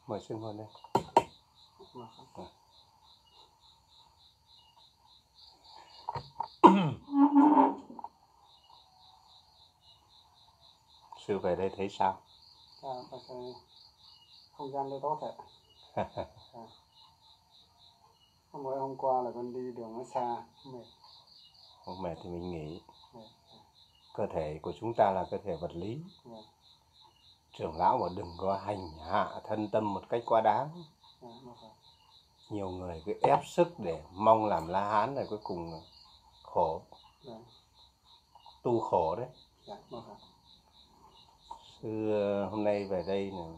Mời sư ngồi đây. Sư về đây thấy sao? Không gian đây tốt ạ. Hôm qua là con đi đường nó xa, mệt. Không mệt thì mình nghỉ. Cơ thể của chúng ta là cơ thể vật lý. Trưởng lão mà đừng có hành hạ thân tâm một cách quá đáng. Nhiều người cứ ép sức để mong làm La Hán rồi cuối cùng khổ. Tu khổ đấy. Sư hôm nay về đây là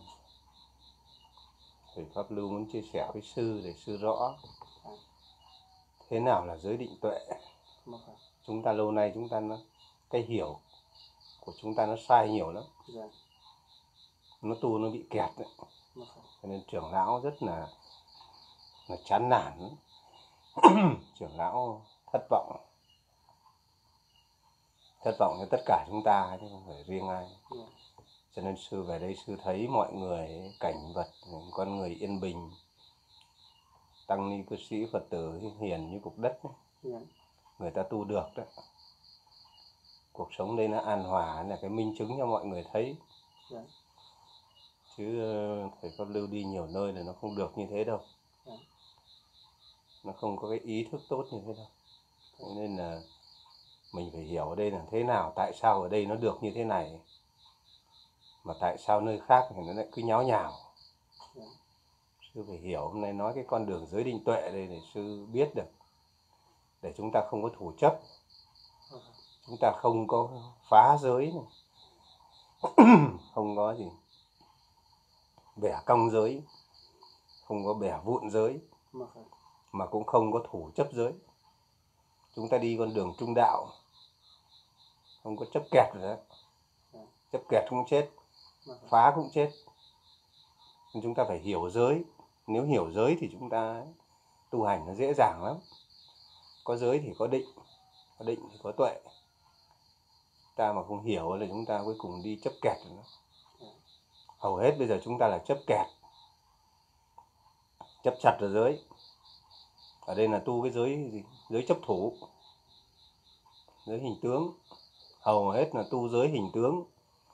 thầy Pháp Lưu muốn chia sẻ với sư để sư rõ thế nào là giới định tuệ. Chúng ta lâu nay chúng ta cái hiểu của chúng ta nó sai nhiều lắm. Nó tu nó bị kẹt đấy. Cho nên trưởng lão rất là chán nản. Trưởng lão thất vọng cho tất cả chúng ta chứ không phải riêng ai. Cho nên sư về đây sư thấy mọi người, cảnh vật, con người yên bình, tăng ni cư sĩ Phật tử hiền như cục đất ấy. Người ta tu được đấy. Cuộc sống đây nó an hòa là cái minh chứng cho mọi người thấy. Chứ thầy Pháp Lưu đi nhiều nơi là nó không được như thế đâu. Nó không có cái ý thức tốt như thế đâu. Nên là mình phải hiểu ở đây là thế nào, tại sao ở đây nó được như thế này, mà tại sao nơi khác thì nó lại cứ nháo nhào. Sư phải hiểu, hôm nay nói cái con đường giới định tuệ đây để sư biết được, để chúng ta không có thủ chấp, chúng ta không có phá giới này. Không có gì bẻ cong giới, không có bẻ vụn giới, mà cũng không có thủ chấp giới. Chúng ta đi con đường trung đạo, không có chấp kẹt rồi đó. Chấp kẹt cũng chết, phá cũng chết. Nhưng chúng ta phải hiểu giới. Nếu hiểu giới thì chúng ta tu hành nó dễ dàng lắm. Có giới thì có định thì có tuệ. Ta mà không hiểu là chúng ta cuối cùng đi chấp kẹt rồi đó. Hầu hết bây giờ chúng ta là chấp kẹt, chấp chặt ở giới. Ở đây là tu cái giới gì? Giới chấp thủ, giới hình tướng. Hầu hết là tu giới hình tướng,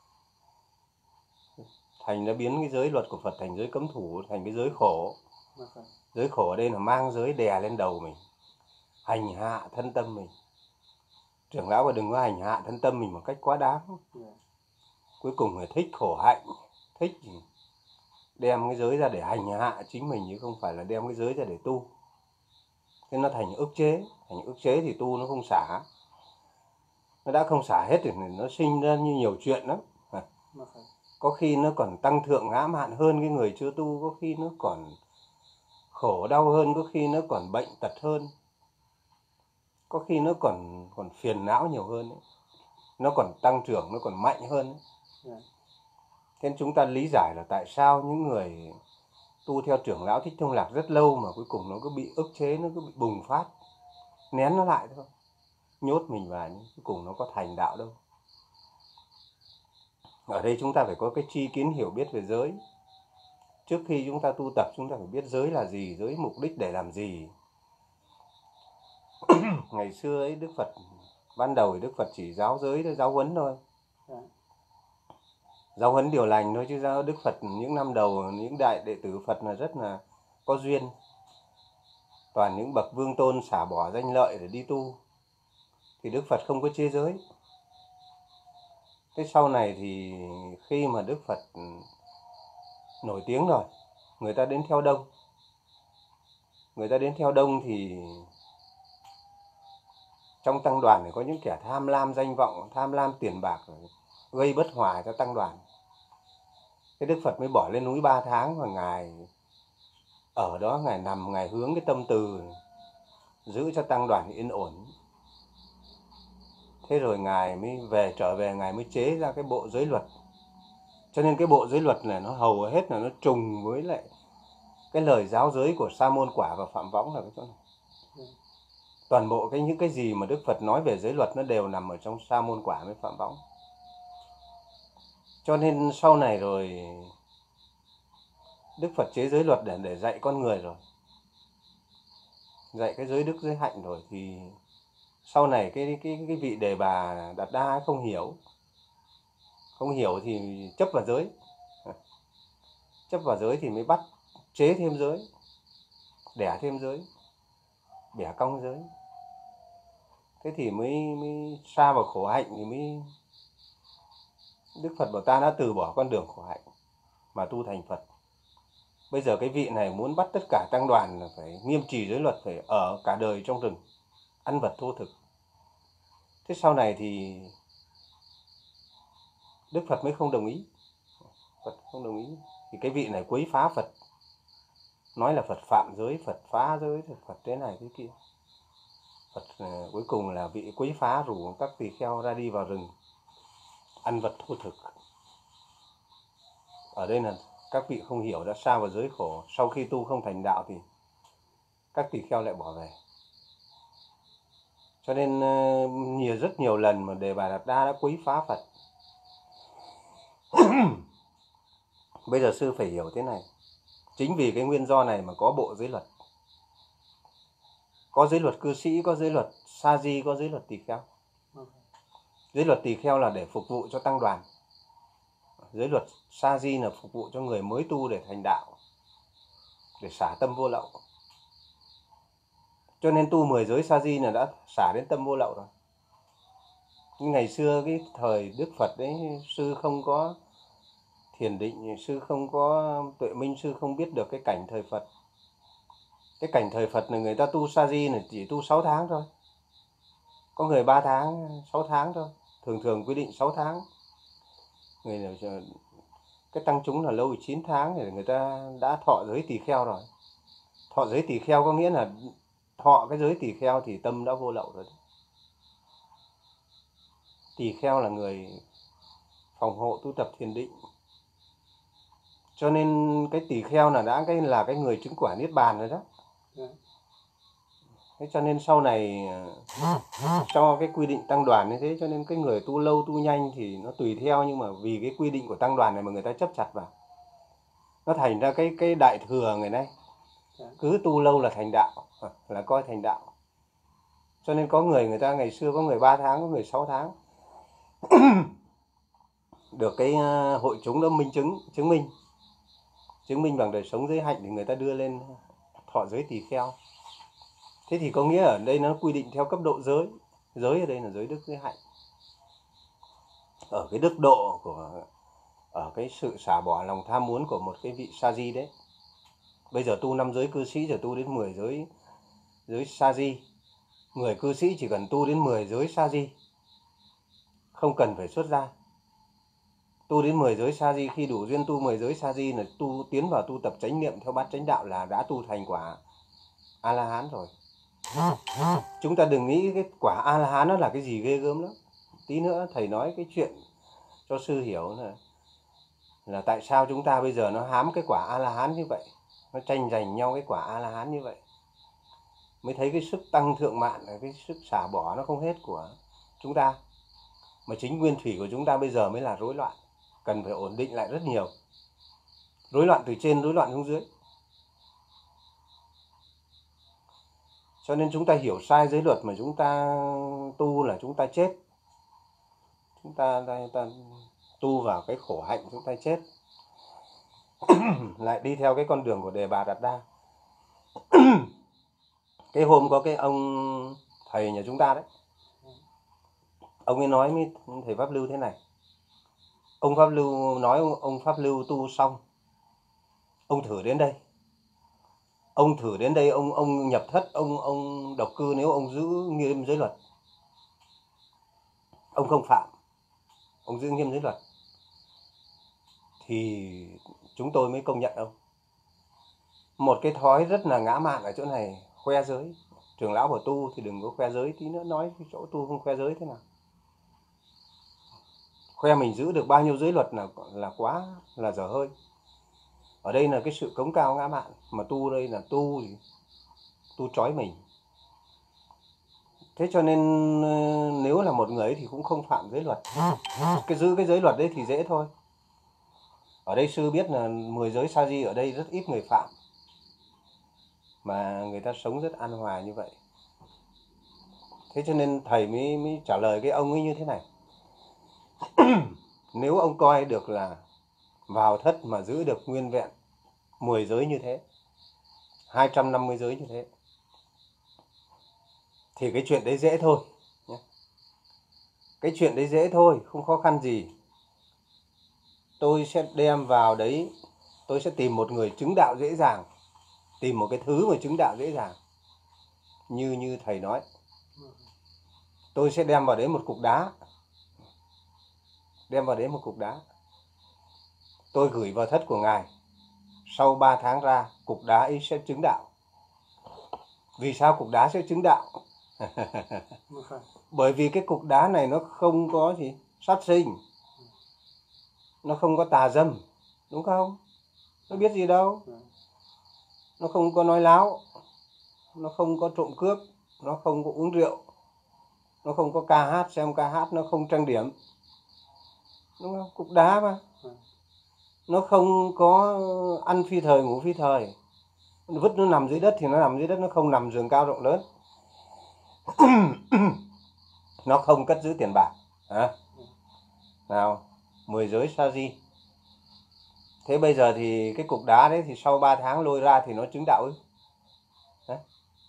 thành đã biến cái giới luật của Phật thành giới cấm thủ, thành cái giới khổ. Giới khổ ở đây là mang giới đè lên đầu mình, hành hạ thân tâm mình. Trưởng lão mà đừng có hành hạ thân tâm mình một cách quá đáng. Cuối cùng phải thích khổ hạnh, thích đem cái giới ra để hành hạ chính mình, chứ không phải là đem cái giới ra để tu. Thế nó thành ức chế thì tu nó không xả. Nó đã không xả hết thì nó sinh ra như nhiều chuyện lắm. Có khi nó còn tăng thượng ngã mạn hơn cái người chưa tu, có khi nó còn khổ đau hơn, có khi nó còn bệnh tật hơn, có khi nó còn phiền não nhiều hơn ấy. Nó còn tăng trưởng, nó còn mạnh hơn ấy. Thế nên chúng ta lý giải là tại sao những người tu theo trưởng lão Thích Thông Lạc rất lâu mà cuối cùng nó cứ bị ức chế, nó cứ bị bùng phát, nén nó lại thôi, nhốt mình vào, nhưng cuối cùng nó có thành đạo đâu. Ở đây chúng ta phải có cái tri kiến hiểu biết về giới. Trước khi chúng ta tu tập, chúng ta phải biết giới là gì, giới mục đích để làm gì. Ngày xưa ấy, Đức Phật ban đầu thì Đức Phật chỉ giáo giới, giáo huấn thôi. Giáo huấn điều lành thôi, chứ Đức Phật những năm đầu, những đại đệ tử Phật là rất là có duyên. Toàn những bậc vương tôn xả bỏ danh lợi để đi tu. Thì Đức Phật không có chia giới. Thế sau này thì khi mà Đức Phật nổi tiếng rồi, người ta đến theo đông. Người ta đến theo đông thì trong tăng đoàn thì có những kẻ tham lam danh vọng, tham lam tiền bạc, gây bất hòa cho tăng đoàn. Thế Đức Phật mới bỏ lên núi 3 tháng, và Ngài ở đó, Ngài nằm, Ngài hướng cái tâm từ giữ cho tăng đoàn yên ổn. Thế rồi Ngài mới trở về, Ngài mới chế ra cái bộ giới luật. Cho nên cái bộ giới luật này nó hầu hết là nó trùng với lại cái lời giáo giới của Sa Môn Quả và Phạm Võng là cái chỗ này. Toàn bộ những cái gì mà Đức Phật nói về giới luật nó đều nằm ở trong Sa Môn Quả với Phạm Võng. Cho nên sau này rồi Đức Phật chế giới luật để dạy con người rồi, dạy cái giới đức giới hạnh rồi, thì sau này cái vị Đề Bà Đạt Đa không hiểu thì chấp vào giới, thì mới bắt chế thêm giới, đẻ thêm giới, bẻ cong giới. Thế thì mới sa vào khổ hạnh, thì mới Đức Phật bảo ta đã từ bỏ con đường khổ hạnh mà tu thành Phật. Bây giờ cái vị này muốn bắt tất cả tăng đoàn là phải nghiêm trì giới luật, phải ở cả đời trong rừng, ăn vật thô thực. Thế sau này thì Đức Phật mới không đồng ý. Thì cái vị này quấy phá Phật, nói là Phật phạm giới, Phật phá giới, Phật thế này thế kia. Phật cuối cùng là vị quấy phá, rủ các tỳ kheo ra đi vào rừng ăn vật thô thực. Ở đây là các vị không hiểu, đã sa vào giới khổ. Sau khi tu không thành đạo thì các tỳ kheo lại bỏ về. Cho nên rất nhiều lần mà Đề Bà Đạt Đa đã quấy phá Phật. Bây giờ sư phải hiểu thế này. Chính vì cái nguyên do này mà có bộ giới luật. Có giới luật cư sĩ, có giới luật sa di, có giới luật tỳ kheo. Giới luật tỳ kheo là để phục vụ cho tăng đoàn. Giới luật sa di là phục vụ cho người mới tu để thành đạo, để xả tâm vô lậu. Cho nên tu 10 giới sa di là đã xả đến tâm vô lậu rồi. Nhưng ngày xưa cái thời Đức Phật đấy, sư không có thiền định, sư không có tuệ minh, sư không biết được cái cảnh thời Phật. Cái cảnh thời Phật là người ta tu sa di là chỉ tu 6 tháng thôi. Có người 3 tháng, 6 tháng thôi. Thường quy định 6 tháng. Cái tăng chúng là lâu 9 tháng thì người ta đã thọ giới tỳ kheo rồi. Thọ giới tỳ kheo có nghĩa là thọ cái giới tỳ kheo thì tâm đã vô lậu rồi. Tỳ kheo là người phòng hộ tu tập thiền định. Cho nên cái tỳ kheo là cái người chứng quả niết bàn rồi đó. Thế cho nên sau này cho cái quy định tăng đoàn như thế, cho nên cái người tu lâu tu nhanh thì nó tùy theo, nhưng mà vì cái quy định của tăng đoàn này mà người ta chấp chặt vào, nó thành ra cái đại thừa người này cứ tu lâu là thành đạo, là coi thành đạo. Cho nên có người ta ngày xưa có người 3 tháng, có người 6 tháng được cái hội chúng đó chứng minh bằng đời sống giới hạnh thì người ta đưa lên thọ giới tỳ kheo. Thế thì có nghĩa ở đây nó quy định theo cấp độ giới. Giới ở đây là giới đức giới hạnh. Ở cái đức độ ở cái sự xả bỏ lòng tham muốn của một cái vị sa di đấy. Bây giờ tu 5 giới cư sĩ, giờ tu đến 10 giới sa di. Người cư sĩ chỉ cần tu đến 10 giới sa di, không cần phải xuất gia. Tu đến 10 giới sa di, khi đủ duyên tu 10 giới sa di là tiến vào tu tập chánh niệm theo bát chánh đạo là đã tu thành quả A La Hán rồi. Chúng ta đừng nghĩ cái quả A La Hán nó là cái gì ghê gớm lắm. Tí nữa thầy nói cái chuyện cho sư hiểu là tại sao chúng ta bây giờ nó hám cái quả A La Hán như vậy, nó tranh giành nhau cái quả A La Hán như vậy, mới thấy cái sức tăng thượng mạng, cái sức xả bỏ nó không hết của chúng ta. Mà chính nguyên thủy của chúng ta bây giờ mới là rối loạn, cần phải ổn định lại rất nhiều. Rối loạn từ trên, rối loạn xuống dưới. Cho nên chúng ta hiểu sai giới luật mà chúng ta tu là chúng ta chết. Chúng ta tu vào cái khổ hạnh chúng ta chết. Lại đi theo cái con đường của Đề Bà Đạt Đa. Cái hôm có cái ông thầy nhà chúng ta đấy, ông ấy nói với thầy Pháp Lưu thế này. Ông Pháp Lưu nói ông Pháp Lưu tu xong, ông thử đến đây. Ông nhập thất, ông độc cư nếu ông giữ nghiêm giới luật. Ông không phạm, ông giữ nghiêm giới luật. Thì chúng tôi mới công nhận ông. Một cái thói rất là ngã mạn ở chỗ này, khoe giới. Trưởng lão bảo tu thì đừng có khoe giới, tí nữa nói cái chỗ tu không khoe giới thế nào. Khoe mình giữ được bao nhiêu giới luật là quá là dở hơi. Ở đây là cái sự cống cao ngã mạn, mà tu đây là tu trói mình. Thế cho nên nếu là một người thì cũng không phạm giới luật. Giữ cái giới luật đấy thì dễ thôi. Ở đây sư biết là 10 giới sa di ở đây rất ít người phạm, mà người ta sống rất an hòa như vậy. Thế cho nên thầy mới trả lời cái ông ấy như thế này. Nếu ông coi được là vào thất mà giữ được nguyên vẹn 10 giới như thế, 250 giới như thế, thì cái chuyện đấy dễ thôi. Cái chuyện đấy dễ thôi, không khó khăn gì. Tôi sẽ đem vào đấy, tôi sẽ tìm một người chứng đạo dễ dàng, tìm một cái thứ mà chứng đạo dễ dàng. Như thầy nói, tôi sẽ đem vào đấy một cục đá. Đem vào đấy một cục đá. Tôi gửi vào thất của ngài. Sau 3 tháng ra, cục đá ấy sẽ chứng đạo. Vì sao cục đá sẽ chứng đạo? Bởi vì cái cục đá này nó không có gì sát sinh, nó không có tà dâm, đúng không? Nó biết gì đâu. Nó không có nói láo, nó không có trộm cướp, nó không có uống rượu, nó không có ca hát, xem ca hát, nó không trang điểm, đúng không? Cục đá mà. Nó không có ăn phi thời, ngủ phi thời. Vứt nó nằm dưới đất thì nó nằm dưới đất, nó không nằm giường cao rộng lớn. Nó không cất giữ tiền bạc. Nào, 10 giới sa di. Thế bây giờ thì cái cục đá đấy thì sau 3 tháng lôi ra thì nó chứng đạo ấy. Đấy.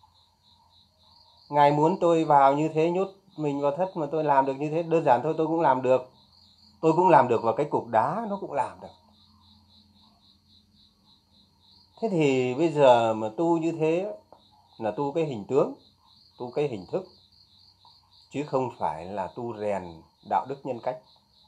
Ngài muốn tôi vào như thế, nhốt mình vào thất mà tôi làm được như thế, đơn giản thôi, tôi cũng làm được. Tôi cũng làm được và cái cục đá nó cũng làm được. Thế thì bây giờ mà tu như thế là tu cái hình tướng, tu cái hình thức, chứ không phải là tu rèn đạo đức nhân cách.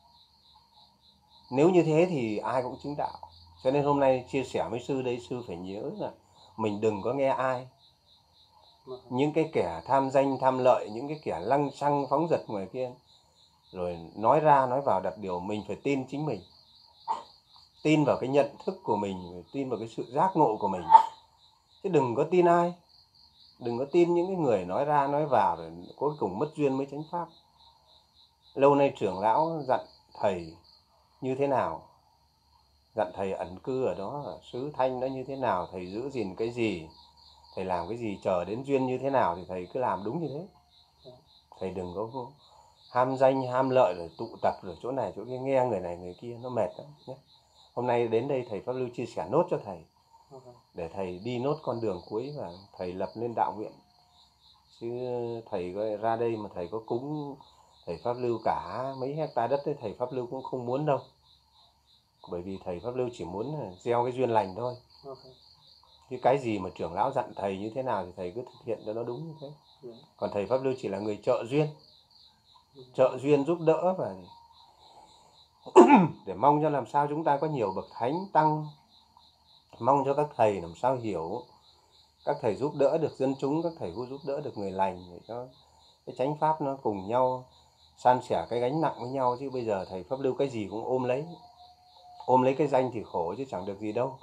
Nếu như thế thì ai cũng chứng đạo. Cho nên hôm nay chia sẻ với sư đấy, sư phải nhớ là mình đừng có nghe ai. Những cái kẻ tham danh, tham lợi, những cái kẻ lăng xăng phóng dật ngoài kia, rồi nói ra nói vào đặt điều, mình phải tin chính mình. Tin vào cái nhận thức của mình, tin vào cái sự giác ngộ của mình. Chứ đừng có tin ai. Đừng có tin những cái người nói ra nói vào rồi cuối cùng mất duyên với chánh pháp. Lâu nay trưởng lão dặn thầy như thế nào, dặn thầy ẩn cư ở đó, ở xứ Thanh nó như thế nào, thầy giữ gìn cái gì, thầy làm cái gì, chờ đến duyên như thế nào thì thầy cứ làm đúng như thế. Thầy đừng có ham danh, ham lợi rồi tụ tập rồi chỗ này chỗ kia, nghe người này người kia nó mệt lắm nhé. Hôm nay đến đây thầy Pháp Lưu chia sẻ nốt cho thầy, để thầy đi nốt con đường cuối và thầy lập nên đạo viện. Chứ thầy ra đây mà thầy có cúng thầy Pháp Lưu cả mấy hecta đất ấy, thầy Pháp Lưu cũng không muốn đâu. Bởi vì thầy Pháp Lưu chỉ muốn gieo cái duyên lành thôi. Chứ cái gì mà trưởng lão dặn thầy như thế nào thì thầy cứ thực hiện cho nó đúng như thế. Còn thầy Pháp Lưu chỉ là người trợ duyên. Trợ duyên giúp đỡ và để mong cho làm sao chúng ta có nhiều bậc thánh tăng, mong cho các thầy làm sao hiểu, các thầy giúp đỡ được dân chúng, các thầy giúp đỡ được người lành, để cho cái chánh pháp nó cùng nhau san sẻ cái gánh nặng với nhau. Chứ bây giờ thầy Pháp Lưu cái gì cũng ôm lấy cái danh thì khổ chứ chẳng được gì đâu.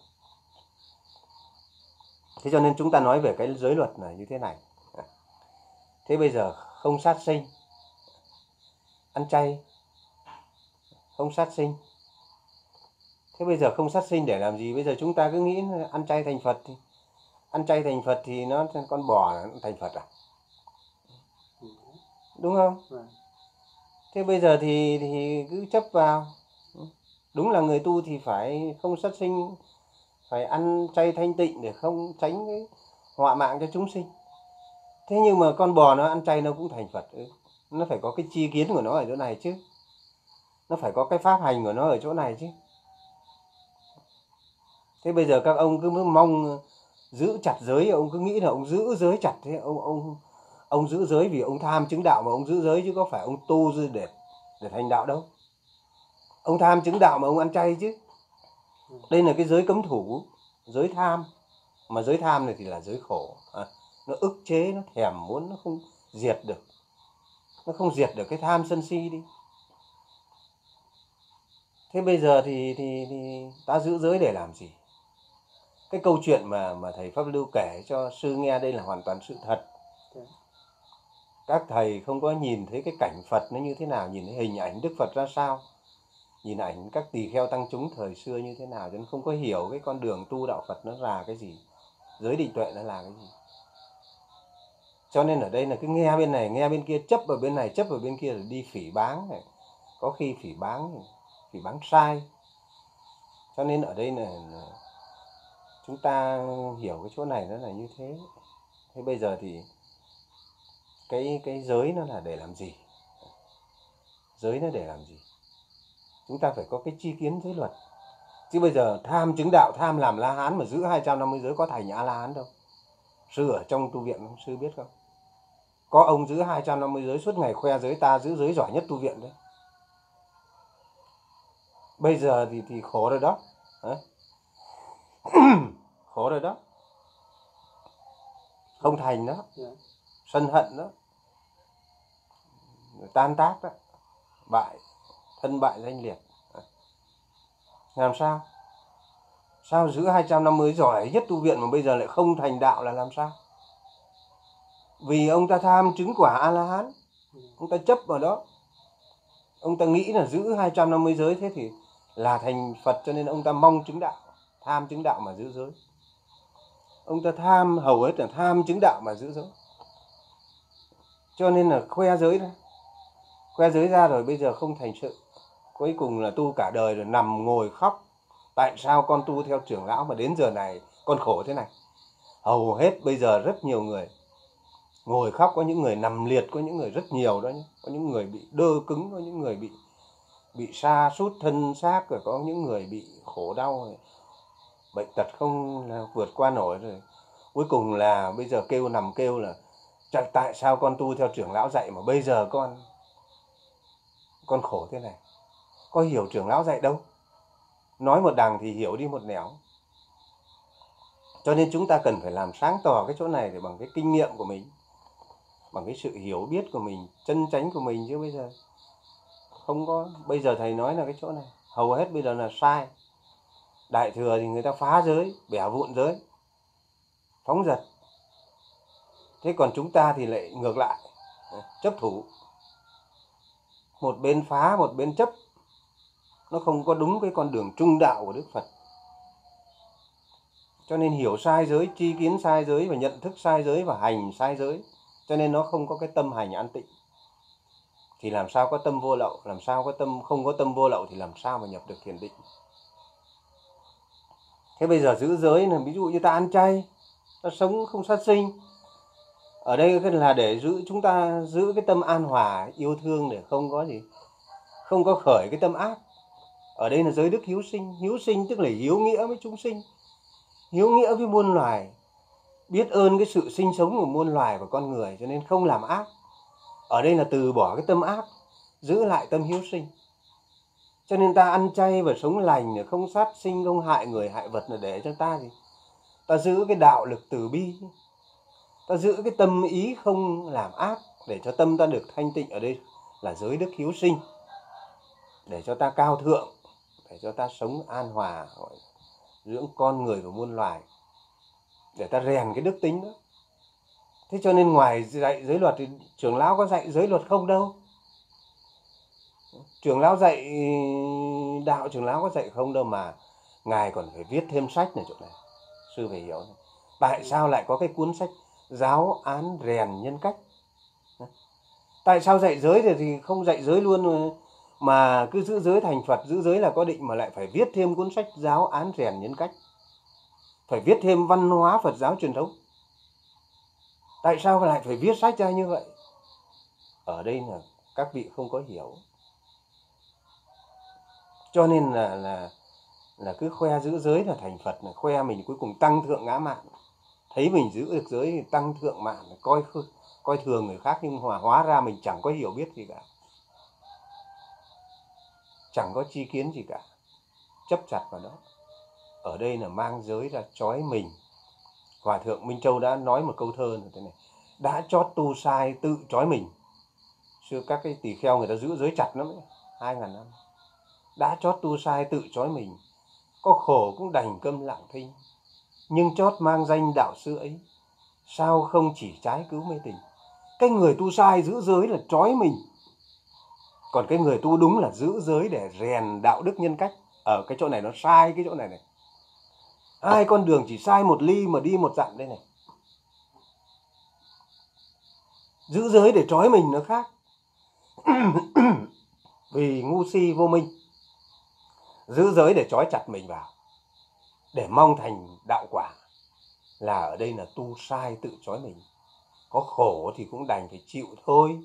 Thế cho nên chúng ta nói về cái giới luật này như thế này. Thế bây giờ không sát sinh, ăn chay, không sát sinh. Thế bây giờ không sát sinh để làm gì? Bây giờ chúng ta cứ nghĩ ăn chay thành Phật thì ăn chay thành Phật thì nó con bò nó thành Phật à? Đúng không? Thế bây giờ thì cứ chấp vào. Đúng là người tu thì phải không sát sinh, phải ăn chay thanh tịnh để không tránh cái họa mạng cho chúng sinh. Thế nhưng mà con bò nó ăn chay nó cũng thành Phật. Nó phải có cái chi kiến của nó ở chỗ này chứ. Nó phải có cái pháp hành của nó ở chỗ này chứ. Thế bây giờ các ông cứ mong giữ chặt giới, ông cứ nghĩ là ông giữ giới chặt thế, ông giữ giới vì ông tham chứng đạo mà ông giữ giới, chứ có phải ông tu để thành đạo đâu. Ông tham chứng đạo mà ông ăn chay chứ. Đây là cái giới cấm thủ, giới tham. Mà giới tham này thì là giới khổ. Nó ức chế, nó thèm muốn, nó không diệt được. Nó không diệt được cái tham sân si đi. Thế bây giờ thì ta giữ giới để làm gì? Cái câu chuyện mà thầy Pháp Lưu kể cho sư nghe đây là hoàn toàn sự thật. Các thầy không có nhìn thấy cái cảnh Phật nó như thế nào, nhìn thấy hình ảnh Đức Phật ra sao, nhìn ảnh các tỳ kheo tăng chúng thời xưa như thế nào, cho nên không có hiểu cái con đường tu đạo Phật nó là cái gì, giới định tuệ nó là cái gì. Cho nên ở đây là cứ nghe bên này nghe bên kia, chấp vào bên này chấp vào bên kia, rồi đi phỉ báng này, có khi phỉ báng sai. Cho nên ở đây là chúng ta hiểu cái chỗ này nó là như thế. Thế bây giờ thì cái giới nó là để làm gì? Giới nó để làm gì? Chúng ta phải có cái tri kiến giới luật. Chứ bây giờ tham chứng đạo, tham làm La Hán mà giữ 250 giới có thành A La Hán đâu. Sư ở trong tu viện sư biết không? Có ông giữ 250 giới suốt ngày khoe giới ta giữ giới giỏi nhất tu viện đấy. Bây giờ thì khổ rồi đó. Khổ rồi đó. Không thành đó. Sân hận đó. Tan tác đó. Bại. Thân bại danh liệt. Làm sao? Sao giữ 250 giỏi nhất tu viện mà bây giờ lại không thành đạo là làm sao? Vì ông ta tham chứng quả A-la-hán. Ông ta chấp vào đó. Ông ta nghĩ là giữ 250 giới thế thì là thành Phật, cho nên ông ta mong chứng đạo. Tham chứng đạo mà giữ giới. Ông ta tham, hầu hết là tham chứng đạo mà giữ giới. Cho nên là khoe giới ra. Khoe giới ra rồi bây giờ không thành sự. Cuối cùng là tu cả đời rồi nằm ngồi khóc. Tại sao con tu theo trưởng lão mà đến giờ này con khổ thế này? Hầu hết bây giờ rất nhiều người ngồi khóc, có những người nằm liệt, có những người rất nhiều đó nhé. Có những người bị đơ cứng, có những người bị sa sút thân xác, rồi có những người bị khổ đau, bệnh tật không vượt qua nổi rồi. Cuối cùng là bây giờ nằm kêu là tại sao con tu theo trưởng lão dạy mà bây giờ con khổ thế này? Có hiểu trưởng lão dạy đâu. Nói một đằng thì hiểu đi một nẻo. Cho nên chúng ta cần phải làm sáng tỏ cái chỗ này để bằng cái kinh nghiệm của mình, bằng cái sự hiểu biết của mình, chân chánh của mình. Chứ bây giờ không có. Bây giờ thầy nói là cái chỗ này hầu hết bây giờ là sai. Đại thừa thì người ta phá giới, bẻ vụn giới, phóng dật. Thế còn chúng ta thì lại ngược lại, chấp thủ. Một bên phá, một bên chấp. Nó không có đúng cái con đường trung đạo của Đức Phật. Cho nên hiểu sai giới, tri kiến sai giới và nhận thức sai giới và hành sai giới. Cho nên nó không có cái tâm hành an tịnh. Thì làm sao có tâm vô lậu, làm sao có tâm không có tâm vô lậu thì làm sao mà nhập được thiền định. Thế bây giờ giữ giới là ví dụ như ta ăn chay, ta sống không sát sinh. Ở đây là để chúng ta giữ cái tâm an hòa, yêu thương để không có gì, không có khởi cái tâm ác. Ở đây là giới đức hiếu sinh. Hiếu sinh tức là hiếu nghĩa với chúng sinh, hiếu nghĩa với muôn loài, biết ơn cái sự sinh sống của muôn loài và con người, cho nên không làm ác. Ở đây là từ bỏ cái tâm ác, giữ lại tâm hiếu sinh. Cho nên ta ăn chay và sống lành, không sát sinh, không hại người hại vật, là để cho ta gì? Ta giữ cái đạo lực từ bi, ta giữ cái tâm ý không làm ác để cho tâm ta được thanh tịnh. Ở đây là giới đức hiếu sinh, để cho ta cao thượng, để cho ta sống an hòa, dưỡng con người và muôn loài, để ta rèn cái đức tính đó. Thế cho nên ngoài dạy giới luật thì trưởng lão có dạy giới luật không đâu. Trưởng lão dạy đạo, trưởng lão có dạy không đâu, mà ngài còn phải viết thêm sách này chỗ này. Sư phải hiểu này. Tại sao lại có cái cuốn sách giáo án rèn nhân cách? Tại sao dạy giới thì không dạy giới luôn mà cứ giữ giới thành Phật, giữ giới là có định, mà lại phải viết thêm cuốn sách giáo án rèn nhân cách, phải viết thêm văn hóa Phật giáo truyền thống? Tại sao lại phải viết sách ra như vậy? Ở đây là các vị không có hiểu. Cho nên là cứ khoe giữ giới là thành Phật, là khoe mình cuối cùng tăng thượng ngã mạn. Thấy mình giữ được giới thì tăng thượng mạn, coi thường người khác, nhưng mà hóa ra mình chẳng có hiểu biết gì cả, chẳng có tri kiến gì cả, chấp chặt vào đó. Ở đây là mang giới ra trói mình. Hòa thượng Minh Châu đã nói một câu thơ như thế này: đã chót tu sai tự trói mình. Xưa các cái tỳ kheo người ta giữ giới chặt lắm ấy, 2000 năm. Đã chót tu sai tự trói mình, có khổ cũng đành câm lặng thinh, nhưng chót mang danh đạo sư ấy, sao không chỉ trái cứu mê tình. Cái người tu sai giữ giới là trói mình. Còn cái người tu đúng là giữ giới để rèn đạo đức nhân cách. Ở cái chỗ này nó sai cái chỗ này này. Hai con đường chỉ sai một ly mà đi một dặm đây này. Giữ giới để trói mình nó khác. Vì ngu si vô minh. Giữ giới để trói chặt mình vào, để mong thành đạo quả, là ở đây là tu sai tự trói mình. Có khổ thì cũng đành phải chịu thôi.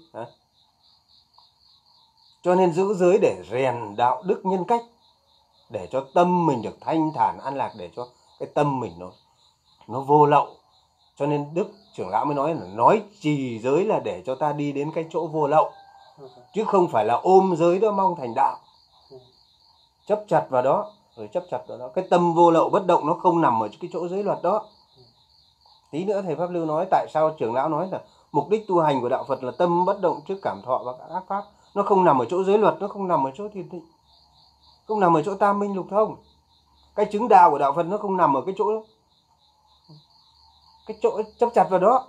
Cho nên giữ giới để rèn đạo đức nhân cách, để cho tâm mình được thanh thản an lạc, để cho cái tâm mình nó vô lậu. Cho nên Đức Trưởng Lão mới nói là nói trì giới là để cho ta đi đến cái chỗ vô lậu, chứ không phải là ôm giới đó mong thành đạo. Chấp chặt vào đó, rồi chấp chặt vào đó. Cái tâm vô lậu bất động nó không nằm ở cái chỗ giới luật đó. Tí nữa thầy Pháp Lưu nói tại sao Trưởng Lão nói là mục đích tu hành của đạo Phật là tâm bất động trước cảm thọ và các pháp. Nó không nằm ở chỗ giới luật, nó không nằm ở chỗ thiền định, không nằm ở chỗ tam minh lục thông. Cái chứng đạo của đạo Phật nó không nằm ở cái chỗ chấp chặt vào đó.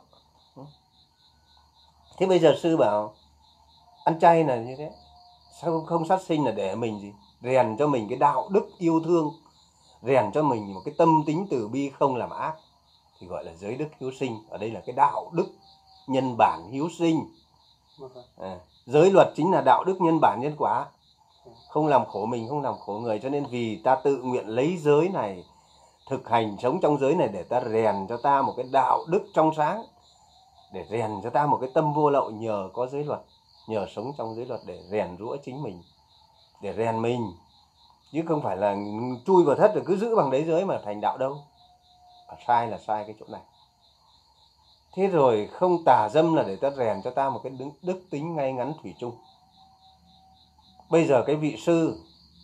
Thế bây giờ sư bảo ăn chay là như thế, sao không sát sinh là để mình gì? Rèn cho mình cái đạo đức yêu thương, rèn cho mình một cái tâm tính từ bi không làm ác, thì gọi là giới đức hiếu sinh. Ở đây là cái đạo đức nhân bản hiếu sinh. Giới luật chính là đạo đức nhân bản nhân quả, không làm khổ mình, không làm khổ người. Cho nên vì ta tự nguyện lấy giới này, thực hành sống trong giới này để ta rèn cho ta một cái đạo đức trong sáng, để rèn cho ta một cái tâm vô lậu, nhờ có giới luật, nhờ sống trong giới luật để rèn rũa chính mình, để rèn mình, chứ không phải là chui vào thất rồi cứ giữ bằng đấy giới mà thành đạo đâu. Sai là sai cái chỗ này. Thế rồi không tà dâm là để ta rèn cho ta một cái đức tính ngay ngắn thủy chung. Bây giờ cái vị sư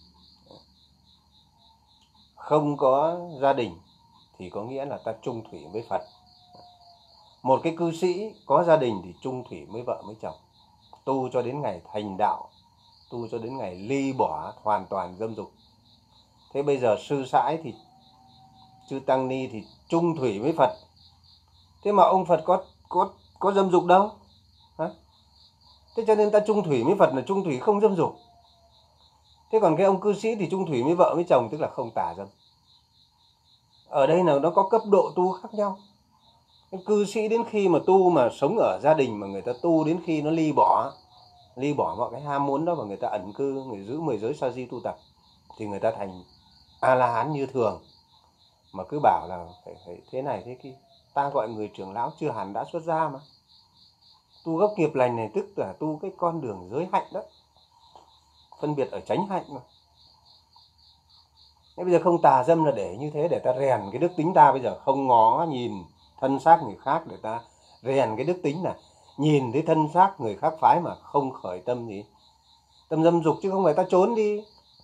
không có gia đình thì có nghĩa là ta chung thủy với Phật. Một cái cư sĩ có gia đình thì chung thủy với vợ với chồng, tu cho đến ngày thành đạo, tu cho đến ngày ly bỏ hoàn toàn dâm dục. Thế bây giờ sư sãi thì chư tăng ni thì chung thủy với Phật. Thế mà ông Phật có dâm dục đâu? Thế cho nên ta chung thủy với Phật là chung thủy không dâm dục. Thế còn cái ông cư sĩ thì chung thủy với vợ với chồng, tức là không tà dâm. Ở đây là nó có cấp độ tu khác nhau. Cái cư sĩ đến khi mà tu mà sống ở gia đình mà người ta tu đến khi nó ly bỏ mọi cái ham muốn đó và người ta ẩn cư, người giữ 10 giới sa di tu tập, thì người ta thành A-la-hán như thường. Mà cứ bảo là phải thế này thế kia, ta gọi người trưởng lão chưa hẳn đã xuất gia mà. Tu gốc nghiệp lành này tức là tu cái con đường giới hạnh đó, phân biệt ở chánh hạnh mà. Thế bây giờ không tà dâm là để như thế, để ta rèn cái đức tính ta. Bây giờ không ngó nhìn thân xác người khác, để ta rèn cái đức tính là nhìn thấy thân xác người khác phái mà không khởi tâm gì, tâm dâm dục, chứ không phải ta trốn đi.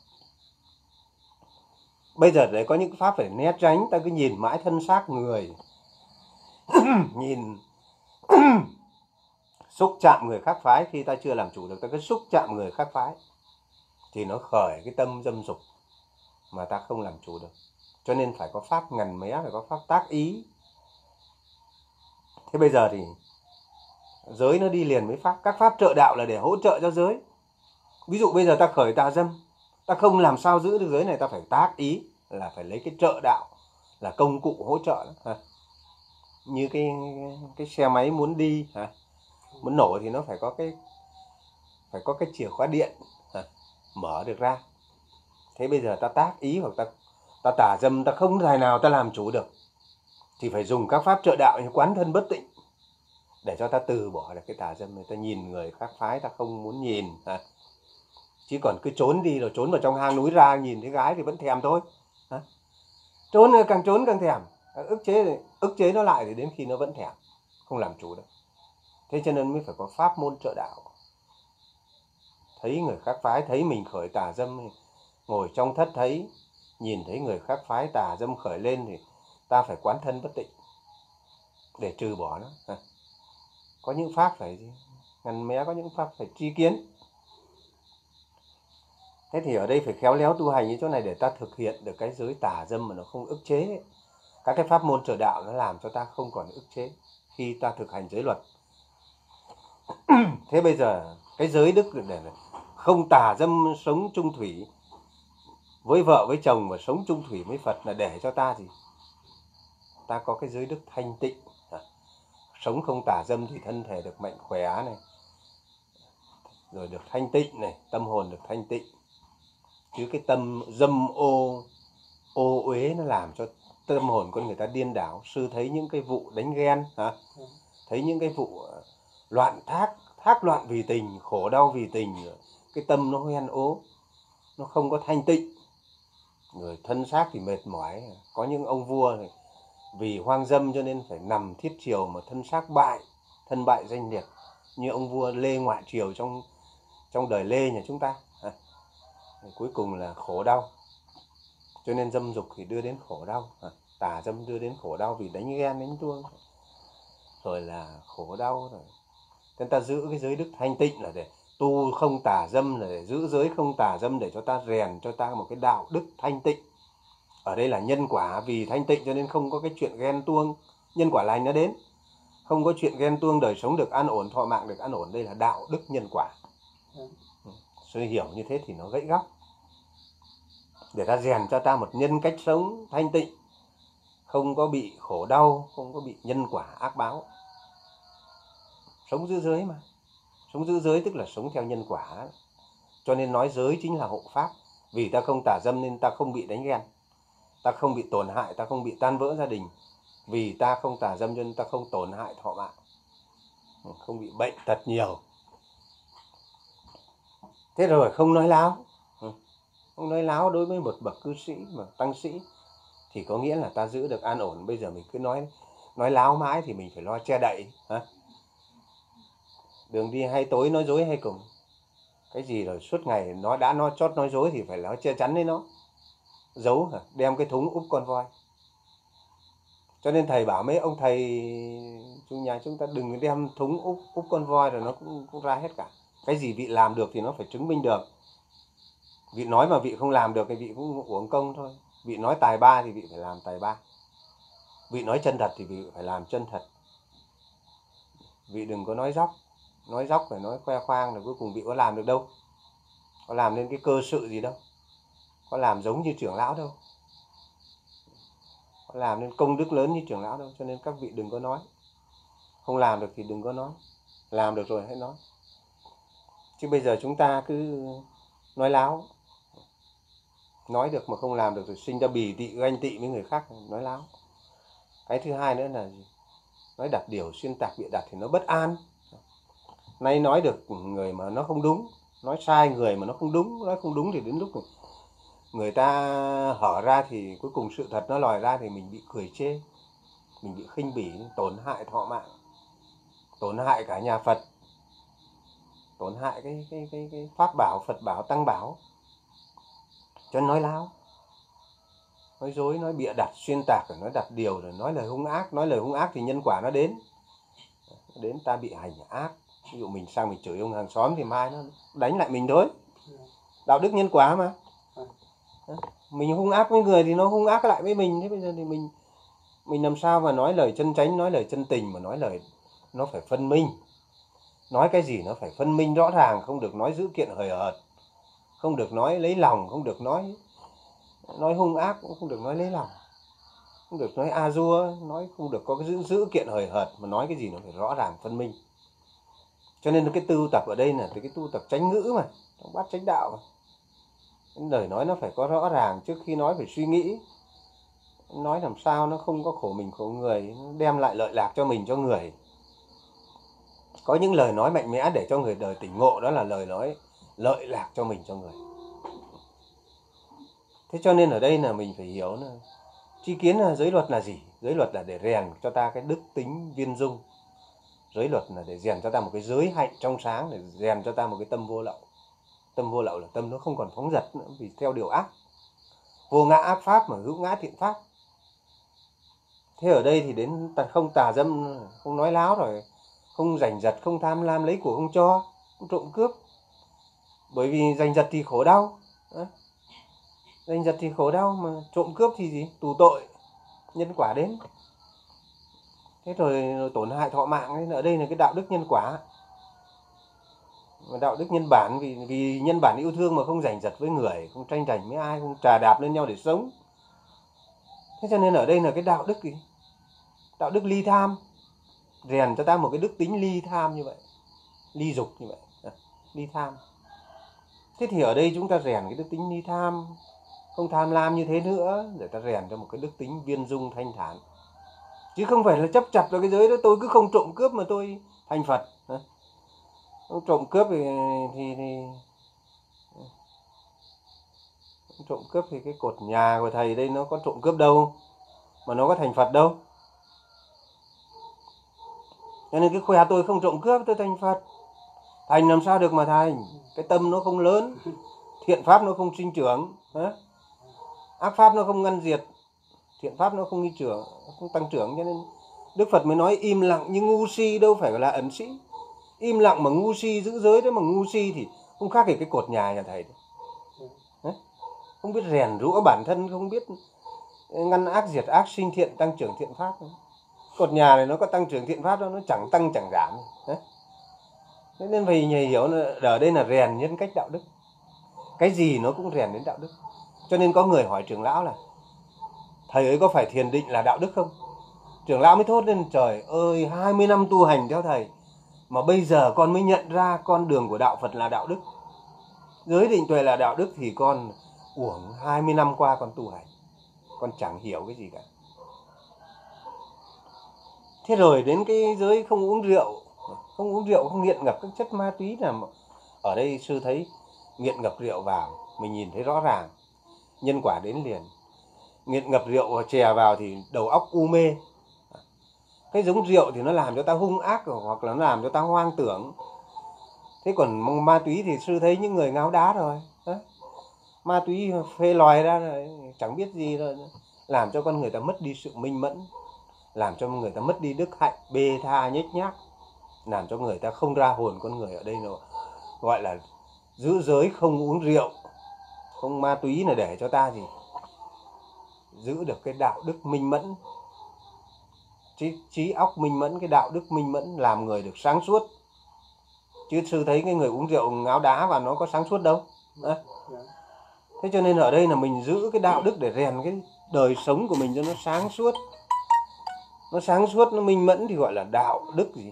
Bây giờ đấy có những cái pháp phải né tránh, ta cứ nhìn mãi thân xác người nhìn xúc chạm người khác phái, khi ta chưa làm chủ được ta cứ xúc chạm người khác phái thì nó khởi cái tâm dâm dục mà ta không làm chủ được. Cho nên phải có pháp ngần mé, phải có pháp tác ý. Thế bây giờ thì giới nó đi liền với pháp. Các pháp trợ đạo là để hỗ trợ cho giới. Ví dụ bây giờ ta khởi tà dâm, ta không làm sao giữ được giới này, ta phải tác ý, là phải lấy cái trợ đạo là công cụ hỗ trợ đó. Như cái xe máy muốn đi, muốn nổ thì nó phải có cái chìa khóa điện mở được ra. Thế bây giờ ta tác ý hoặc ta tà dâm, ta không tài nào ta làm chủ được, thì phải dùng các pháp trợ đạo như quán thân bất tịnh để cho ta từ bỏ được cái tà dâm này. Ta nhìn người khác phái ta không muốn nhìn, chứ còn cứ trốn đi rồi trốn vào trong hang núi ra, nhìn thấy gái thì vẫn thèm thôi. Trốn càng thèm, ức chế nó lại thì đến khi nó vẫn thèm, không làm chủ được. Thế cho nên mới phải có pháp môn trợ đạo. Thấy người khác phái, thấy mình khởi tà dâm, ngồi trong thất thấy, nhìn thấy người khác phái tà dâm khởi lên thì ta phải quán thân bất tịnh để trừ bỏ nó. Có những pháp phải ngăn mé, có những pháp phải tri kiến. Thế thì ở đây phải khéo léo tu hành như chỗ này để ta thực hiện được cái giới tà dâm mà nó không ức chế. Các cái pháp môn trợ đạo nó làm cho ta không còn ức chế khi ta thực hành giới luật. Thế bây giờ cái giới đức để không tà dâm sống chung thủy với vợ với chồng và sống chung thủy với Phật là để cho ta gì? Ta có cái giới đức thanh tịnh. Sống không tà dâm thì thân thể được mạnh khỏe này, rồi được thanh tịnh này, tâm hồn được thanh tịnh. Chứ cái tâm dâm ô uế nó làm cho tâm hồn con người ta điên đảo. Sư thấy những cái vụ đánh ghen, thấy những cái vụ loạn thác loạn vì tình, khổ đau vì tình, cái tâm nó hoen ố, nó không có thanh tịnh, người thân xác thì mệt mỏi. Có những ông vua này, vì hoang dâm cho nên phải nằm thiết triều mà thân xác bại, thân bại danh liệt, như ông vua Lê Ngoại Triều trong đời Lê nhà chúng ta. Cuối cùng là khổ đau. Cho nên dâm dục thì đưa đến khổ đau, tà dâm đưa đến khổ đau vì đánh ghen đánh tuông, rồi là khổ đau rồi. Nên ta giữ cái giới đức thanh tịnh là để tu không tà dâm, là để giữ giới không tà dâm, để cho ta rèn cho ta một cái đạo đức thanh tịnh. Ở đây là nhân quả, vì thanh tịnh cho nên không có cái chuyện ghen tuông, nhân quả lành nó đến. Không có chuyện ghen tuông, đời sống được an ổn, thọ mạng được an ổn. Đây là đạo đức nhân quả. Sư hiểu như thế thì nó gãy góc, để ta rèn cho ta một nhân cách sống thanh tịnh, không có bị khổ đau, không có bị nhân quả ác báo. Sống giữ giới mà. Sống giữ giới tức là sống theo nhân quả. Cho nên nói giới chính là hộ pháp. Vì ta không tà dâm nên ta không bị đánh ghen, ta không bị tổn hại, ta không bị tan vỡ gia đình. Vì ta không tà dâm cho nên ta không tổn hại thọ mạng, không bị bệnh tật nhiều. Thế rồi không nói láo. Không nói láo đối với một bậc cư sĩ mà tăng sĩ thì có nghĩa là ta giữ được an ổn. Bây giờ mình cứ nói láo mãi thì mình phải lo che đậy. Đường đi hay tối nói dối hay cùng. Cái gì rồi suốt ngày nó chót nói dối thì phải lo che chắn lấy nó. Giấu, đem cái thúng úp con voi. Cho nên thầy bảo mấy ông thầy trong nhà chúng ta đừng đem thúng úp con voi rồi nó cũng ra hết cả. Cái gì vị làm được thì nó phải chứng minh được. Vị nói mà vị không làm được thì vị cũng uổng công thôi. Vị nói tài ba thì vị phải làm tài ba. Vị nói chân thật thì vị phải làm chân thật. Vị đừng có nói dóc phải nói khoe khoang rồi cuối cùng vị có làm được đâu. Có làm nên cái cơ sự gì đâu. Có làm giống như trưởng lão đâu. Có làm nên công đức lớn như trưởng lão đâu. Cho nên các vị đừng có nói. Không làm được thì đừng có nói. Làm được rồi hãy nói. Chứ bây giờ chúng ta cứ nói láo. Nói được mà không làm được rồi sinh ra bì tị, ganh tị với người khác, nói láo. Cái thứ hai nữa là gì? Nói đặt điều xuyên tạc bịa đặt thì nó bất an. Nay nói được người mà nó không đúng, nói sai người mà nó không đúng, nói không đúng thì đến lúc người ta hở ra thì cuối cùng sự thật nó lòi ra thì mình bị cười chê, mình bị khinh bỉ, tổn hại thọ mạng, tổn hại cả nhà Phật, tổn hại cái pháp bảo, Phật bảo, tăng bảo. Cho nên nói láo, nói dối, nói bịa đặt, xuyên tạc, rồi nói đặt điều, rồi nói lời hung ác. Nói lời hung ác thì nhân quả nó đến ta bị hành ác. Ví dụ mình sang mình chửi ông hàng xóm thì mai nó đánh lại mình thôi. Đạo đức nhân quả mà. Mình hung ác với người thì nó hung ác lại với mình. Thế bây giờ thì mình làm sao mà nói lời chân chánh, nói lời chân tình, mà nói lời nó phải phân minh. Nói cái gì nó phải phân minh rõ ràng, không được nói dữ kiện hời hợt, không được nói lấy lòng, không được nói hung ác, cũng không được nói lấy lòng, không được nói a dua, nói không được có cái dữ kiện hời hợt, mà nói cái gì nó phải rõ ràng phân minh. Cho nên cái tu tập ở đây là cái tu tập chánh ngữ mà, trong bát chánh đạo mà. Lời nói nó phải có rõ ràng, trước khi nói phải suy nghĩ. Nói làm sao nó không có khổ mình khổ người, nó đem lại lợi lạc cho mình cho người. Có những lời nói mạnh mẽ để cho người đời tỉnh ngộ, đó là lời nói lợi lạc cho mình cho người. Thế cho nên ở đây là mình phải hiểu là tri kiến là giới luật là gì? Giới luật là để rèn cho ta cái đức tính viên dung. Giới luật là để rèn cho ta một cái giới hạnh trong sáng, để rèn cho ta một cái tâm vô lậu. Tâm vô lậu là tâm nó không còn phóng dật nữa vì theo điều ác. Vô ngã ác pháp mà hữu ngã thiện pháp. Thế ở đây thì đến không tà dâm, không nói láo rồi, không giành giật, không tham lam lấy của không cho, không trộm cướp. Bởi vì giành giật thì khổ đau. Giành giật thì khổ đau, mà trộm cướp thì gì? Tù tội, nhân quả đến. Thế rồi tổn hại thọ mạng ấy, ở đây là cái đạo đức nhân quả. Đạo đức nhân bản, vì nhân bản yêu thương mà không giành giật với người, không tranh giành với ai, không trà đạp lên nhau để sống. Thế cho nên ở đây là cái đạo đức gì? Đạo đức ly tham, rèn cho ta một cái đức tính ly tham như vậy, ly dục như vậy, ly tham. Thế thì ở đây chúng ta rèn cái đức tính ly tham, không tham lam như thế nữa, để ta rèn cho một cái đức tính viên dung thanh thản. Chứ không phải là chấp chặt vào cái giới đó, tôi cứ không trộm cướp mà tôi thành Phật. Không trộm cướp thì trộm cướp thì cái cột nhà của thầy đây nó có trộm cướp đâu, mà nó có thành Phật đâu. Cho nên cái khoe tôi không trộm cướp tôi thành Phật. Thành làm sao được mà thành? Cái tâm nó không lớn, thiện pháp nó không sinh trưởng, ác pháp nó không ngăn diệt, thiện pháp nó không đi trưởng, không tăng trưởng. Cho nên Đức Phật mới nói im lặng như ngu si, đâu phải là ẩn sĩ. Im lặng mà ngu si, giữ giới đấy mà ngu si thì không khác gì cái cột nhà thầy đấy. Không biết rèn rũa bản thân, không biết ngăn ác diệt ác, sinh thiện tăng trưởng thiện pháp. Cột nhà này nó có tăng trưởng thiện pháp đâu, nó chẳng tăng chẳng giảm. Thế nên phải hiểu là ở đây là rèn nhân cách đạo đức. Cái gì nó cũng rèn đến đạo đức. Cho nên có người hỏi trưởng lão là thầy ơi có phải thiền định là đạo đức không? Trưởng lão mới thốt lên, trời ơi 20 năm tu hành theo thầy mà bây giờ con mới nhận ra con đường của đạo Phật là đạo đức. Giới định tuệ là đạo đức thì con uổng 20 năm qua con tu hành. Con chẳng hiểu cái gì cả. Thế rồi đến cái giới không uống rượu, không nghiện ngập các chất ma túy là ở đây sư thấy nghiện ngập rượu vào, mình nhìn thấy rõ ràng, nhân quả đến liền. Nghiện ngập rượu chè vào thì đầu óc u mê. Cái giống rượu thì nó làm cho ta hung ác hoặc là nó làm cho ta hoang tưởng. Thế còn ma túy thì sư thấy những người ngáo đá rồi. Ma túy phê lòi ra rồi, chẳng biết gì rồi, làm cho con người ta mất đi sự minh mẫn, làm cho người ta mất đi đức hạnh, bê tha nhếch nhác, làm cho người ta không ra hồn con người. Ở đây nó gọi là giữ giới không uống rượu, không ma túy là để cho ta gì? Giữ được cái đạo đức minh mẫn, trí óc minh mẫn, cái đạo đức minh mẫn, làm người được sáng suốt. Chứ sư thấy cái người uống rượu ngáo đá và nó có sáng suốt đâu. Thế cho nên ở đây là mình giữ cái đạo đức để rèn cái đời sống của mình cho nó sáng suốt. Nó sáng suốt, nó minh mẫn thì gọi là đạo đức gì?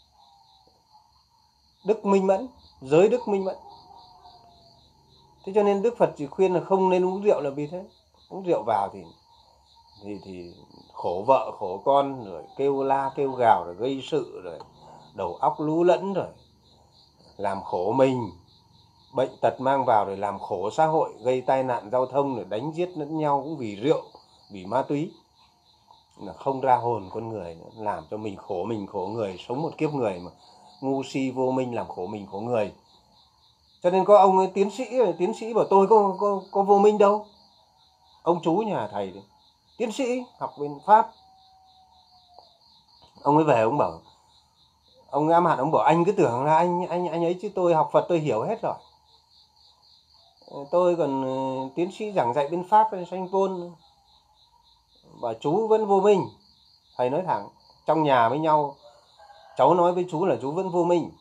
Đức minh mẫn, giới đức minh mẫn. Thế cho nên Đức Phật chỉ khuyên là không nên uống rượu là vì thế. Uống rượu vào thì khổ vợ, khổ con, rồi kêu la, kêu gào, rồi gây sự, rồi đầu óc lú lẫn, rồi làm khổ mình, bệnh tật mang vào, rồi làm khổ xã hội, gây tai nạn giao thông, rồi đánh giết lẫn nhau cũng vì rượu, vì ma túy. Là không ra hồn con người nữa, làm cho mình khổ người, sống một kiếp người mà ngu si vô minh, làm khổ mình khổ người. Cho nên có ông ấy, tiến sĩ bảo tôi có vô minh đâu. Ông chú nhà thầy đấy, tiến sĩ học bên Pháp. Ông ấy về ông bảo, ông ám hạn, ông bảo anh cứ tưởng là anh ấy chứ tôi học Phật tôi hiểu hết rồi. Tôi còn tiến sĩ giảng dạy bên Pháp, bên Saint Paul, và chú vẫn vô minh. Thầy nói thẳng trong nhà với nhau, cháu nói với chú là chú vẫn vô minh.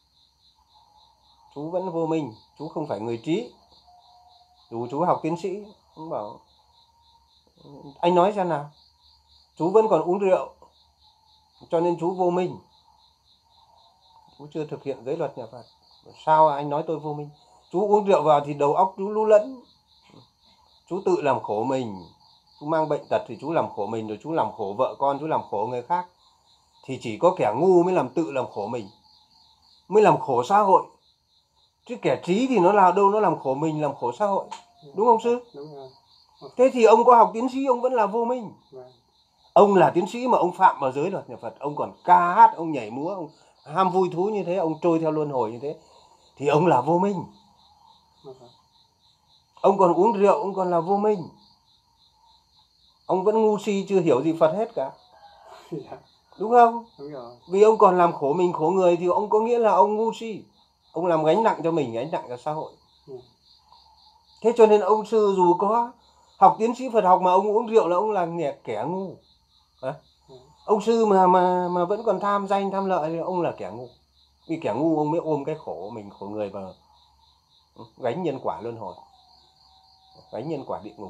Chú vẫn vô minh, chú không phải người trí. Dù chú học tiến sĩ, cũng bảo anh nói xem nào, chú vẫn còn uống rượu, cho nên chú vô minh. Chú chưa thực hiện giới luật nhà Phật. Sao anh nói tôi vô minh? Chú uống rượu vào thì đầu óc chú lú lẫn. Chú tự làm khổ mình. Chú mang bệnh tật thì chú làm khổ mình, rồi chú làm khổ vợ con, chú làm khổ người khác. Thì chỉ có kẻ ngu mới tự làm khổ mình, mới làm khổ xã hội. Chứ kẻ trí thì nó nào đâu nó làm khổ mình, làm khổ xã hội. Đúng không sư? Đúng rồi. Thế thì ông có học tiến sĩ ông vẫn là vô minh. Ông là tiến sĩ mà ông phạm vào giới luật nhà Phật, ông còn ca hát, ông nhảy múa, ông ham vui thú như thế, ông trôi theo luân hồi như thế, thì ông là vô minh. Ông còn uống rượu, ông còn là vô minh. Ông vẫn ngu si, chưa hiểu gì Phật hết cả. Đúng không? Đúng rồi. Vì ông còn làm khổ mình khổ người thì ông có nghĩa là ông ngu si. Ông làm gánh nặng cho mình, gánh nặng cho xã hội. Thế cho nên ông sư dù có học tiến sĩ Phật học mà ông uống rượu là ông là kẻ ngu. Ông sư mà vẫn còn tham danh tham lợi thì ông là kẻ ngu. Vì kẻ ngu ông mới ôm cái khổ mình, khổ người vào gánh nhân quả luân hồi, gánh nhân quả địa ngục.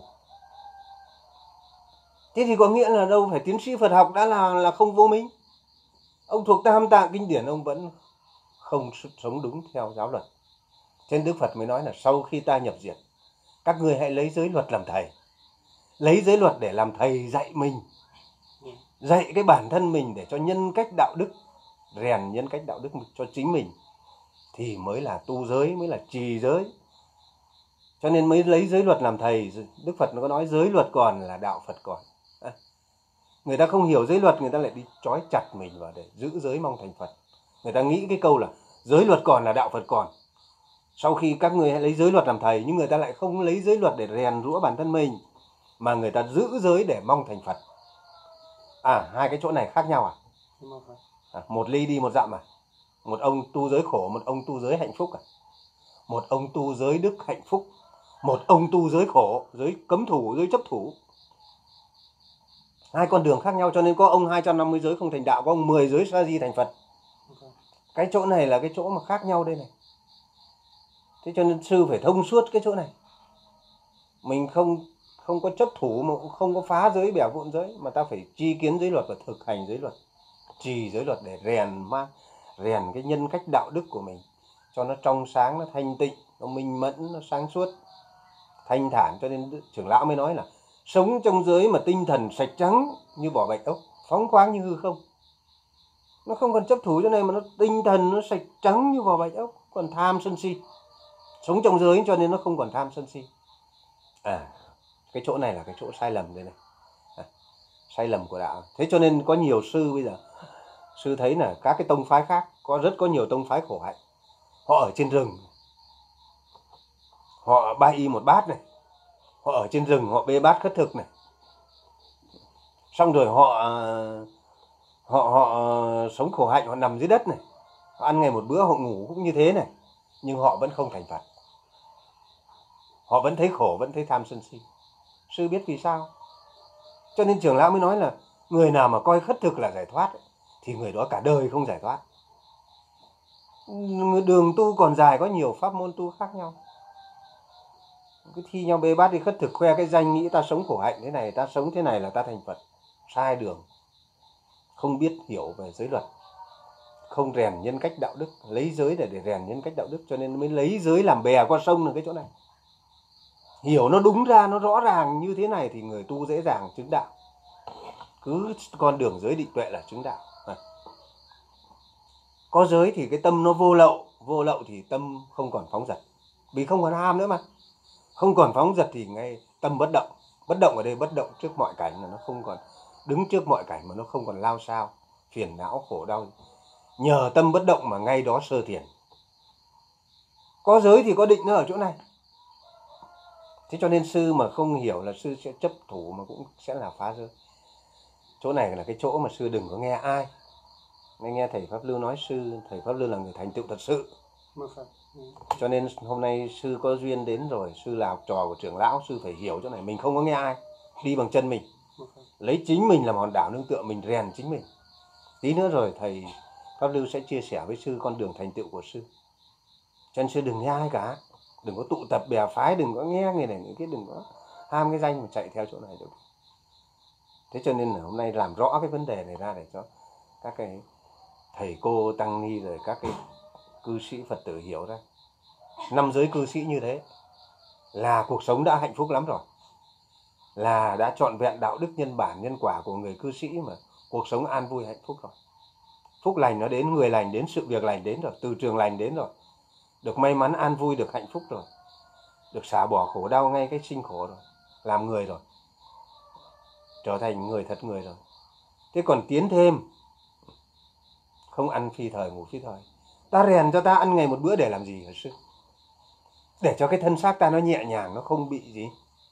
Thế thì có nghĩa là đâu phải tiến sĩ Phật học đã là không vô minh. Ông thuộc Tam Tạng kinh điển, ông vẫn không sống đúng theo giáo luật. Trên Đức Phật mới nói là sau khi ta nhập diệt, các ngươi hãy lấy giới luật làm thầy. Lấy giới luật để làm thầy dạy mình, dạy cái bản thân mình để cho nhân cách đạo đức, rèn nhân cách đạo đức cho chính mình, thì mới là tu giới, mới là trì giới. Cho nên mới lấy giới luật làm thầy. Đức Phật nó có nói giới luật còn là đạo Phật còn. Người ta không hiểu giới luật, người ta lại đi trói chặt mình vào để giữ giới mong thành Phật. Người ta nghĩ cái câu là giới luật còn là đạo Phật còn. Sau khi các người hãy lấy giới luật làm thầy, nhưng người ta lại không lấy giới luật để rèn rũa bản thân mình, mà người ta giữ giới để mong thành Phật. Hai cái chỗ này khác nhau một ly đi một dặm một ông tu giới khổ, một ông tu giới hạnh phúc một ông tu giới đức hạnh phúc, một ông tu giới khổ, giới cấm thủ, giới chấp thủ. Hai con đường khác nhau, cho nên có ông 250 giới không thành đạo, có ông 10 giới sa di thành Phật. Cái chỗ này là cái chỗ mà khác nhau đây này. Thế cho nên sư phải thông suốt cái chỗ này. Mình không có chấp thủ, mà cũng không có phá giới, bẻ vụn giới, mà ta phải tri kiến giới luật và thực hành giới luật, trì giới luật để rèn cái nhân cách đạo đức của mình cho nó trong sáng, nó thanh tịnh, nó minh mẫn, nó sáng suốt, thanh thản. Cho nên trưởng lão mới nói là sống trong giới mà tinh thần sạch trắng như vỏ bạch ốc, phóng khoáng như hư không. Nó không còn chấp thủ chỗ này, mà nó tinh thần nó sạch trắng như vỏ bạch ốc, còn tham sân si. Sống trong giới cho nên nó không còn tham sân si. Cái chỗ này là cái chỗ sai lầm đây này. Sai lầm của đạo. Thế cho nên có nhiều sư bây giờ, sư thấy là các cái tông phái khác, có nhiều tông phái khổ hạnh. Họ ở trên rừng, họ ba y một bát này, họ ở trên rừng, họ bê bát khất thực này. Xong rồi họ sống khổ hạnh, họ nằm dưới đất này, họ ăn ngày một bữa, họ ngủ cũng như thế này, nhưng họ vẫn không thành Phật. Họ vẫn thấy khổ, vẫn thấy tham sân si. Sư biết vì sao. Cho nên trưởng lão mới nói là người nào mà coi khất thực là giải thoát thì người đó cả đời không giải thoát. Đường tu còn dài, có nhiều pháp môn tu khác nhau. Cứ thi nhau bê bát đi khất thực, khoe cái danh, nghĩ ta sống khổ hạnh thế này, ta sống thế này là ta thành Phật. Sai đường. Không biết hiểu về giới luật, không rèn nhân cách đạo đức, lấy giới để rèn nhân cách đạo đức, cho nên mới lấy giới làm bè qua sông. Là cái chỗ này. Hiểu nó đúng ra, nó rõ ràng như thế này thì người tu dễ dàng chứng đạo. Cứ con đường giới định tuệ là chứng đạo. Có giới thì cái tâm nó vô lậu thì tâm không còn phóng dật, vì không còn ham nữa mà. Không còn phóng dật thì ngay tâm bất động. Bất động ở đây bất động trước mọi cảnh, là nó không còn đứng trước mọi cảnh, mà nó không còn lao sao, phiền não, khổ đau. Nhờ tâm bất động mà ngay đó sơ thiền. Có giới thì có định nó ở chỗ này. Thế cho nên sư mà không hiểu là sư sẽ chấp thủ, mà cũng sẽ là phá giới. Chỗ này là cái chỗ mà sư đừng có nghe ai. Nghe thầy Pháp Lưu nói, thầy Pháp Lưu là người thành tựu thật sự. Cho nên hôm nay sư có duyên đến rồi, sư là học trò của trưởng lão, sư phải hiểu chỗ này. Mình không có nghe ai, đi bằng chân mình, lấy chính mình làm hòn đảo nương tựa, mình rèn chính mình. Tí nữa rồi thầy Pháp Lưu sẽ chia sẻ với sư con đường thành tựu của sư. Cho nên sư đừng nghe ai cả, đừng có tụ tập bè phái, đừng có nghe người này người kia, đừng có ham cái danh mà chạy theo chỗ này được. Thế cho nên là hôm nay làm rõ cái vấn đề này ra để cho các cái thầy cô tăng ni rồi các cái cư sĩ Phật tử hiểu ra. 5 giới cư sĩ như thế là cuộc sống đã hạnh phúc lắm rồi, là đã trọn vẹn đạo đức nhân bản nhân quả của người cư sĩ, mà cuộc sống an vui hạnh phúc rồi. Phúc lành nó đến, người lành đến, sự việc lành đến rồi, từ trường lành đến rồi, được may mắn an vui, được hạnh phúc rồi, được xả bỏ khổ đau ngay cái sinh khổ rồi, làm người rồi, trở thành người thật người rồi. Thế còn tiến thêm, không ăn phi thời ngủ phi thời. Ta rèn cho ta ăn ngày một bữa để làm gì hả sư? Để cho cái thân xác ta nó nhẹ nhàng, nó không bị gì,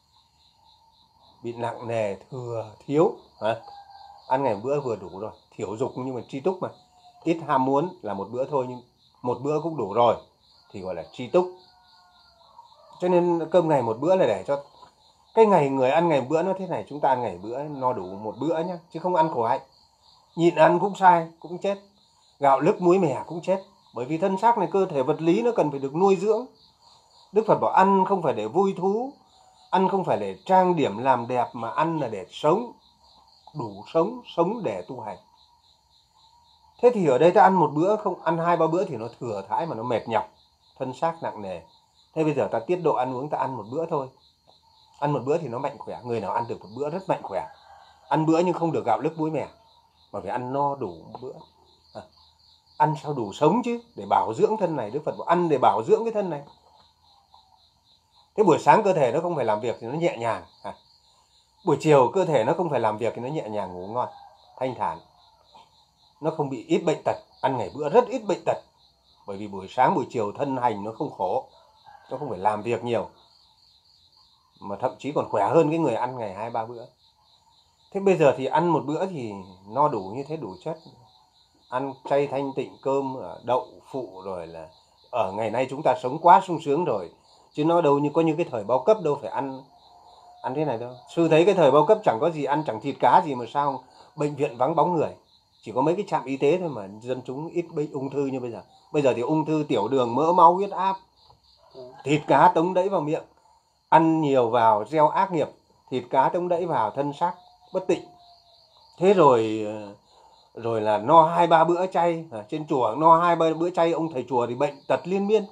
bị nặng nề, thừa thiếu. Ăn ngày một bữa vừa đủ rồi, thiểu dục nhưng mà tri túc mà. Ít ham muốn là một bữa thôi, nhưng một bữa cũng đủ rồi thì gọi là tri túc. Cho nên cơm ngày một bữa là để cho cái ngày người ăn ngày một bữa nó thế này, chúng ta ăn ngày bữa no đủ một bữa nhá, chứ không ăn khổ hạnh. Nhịn ăn cũng sai, cũng chết. Gạo lứt muối mè cũng chết. Bởi vì thân xác này, cơ thể vật lý nó cần phải được nuôi dưỡng. Đức Phật bảo ăn không phải để vui thú, ăn không phải để trang điểm làm đẹp, mà ăn là để sống, đủ sống, sống để tu hành. Thế thì ở đây ta ăn một bữa, không ăn 2-3 bữa thì nó thừa thãi mà nó mệt nhọc, thân xác nặng nề. Thế bây giờ ta tiết độ ăn uống, ta ăn một bữa thôi. Ăn một bữa thì nó mạnh khỏe, người nào ăn được một bữa rất mạnh khỏe. Ăn bữa nhưng không được gạo lứt muối mè, mà phải ăn no đủ một bữa. Ăn sao đủ sống chứ, để bảo dưỡng thân này. Đức Phật bảo ăn để bảo dưỡng cái thân này. Thế buổi sáng cơ thể nó không phải làm việc thì nó nhẹ nhàng. Buổi chiều cơ thể nó không phải làm việc thì nó nhẹ nhàng, ngủ ngon, thanh thản. Nó không bị ít bệnh tật, ăn ngày bữa rất ít bệnh tật. Bởi vì buổi sáng buổi chiều thân hành nó không khổ, nó không phải làm việc nhiều, mà thậm chí còn khỏe hơn cái người ăn ngày 2-3 bữa. Thế bây giờ thì ăn một bữa thì no đủ như thế, đủ chất. Ăn chay thanh tịnh, cơm đậu phụ, rồi là ở ngày nay chúng ta sống quá sung sướng rồi, chứ nó đâu như có những cái thời bao cấp đâu phải ăn thế này đâu. Sư thấy cái thời bao cấp chẳng có gì ăn, chẳng thịt cá gì mà sao bệnh viện vắng bóng người, chỉ có mấy cái trạm y tế thôi mà dân chúng ít bệnh ung thư như bây giờ. Bây giờ thì ung thư, tiểu đường, mỡ máu, huyết áp, thịt cá tống đẩy vào miệng, ăn nhiều vào gieo ác nghiệp, thịt cá tống đẩy vào thân xác bất tịnh. Thế rồi là no 2-3 bữa chay, trên chùa no 2-3 bữa chay, ông thầy chùa thì bệnh tật liên miên.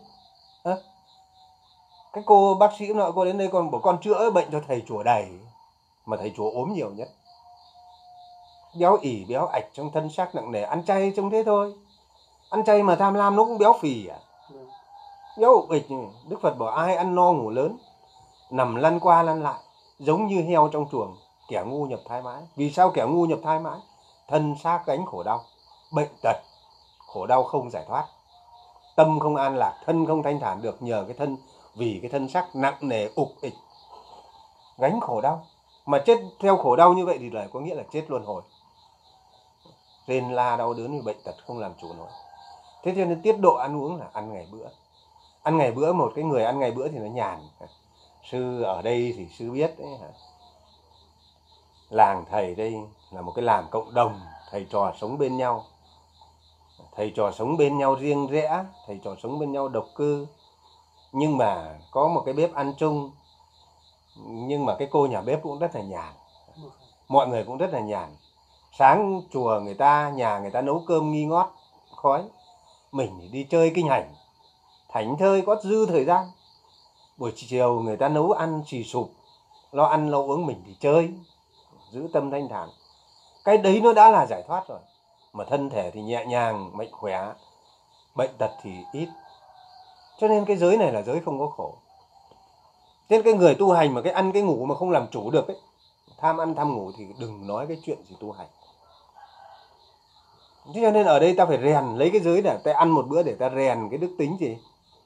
Cái cô bác sĩ nọ, cô đến đây con bảo con chữa bệnh cho thầy chùa đầy, mà thầy chùa ốm nhiều nhất, béo ỉ béo ạch trong thân xác nặng nề. Ăn chay trông thế thôi, ăn chay mà tham lam nó cũng béo phì béo ục ịch. Đức Phật bảo ai ăn no ngủ lớn, nằm lăn qua lăn lại giống như heo trong chuồng, kẻ ngu nhập thai mãi. Vì sao kẻ ngu nhập thai mãi? Thân xác gánh khổ đau, bệnh tật, khổ đau không giải thoát, tâm không an lạc, thân không thanh thản được, nhờ cái thân, vì cái thân xác nặng nề ục ịch, gánh khổ đau. Mà chết theo khổ đau như vậy thì là có nghĩa là chết luân hồi, rên la đau đớn như bệnh tật không làm chủ nổi. Thế cho nên tiết độ ăn uống là ăn ngày bữa. Ăn ngày bữa, một cái người ăn ngày bữa thì nó nhàn. Sư ở đây thì sư biết đấy, làng thầy đây là một cái làng cộng đồng, thầy trò sống bên nhau. Thầy trò sống bên nhau riêng rẽ, thầy trò sống bên nhau độc cư. Nhưng mà có một cái bếp ăn chung. Nhưng mà cái cô nhà bếp cũng rất là nhàn. Mọi người cũng rất là nhàn. Sáng chùa người ta, nhà người ta nấu cơm nghi ngót, khói. Mình thì đi chơi kinh hành, thảnh thơi có dư thời gian. Buổi chiều người ta nấu ăn xì sụp, lo ăn lo uống, mình thì chơi, giữ tâm thanh thản. Cái đấy nó đã là giải thoát rồi. Mà thân thể thì nhẹ nhàng, mạnh khỏe, bệnh tật thì ít. Cho nên cái giới này là giới không có khổ. Thế nên cái người tu hành mà cái ăn cái ngủ mà không làm chủ được ấy, tham ăn tham ngủ, thì đừng nói cái chuyện gì tu hành. Thế cho nên ở đây ta phải rèn lấy cái giới để ta ăn một bữa, để ta rèn cái đức tính gì?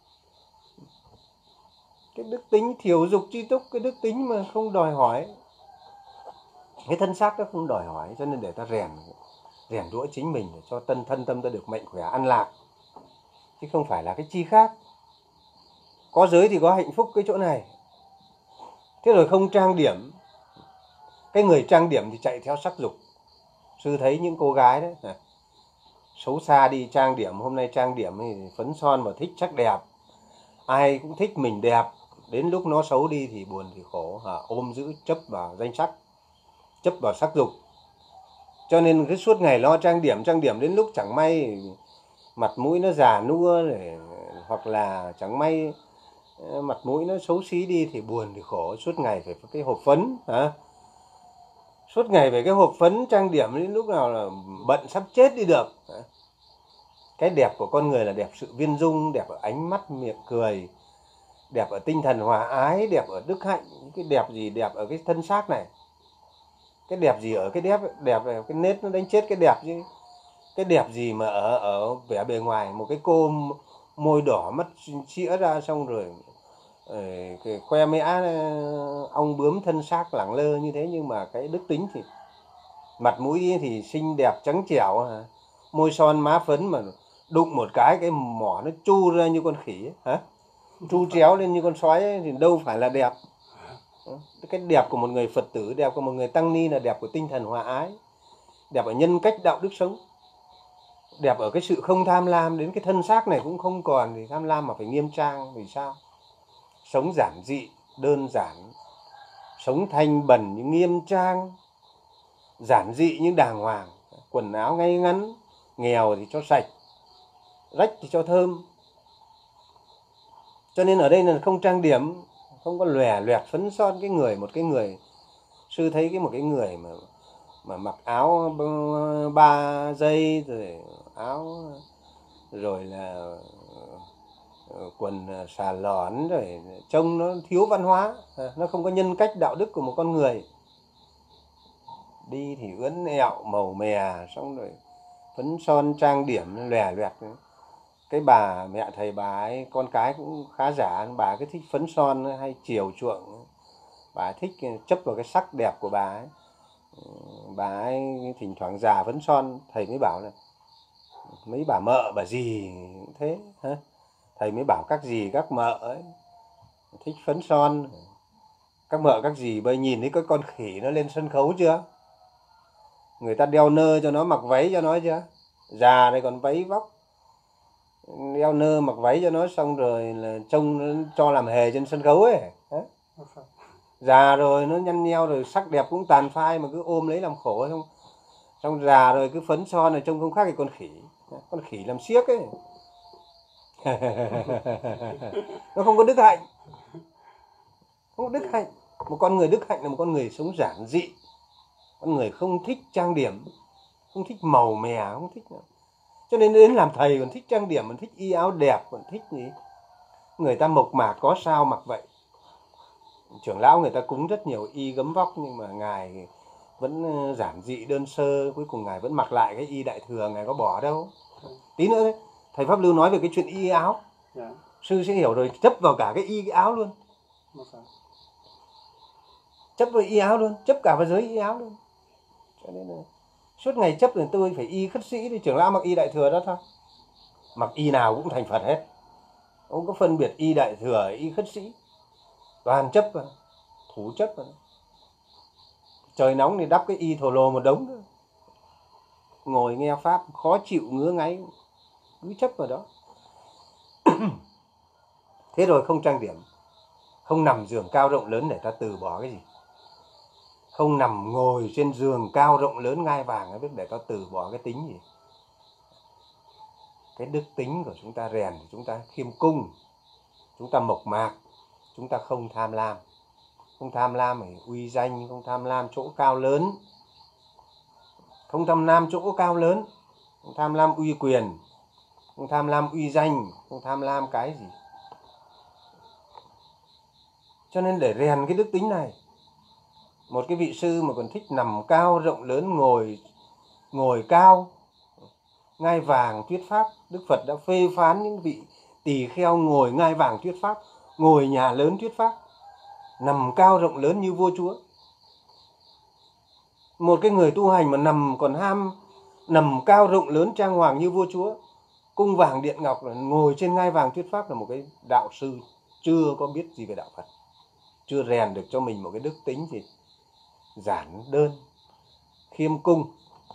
Cái đức tính thiểu dục tri túc, cái đức tính mà không đòi hỏi. Cái thân xác nó không đòi hỏi, cho nên để ta rèn rũa chính mình để cho thân tâm ta được mạnh khỏe, an lạc, chứ không phải là cái chi khác. Có giới thì có hạnh phúc cái chỗ này. Thế rồi không trang điểm. Cái người trang điểm thì chạy theo sắc dục. Sư thấy những cô gái đấy, xấu xa đi trang điểm, hôm nay trang điểm thì phấn son mà thích sắc đẹp. Ai cũng thích mình đẹp, đến lúc nó xấu đi thì buồn thì khổ, ôm giữ chấp vào danh sắc, chấp vào sắc dục. Cho nên cái suốt ngày lo trang điểm đến lúc chẳng may mặt mũi nó già nua này, hoặc là chẳng may mặt mũi nó xấu xí đi thì buồn thì khổ, suốt ngày phải cái hộp phấn, suốt ngày về cái hộp phấn trang điểm, đến lúc nào là bận sắp chết đi được. Cái đẹp của con người là đẹp sự viên dung, đẹp ở ánh mắt miệng cười, đẹp ở tinh thần hòa ái, đẹp ở đức hạnh. Cái đẹp gì? Đẹp ở cái thân xác này. Cái đẹp gì ở cái đẹp ở cái nết nó đánh chết cái đẹp chứ. Cái đẹp gì mà ở vẻ bề ngoài. Một cái cô môi đỏ mắt chĩa ra xong rồi khoe mẽ ong bướm thân xác lẳng lơ như thế, nhưng mà cái đức tính thì mặt mũi thì xinh đẹp trắng trẻo, môi son má phấn, mà đụng một cái mỏ nó chu ra như con khỉ ấy, chu chéo lên như con sói ấy, thì đâu phải là đẹp. Cái đẹp của một người Phật tử, đẹp của một người tăng ni là đẹp của tinh thần hòa ái, đẹp ở nhân cách đạo đức sống. Đẹp ở cái sự không tham lam, đến cái thân xác này cũng không còn thì tham lam mà phải nghiêm trang. Vì sao? Sống giản dị, đơn giản, sống thanh bẩn nhưng nghiêm trang, giản dị nhưng đàng hoàng, quần áo ngay ngắn, nghèo thì cho sạch, rách thì cho thơm. Cho nên ở đây là không trang điểm, không có lòe loẹt phấn son cái người. Một cái người, sư thấy một cái người mà mặc áo 3 giây rồi áo rồi là quần xà lón rồi trông nó thiếu văn hóa, nó không có nhân cách đạo đức của một con người. Đi thì ướn ẹo màu mè, xong rồi phấn son trang điểm lòe loẹt. Cái bà mẹ thầy bà ấy, con cái cũng khá giả, bà cứ thích phấn son hay chiều chuộng, bà thích chấp vào cái sắc đẹp của bà ấy. Bà ấy thỉnh thoảng già phấn son, thầy mới bảo là mấy bà mợ bà gì cũng thế hả? Thầy mới bảo các dì các mợ ấy thích phấn son. Các mợ các dì bây nhìn thấy cái con khỉ nó lên sân khấu chưa? Người ta đeo nơ cho nó, mặc váy cho nó chưa? Già đây còn váy vóc, đeo nơ mặc váy cho nó, xong rồi là trông nó cho làm hề trên sân khấu ấy. Già rồi nó nhăn nheo rồi, sắc đẹp cũng tàn phai mà cứ ôm lấy làm khổ. Xong già rồi cứ phấn son này trông không khác cái con khỉ làm xiếc ấy. Nó không có đức hạnh, không có đức hạnh. Một con người đức hạnh là một con người sống giản dị, con người không thích trang điểm, không thích màu mè, không thích nữa. Cho nên đến làm thầy còn thích trang điểm, còn thích y áo đẹp, còn thích gì người ta mộc mạc có sao mặc vậy. Trưởng lão người ta cúng rất nhiều y gấm vóc, nhưng mà ngài vẫn giản dị đơn sơ. Cuối cùng ngài vẫn mặc lại cái y đại thừa, ngài có bỏ đâu. Tí nữa đấy, thầy Pháp Lưu nói về cái chuyện y áo, sư sẽ hiểu rồi, chấp vào cả cái y áo luôn. Chấp vào y áo luôn, chấp cả vào giới y áo luôn. Cho nên là suốt ngày chấp là tôi phải y khất sĩ, thì trưởng lão mặc y đại thừa đó thôi. Mặc y nào cũng thành Phật hết, không có phân biệt y đại thừa, y khất sĩ, toàn chấp vào, thủ chấp vào. Trời nóng thì đắp cái y thổ lồ một đống nữa. Ngồi nghe Pháp khó chịu ngứa ngáy, cứ chấp vào đó. Thế rồi không trang điểm, không nằm giường cao rộng lớn để ta từ bỏ cái gì. Không nằm ngồi trên giường cao rộng lớn ngai vàng biết để ta từ bỏ cái tính gì. Cái đức tính của chúng ta rèn thì chúng ta khiêm cung, chúng ta mộc mạc, chúng ta không tham lam. Không tham lam phải uy danh, không tham lam chỗ cao lớn, không tham lam chỗ cao lớn, không tham lam uy quyền, không tham lam uy danh, không tham lam cái gì. Cho nên để rèn cái đức tính này, một cái vị sư mà còn thích nằm cao rộng lớn, ngồi cao ngai vàng thuyết pháp. Đức Phật đã phê phán những vị tỳ kheo ngồi ngai vàng thuyết pháp, ngồi nhà lớn thuyết pháp, nằm cao rộng lớn như vua chúa. Một cái người tu hành mà còn nằm cao rộng lớn trang hoàng như vua chúa, cung vàng điện ngọc, là ngồi trên ngai vàng thuyết pháp, là một cái đạo sư chưa có biết gì về đạo Phật, chưa rèn được cho mình một cái đức tính gì giản đơn, khiêm cung.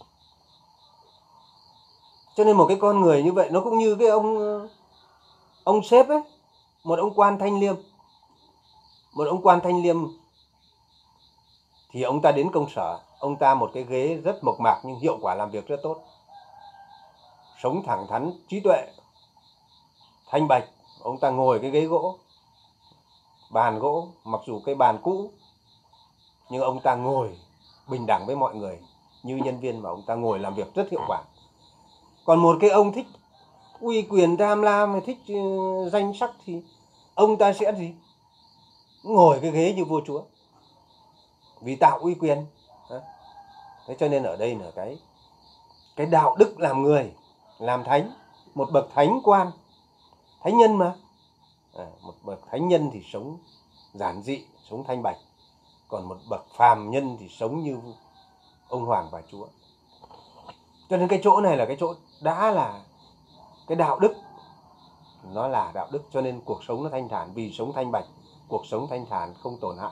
Cho nên một cái con người như vậy nó cũng như cái ông sếp ấy, một ông quan thanh liêm. Một ông quan thanh liêm thì ông ta đến công sở, ông ta một cái ghế rất mộc mạc nhưng hiệu quả làm việc rất tốt. Sống thẳng thắn, trí tuệ, thanh bạch. Ông ta ngồi cái ghế gỗ, bàn gỗ, mặc dù cái bàn cũ, nhưng ông ta ngồi bình đẳng với mọi người như nhân viên, mà ông ta ngồi làm việc rất hiệu quả. Còn một cái ông thích uy quyền tham lam, thích danh sắc thì ông ta sẽ gì? Ngồi cái ghế như vua chúa, vì tạo uy quyền. Thế cho nên ở đây là cái đạo đức làm người, làm thánh. Một bậc thánh quan, thánh nhân mà. Một bậc thánh nhân thì sống giản dị, sống thanh bạch. Còn một bậc phàm nhân thì sống như ông hoàng và chúa. Cho nên cái chỗ này là cái chỗ đã là cái đạo đức, nó là đạo đức. Cho nên cuộc sống nó thanh thản, vì sống thanh bạch, cuộc sống thanh thản, không tổn hại,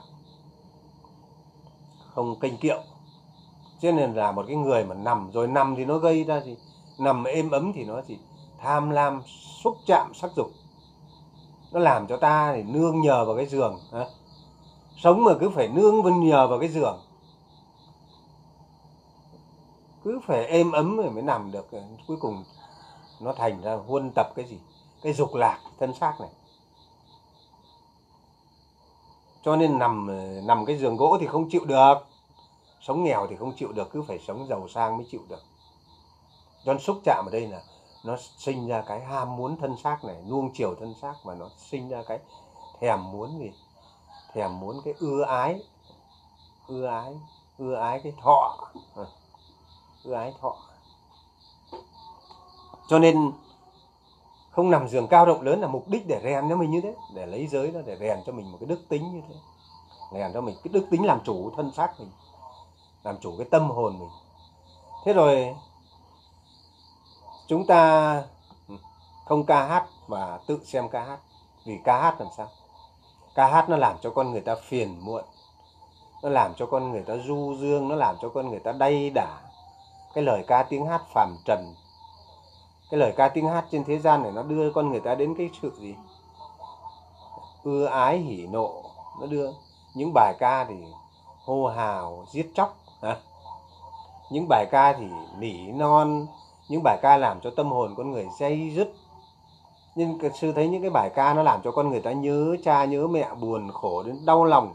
không kênh kiệu. Cho nên là một cái người mà nằm thì nó gây ra gì? Nằm êm ấm thì nó chỉ tham lam xúc chạm sắc dục, nó làm cho ta thì nương nhờ vào cái giường. Sống mà cứ phải nương nhờ vào cái giường, cứ phải êm ấm rồi mới nằm được. Cuối cùng nó thành ra huân tập cái gì? Cái dục lạc thân xác này. Cho nên nằm cái giường gỗ thì không chịu được, sống nghèo thì không chịu được, cứ phải sống giàu sang mới chịu được. Cho nên xúc chạm ở đây là nó sinh ra cái ham muốn thân xác này, nuông chiều thân xác, và nó sinh ra cái thèm muốn gì? Thèm muốn cái ưa ái cái thọ, ưa ái thọ. Cho nên không nằm giường cao rộng lớn là mục đích để rèn cho mình như thế, để lấy giới đó, để rèn cho mình một cái đức tính như thế, rèn cho mình cái đức tính làm chủ thân xác mình, làm chủ cái tâm hồn mình. Thế rồi chúng ta không ca hát và tự xem ca hát. Vì ca hát làm sao? Ca hát nó làm cho con người ta phiền muộn, nó làm cho con người ta du dương, nó làm cho con người ta đay đả. Cái lời ca tiếng hát phàm trần, cái lời ca tiếng hát trên thế gian này, nó đưa con người ta đến cái sự gì? Ưa ái hỉ nộ. Nó đưa những bài ca thì hô hào giết chóc, những bài ca thì nỉ non, những bài ca làm cho tâm hồn con người day dứt. Nhưng sư thấy những cái bài ca nó làm cho con người ta nhớ cha nhớ mẹ, buồn khổ đến đau lòng,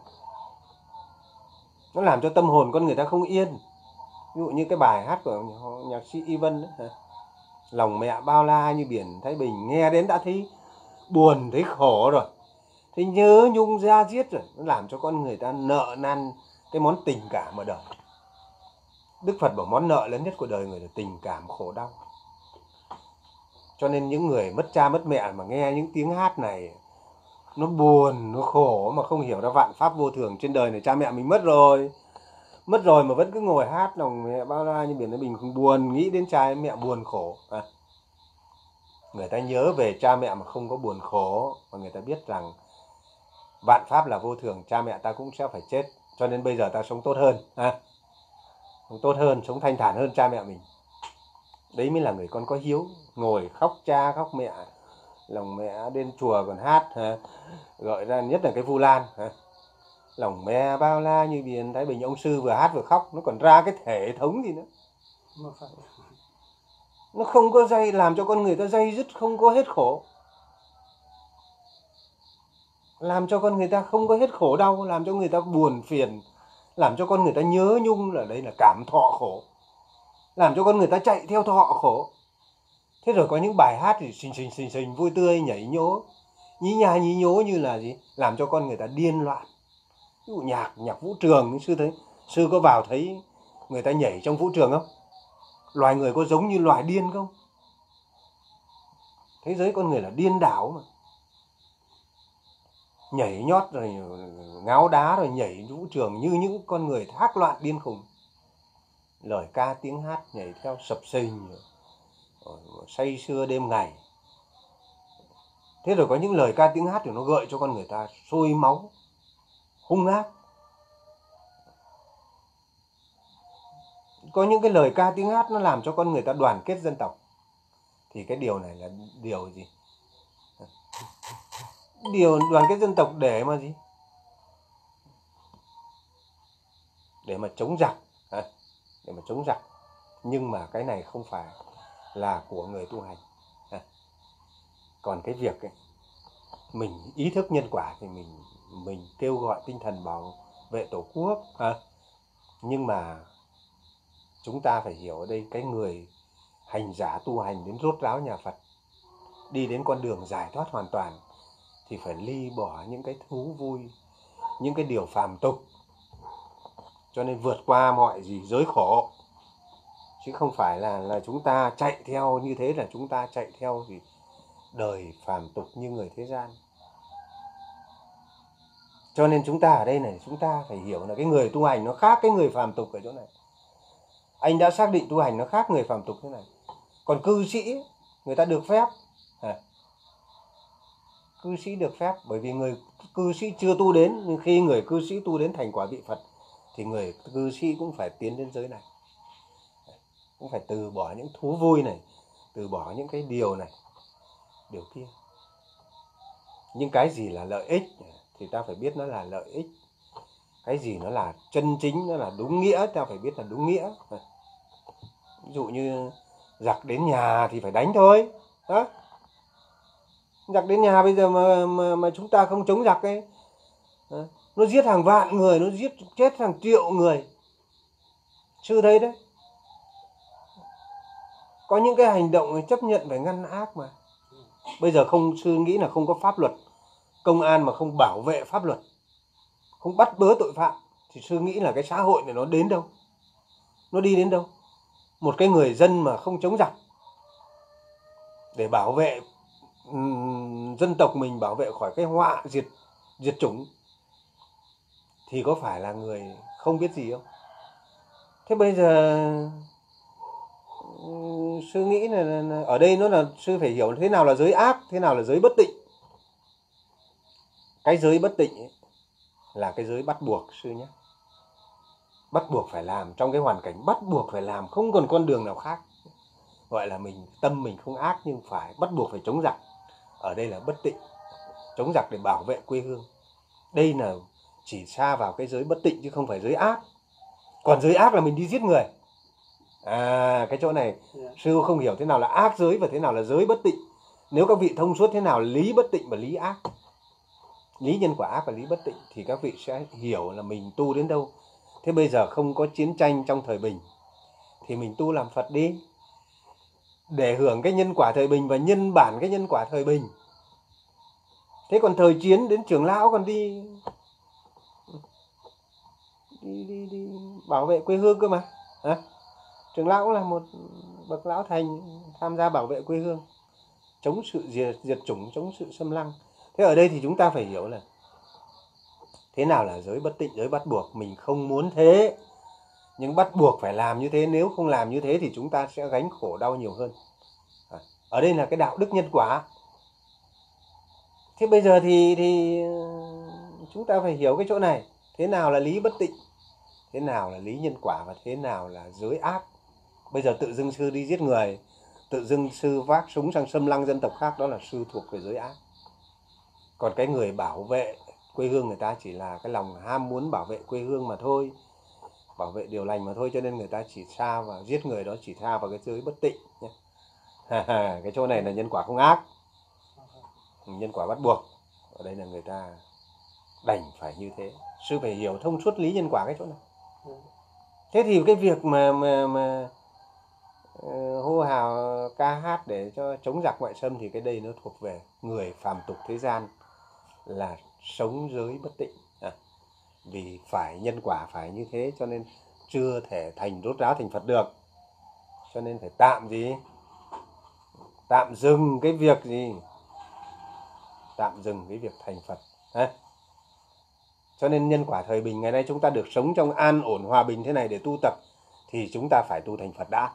nó làm cho tâm hồn con người ta không yên. Ví dụ như cái bài hát của nhạc sĩ Y Vân ấy, lòng mẹ bao la như biển Thái Bình, nghe đến đã thấy buồn, thấy khổ rồi, thấy nhớ nhung da diết rồi. Nó làm cho con người ta nợ năn cái món tình cảm ở đời. Đức Phật bảo món nợ lớn nhất của đời người là tình cảm khổ đau. Cho nên những người mất cha mất mẹ mà nghe những tiếng hát này, nó buồn, nó khổ mà không hiểu ra vạn pháp vô thường. Trên đời này cha mẹ mình mất rồi mà vẫn cứ ngồi hát lòng mẹ bao la như biển Thái Bình, không buồn, nghĩ đến cha mẹ buồn khổ. Người ta nhớ về cha mẹ mà không có buồn khổ, và người ta biết rằng vạn pháp là vô thường, cha mẹ ta cũng sẽ phải chết. Cho nên bây giờ ta sống tốt hơn, sống tốt hơn, sống thanh thản hơn cha mẹ mình. Đấy mới là người con có hiếu. Ngồi khóc cha khóc mẹ, lòng mẹ đến chùa còn hát, gọi ra nhất là cái Vu Lan, lòng mẹ bao la như biển Thái Bình. Ông sư vừa hát vừa khóc, nó còn ra cái thể thống gì nữa. Nó không có dây, làm cho con người ta day dứt, không có hết khổ, làm cho con người ta không có hết khổ đau, làm cho người ta buồn phiền, làm cho con người ta nhớ nhung, là đây là cảm thọ khổ, làm cho con người ta chạy theo thọ khổ. Thế rồi có những bài hát thì xình vui tươi, nhảy nhố, nhí nha nhí nhố như là gì? Làm cho con người ta điên loạn. Ví dụ nhạc vũ trường, sư có vào thấy người ta nhảy trong vũ trường không? Loài người có giống như loài điên không? Thế giới con người là điên đảo mà. Nhảy nhót rồi ngáo đá rồi nhảy vũ trường như những con người thác loạn điên khùng. Lời ca tiếng hát nhảy theo sập sình, say sưa đêm ngày. Thế rồi có những lời ca tiếng hát thì nó gợi cho con người ta sôi máu, hung ác. Có những cái lời ca tiếng hát nó làm cho con người ta đoàn kết dân tộc. Thì cái điều này là điều gì? Điều đoàn kết dân tộc để mà gì? Để mà chống giặc. Để mà chống giặc. Nhưng mà cái này không phải là của người tu hành. Còn cái việc ấy, mình ý thức nhân quả thì mình kêu gọi tinh thần bảo vệ Tổ quốc. Nhưng mà chúng ta phải hiểu ở đây, cái người hành giả tu hành đến rốt ráo nhà Phật, đi đến con đường giải thoát hoàn toàn, thì phải ly bỏ những cái thú vui, những cái điều phàm tục. Cho nên vượt qua mọi gì giới khổ. Chứ không phải là chúng ta chạy theo như thế, là chúng ta chạy theo gì đời phàm tục như người thế gian. Cho nên chúng ta ở đây này, chúng ta phải hiểu là cái người tu hành nó khác cái người phàm tục ở chỗ này. Anh đã xác định tu hành nó khác người phàm tục thế này. Còn cư sĩ, người ta được phép. Cư sĩ được phép, bởi vì người cư sĩ chưa tu đến, nhưng khi người cư sĩ tu đến thành quả vị Phật, thì người cư sĩ cũng phải tiến đến giới này, cũng phải từ bỏ những thú vui này, từ bỏ những cái điều này, điều kia. Nhưng cái gì là lợi ích thì ta phải biết nó là lợi ích. Cái gì nó là chân chính, nó là đúng nghĩa, ta phải biết là đúng nghĩa. Ví dụ như giặc đến nhà thì phải đánh thôi. Đó. Giặc đến nhà bây giờ mà chúng ta không chống giặc ấy, nó giết hàng vạn người, nó giết chết hàng triệu người. Sư thấy đấy. Có những cái hành động chấp nhận phải ngăn ác mà. Bây giờ sư nghĩ là không có pháp luật, công an mà không bảo vệ pháp luật, không bắt bớ tội phạm, thì sư nghĩ là cái xã hội này nó đến đâu? Nó đi đến đâu? Một cái người dân mà không chống giặc để bảo vệ dân tộc mình, bảo vệ khỏi cái họa diệt chủng, thì có phải là người không biết gì không? Thế bây giờ sư nghĩ là ở đây nó là sư phải hiểu thế nào là giới ác, thế nào là giới bất tịnh. Cái giới bất tịnh ấy là cái giới bắt buộc sư nhé. Bắt buộc phải làm, trong cái hoàn cảnh bắt buộc phải làm, không còn con đường nào khác. Gọi là tâm mình không ác nhưng phải bắt buộc phải chống giặc. Ở đây là bất tịnh, chống giặc để bảo vệ quê hương. Đây là chỉ xa vào cái giới bất tịnh chứ không phải giới ác. Còn giới ác là mình đi giết người. Cái chỗ này sư không hiểu thế nào là ác giới và thế nào là giới bất tịnh. Nếu các vị thông suốt thế nào là lý bất tịnh và lý ác, lý nhân quả ác và lý bất tịnh, thì các vị sẽ hiểu là mình tu đến đâu. Thế bây giờ không có chiến tranh trong thời bình thì mình tu làm Phật đi, để hưởng cái nhân quả thời bình và nhân bản cái nhân quả thời bình. Thế còn thời chiến đến trưởng lão còn đi bảo vệ quê hương cơ mà. Trưởng lão là một bậc lão thành tham gia bảo vệ quê hương, chống sự diệt chủng, chống sự xâm lăng. Thế ở đây thì chúng ta phải hiểu là thế nào là giới bất tịnh, giới bắt buộc. Mình không muốn thế, nhưng bắt buộc phải làm như thế. Nếu không làm như thế thì chúng ta sẽ gánh khổ đau nhiều hơn. Ở đây là cái đạo đức nhân quả. Thế bây giờ thì chúng ta phải hiểu cái chỗ này. Thế nào là lý bất tịnh, thế nào là lý nhân quả, và thế nào là giới ác. Bây giờ tự dưng sư đi giết người, tự dưng sư vác súng sang xâm lăng dân tộc khác, đó là sư thuộc về giới ác. Còn cái người bảo vệ quê hương người ta chỉ là cái lòng ham muốn bảo vệ quê hương mà thôi, bảo vệ điều lành mà thôi, cho nên người ta chỉ xa vào giết người, đó chỉ xa vào cái giới bất tịnh nhé. Cái chỗ này là nhân quả không ác, nhân quả bắt buộc. Ở đây là người ta đành phải như thế. Sư phải hiểu thông suốt lý nhân quả cái chỗ này. Thế thì cái việc mà hô hào ca hát để cho chống giặc ngoại xâm thì cái đây nó thuộc về người phàm tục thế gian, là sống giới bất tịnh. Vì phải nhân quả phải như thế cho nên chưa thể rốt ráo thành Phật được. Cho nên phải tạm dừng cái việc tạm dừng cái việc thành Phật. Cho nên nhân quả thời bình ngày nay chúng ta được sống trong an ổn hòa bình thế này để tu tập, thì chúng ta phải tu thành Phật đã.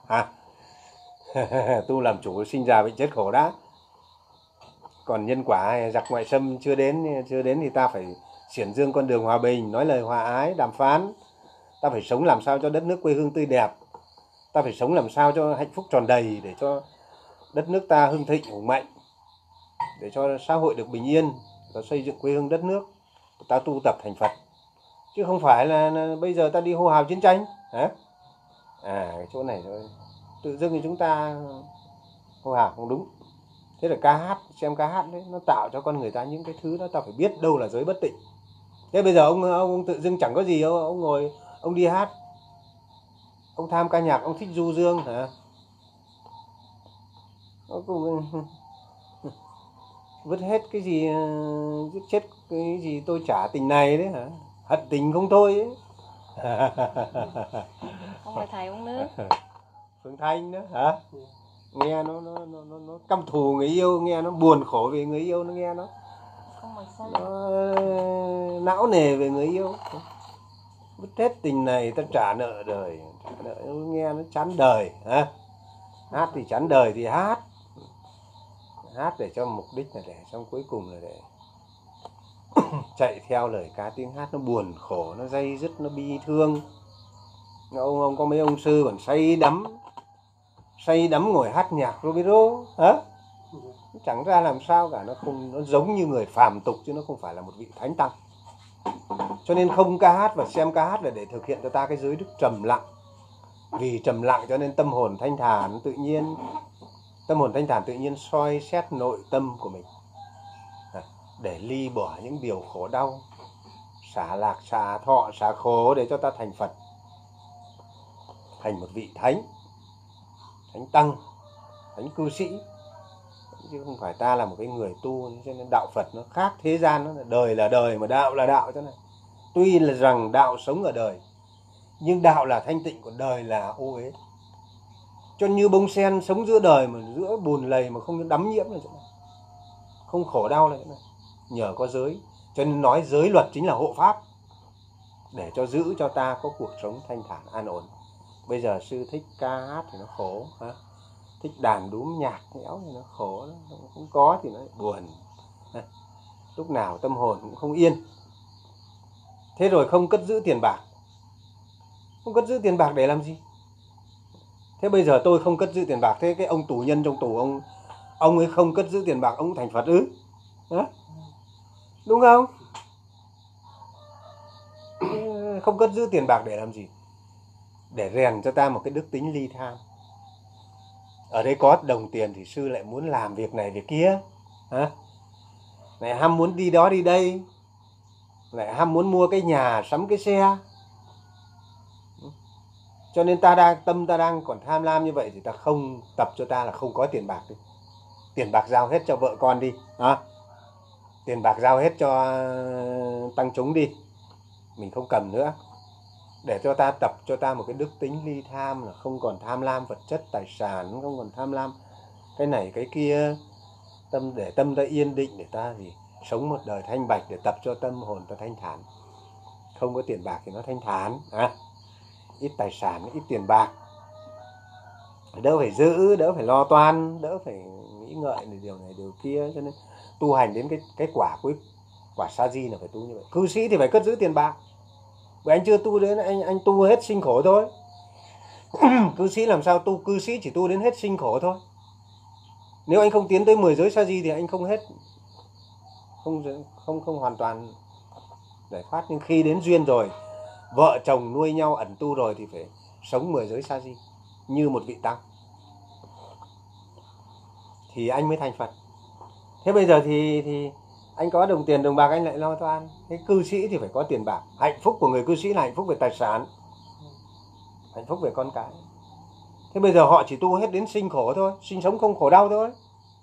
Tu làm chủ sinh già bệnh chết khổ đã. Còn nhân quả giặc ngoại xâm chưa đến thì ta phải xiển dương con đường hòa bình, nói lời hòa ái, đàm phán. Ta phải sống làm sao cho đất nước quê hương tươi đẹp. Ta phải sống làm sao cho hạnh phúc tròn đầy, để cho đất nước ta hưng thịnh hùng mạnh, để cho xã hội được bình yên, ta xây dựng quê hương đất nước, ta tu tập thành Phật. Chứ không phải là bây giờ ta đi hô hào chiến tranh. Cái chỗ này thôi. Tự dưng thì chúng ta hô hào không đúng. Thế là ca hát, xem ca hát đấy, nó tạo cho con người ta những cái thứ đó, ta phải biết đâu là giới bất tịnh. Thế bây giờ ông tự dưng chẳng có gì, ông ngồi, ông đi hát, ông tham ca nhạc, ông thích du dương vứt hết cái gì, giết chết cái gì tôi trả tình này đấy hận tình không thôi ấy. Không phải thầy uống nước. Phương Thanh đó nghe nó căm thù người yêu, nghe nó buồn khổ về người yêu, nó nghe nó não nề về người yêu. Vứt hết tình này ta trả nợ đời, nghe nó chán đời. Hát thì chán đời thì hát để cho mục đích là để trong cuối cùng là để chạy theo lời ca tiếng hát, nó buồn khổ, nó day dứt, nó bi thương. Ông có mấy ông sư còn say đắm say đắm ngồi hát nhạc Robero hả? Chẳng ra làm sao cả, nó giống như người phàm tục chứ nó không phải là một vị thánh tăng. Cho nên không ca hát và xem ca hát là để thực hiện cho ta cái giới đức trầm lặng. Vì trầm lặng cho nên tâm hồn thanh thản tự nhiên soi xét nội tâm của mình, để ly bỏ những điều khổ đau, xả lạc, xả thọ, xả khổ để cho ta thành Phật, thành một vị thánh, thánh tăng, thánh cư sĩ, chứ không phải ta là một cái người tu. Cho nên đạo Phật nó khác thế gian, nó là đời mà đạo là đạo. Cho nên tuy là rằng đạo sống ở đời, nhưng đạo là thanh tịnh, còn đời là ô uế. Cho như bông sen sống giữa đời mà giữa bùn lầy mà không đắm nhiễm là chỗ này, không khổ đau là chỗ này, nhờ có giới. Cho nên nói giới luật chính là hộ pháp để cho giữ cho ta có cuộc sống thanh thản an ổn. Bây giờ sư thích ca hát thì nó khổ, thích đàn đúm nhạc nhẽo thì nó khổ, không có thì nó buồn, lúc nào tâm hồn cũng không yên. Thế rồi không cất giữ tiền bạc. Không cất giữ tiền bạc để làm gì? Thế bây giờ tôi không cất giữ tiền bạc, thế cái ông tù nhân trong tù, ông ấy không cất giữ tiền bạc, ông thành Phật ư? Đúng không? Không cất giữ tiền bạc để làm gì? Để rèn cho ta một cái đức tính ly tham. Ở đây có đồng tiền thì sư lại muốn làm việc này việc kia, lại ham muốn đi đó đi đây, lại ham muốn mua cái nhà, sắm cái xe. Cho nên tâm ta đang còn tham lam như vậy thì ta không tập cho ta là không có tiền bạc đi. Tiền bạc giao hết cho vợ con đi, tiền bạc giao hết cho tăng chúng đi, mình không cầm nữa. Để cho ta tập cho ta một cái đức tính ly tham, là không còn tham lam vật chất tài sản, không còn tham lam cái này cái kia. Để tâm ta yên định, để ta sống một đời thanh bạch, để tập cho tâm hồn ta thanh thản. Không có tiền bạc thì nó thanh thản, ít tài sản, ít tiền bạc, đỡ phải giữ, đỡ phải lo toan, đỡ phải nghĩ ngợi điều này điều kia. Cho nên tu hành đến cái quả quả sa di là phải tu như vậy. Cư sĩ thì phải cất giữ tiền bạc. Vì anh chưa tu đến, anh tu hết sinh khổ thôi. Cư sĩ làm sao tu? Cư sĩ chỉ tu đến hết sinh khổ thôi. Nếu anh không tiến tới 10 giới sa di thì anh không hết, không hoàn toàn giải thoát. Nhưng khi đến duyên rồi, vợ chồng nuôi nhau ẩn tu rồi thì phải sống 10 giới sa di như một vị tăng, thì anh mới thành Phật. Thế bây giờ thì anh có đồng tiền đồng bạc anh lại lo toan. Thế cư sĩ thì phải có tiền bạc. Hạnh phúc của người cư sĩ là hạnh phúc về tài sản, hạnh phúc về con cái. Thế bây giờ họ chỉ tu hết đến sinh khổ thôi, sinh sống không khổ đau thôi.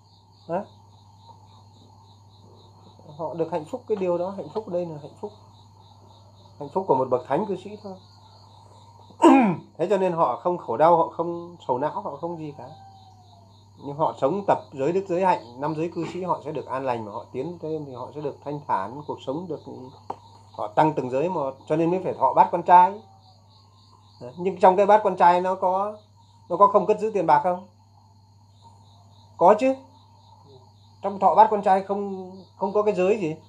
Họ được hạnh phúc cái điều đó. Hạnh phúc ở đây là hạnh phúc của một bậc thánh cư sĩ thôi. Thế cho nên họ không khổ đau, họ không sầu não, họ không gì cả. Nhưng họ sống tập giới đức giới hạnh, 5 giới cư sĩ, họ sẽ được an lành, mà họ tiến thêm thì họ sẽ được thanh thản, cuộc sống được, họ tăng từng giới một. Cho nên mới phải thọ bát quan trai. Nhưng trong cái bát quan trai nó có không cất giữ tiền bạc không? Có chứ. Trong thọ bát quan trai không có cái giới gì.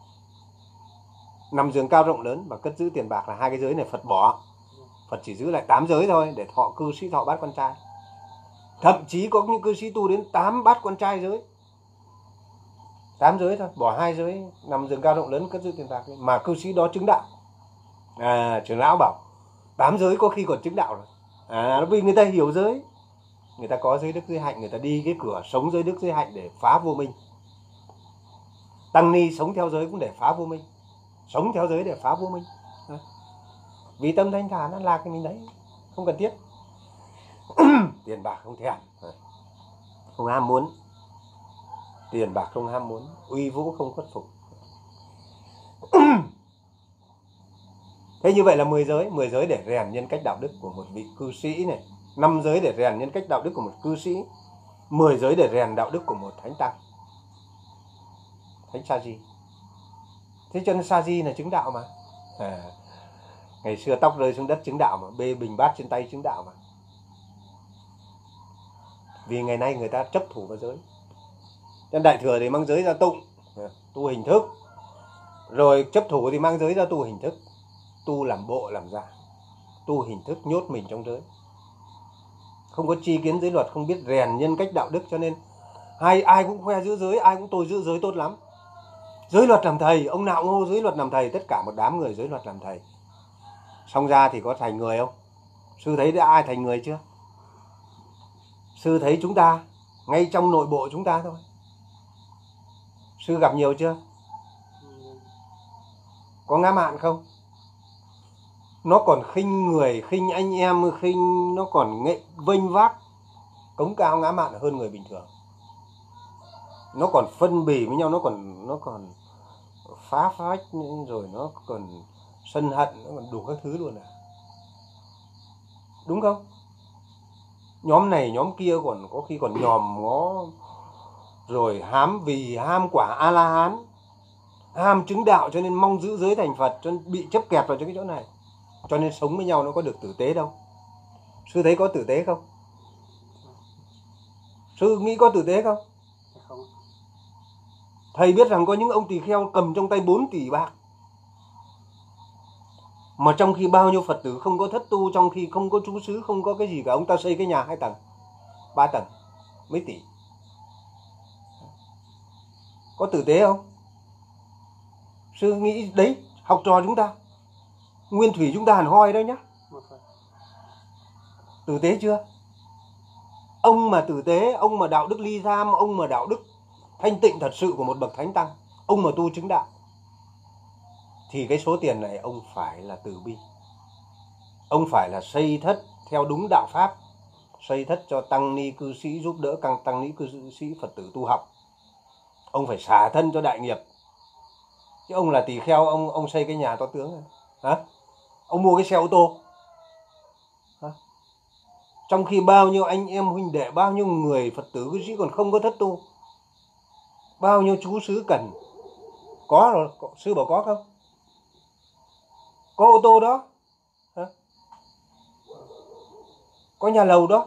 Nằm giường cao rộng lớn và cất giữ tiền bạc là 2 cái giới này Phật bỏ. Phật chỉ giữ lại 8 giới thôi để thọ cư sĩ thọ bát quan trai. Thậm chí có những cư sĩ tu đến 8 bát quan trai giới, 8 giới thôi, bỏ 2 giới nằm giường cao rộng lớn cất giữ tiền bạc ấy. Mà cư sĩ đó chứng đạo. Trưởng lão bảo 8 giới có khi còn chứng đạo rồi. Vì người ta hiểu giới, người ta có giới đức giới hạnh, người ta đi cái cửa sống giới đức giới hạnh để phá vô minh. Tăng ni sống theo giới cũng để phá vô minh, sống theo giới để phá vô minh. Vì tâm thanh thản nó là cái mình đấy, không cần thiết. Tiền bạc không thèm, không ham muốn. Tiền bạc không ham muốn, uy vũ không khuất phục. Thế như vậy là 10 giới để rèn nhân cách đạo đức của một vị cư sĩ này, 5 giới để rèn nhân cách đạo đức của một cư sĩ, 10 giới để rèn đạo đức của một thánh tăng, thánh sa di. Thế cho nên sa di là chứng đạo mà. Ngày xưa tóc rơi xuống đất chứng đạo mà, bê bình bát trên tay chứng đạo mà. Vì ngày nay người ta chấp thủ vào giới. Trên đại thừa thì mang giới ra tụng, tu hình thức. Rồi chấp thủ thì mang giới ra tu hình thức, tu làm bộ làm dạng, tu hình thức nhốt mình trong giới. không có tri kiến giới luật, không biết rèn nhân cách đạo đức, cho nên ai cũng khoe giữ giới, ai cũng tôi giữ giới tốt lắm. Giới luật làm thầy, ông nào cũng hô giới luật làm thầy, tất cả một đám người giới luật làm thầy. Xong ra thì có thành người không? Sư thấy đã ai thành người chưa? Sư thấy chúng ta, ngay trong nội bộ chúng ta thôi. Sư gặp nhiều chưa? Có ngã mạn không? Nó còn khinh người, khinh anh em, nó còn vênh vác, cống cao ngã mạn hơn người bình thường. Nó còn phân bì với nhau, nó còn phá phách, rồi nó còn sân hận, nó còn đủ các thứ luôn à. Đúng không? Nhóm này nhóm kia còn có khi còn nhòm ngó, rồi ham quả A-la-hán, ham chứng đạo, cho nên mong giữ giới thành Phật, cho nên bị chấp kẹt vào cái chỗ này. Cho nên sống với nhau nó có được tử tế đâu. Sư thấy có tử tế không? Sư nghĩ có tử tế không? Thầy biết rằng có những ông tỳ kheo cầm trong tay 4 tỷ bạc, mà trong khi bao nhiêu Phật tử không có thất tu, trong khi không có trú xứ, không có cái gì cả, ông ta xây cái nhà 2 tầng, 3 tầng, mấy tỷ. Có tử tế không? Sư nghĩ đấy, học trò chúng ta, nguyên thủy chúng ta hẳn hoi đó nhá. Tử tế chưa? Ông mà tử tế, ông mà đạo đức ly tham, ông mà đạo đức thanh tịnh thật sự của một bậc thánh tăng, ông mà tu chứng đạo, thì cái số tiền này ông phải là từ bi. Ông phải là xây thất theo đúng đạo pháp, xây thất cho tăng ni cư sĩ, giúp đỡ tăng ni cư sĩ Phật tử tu học. Ông phải xả thân cho đại nghiệp. Chứ ông là tỳ kheo, ông xây cái nhà to tướng hả? Ông mua cái xe ô tô hả? Trong khi bao nhiêu anh em huynh đệ, bao nhiêu người Phật tử cư sĩ còn không có thất tu, bao nhiêu chú xứ cần. Có rồi, sư bảo có không? Có ô tô đó hả? Có nhà lầu đó,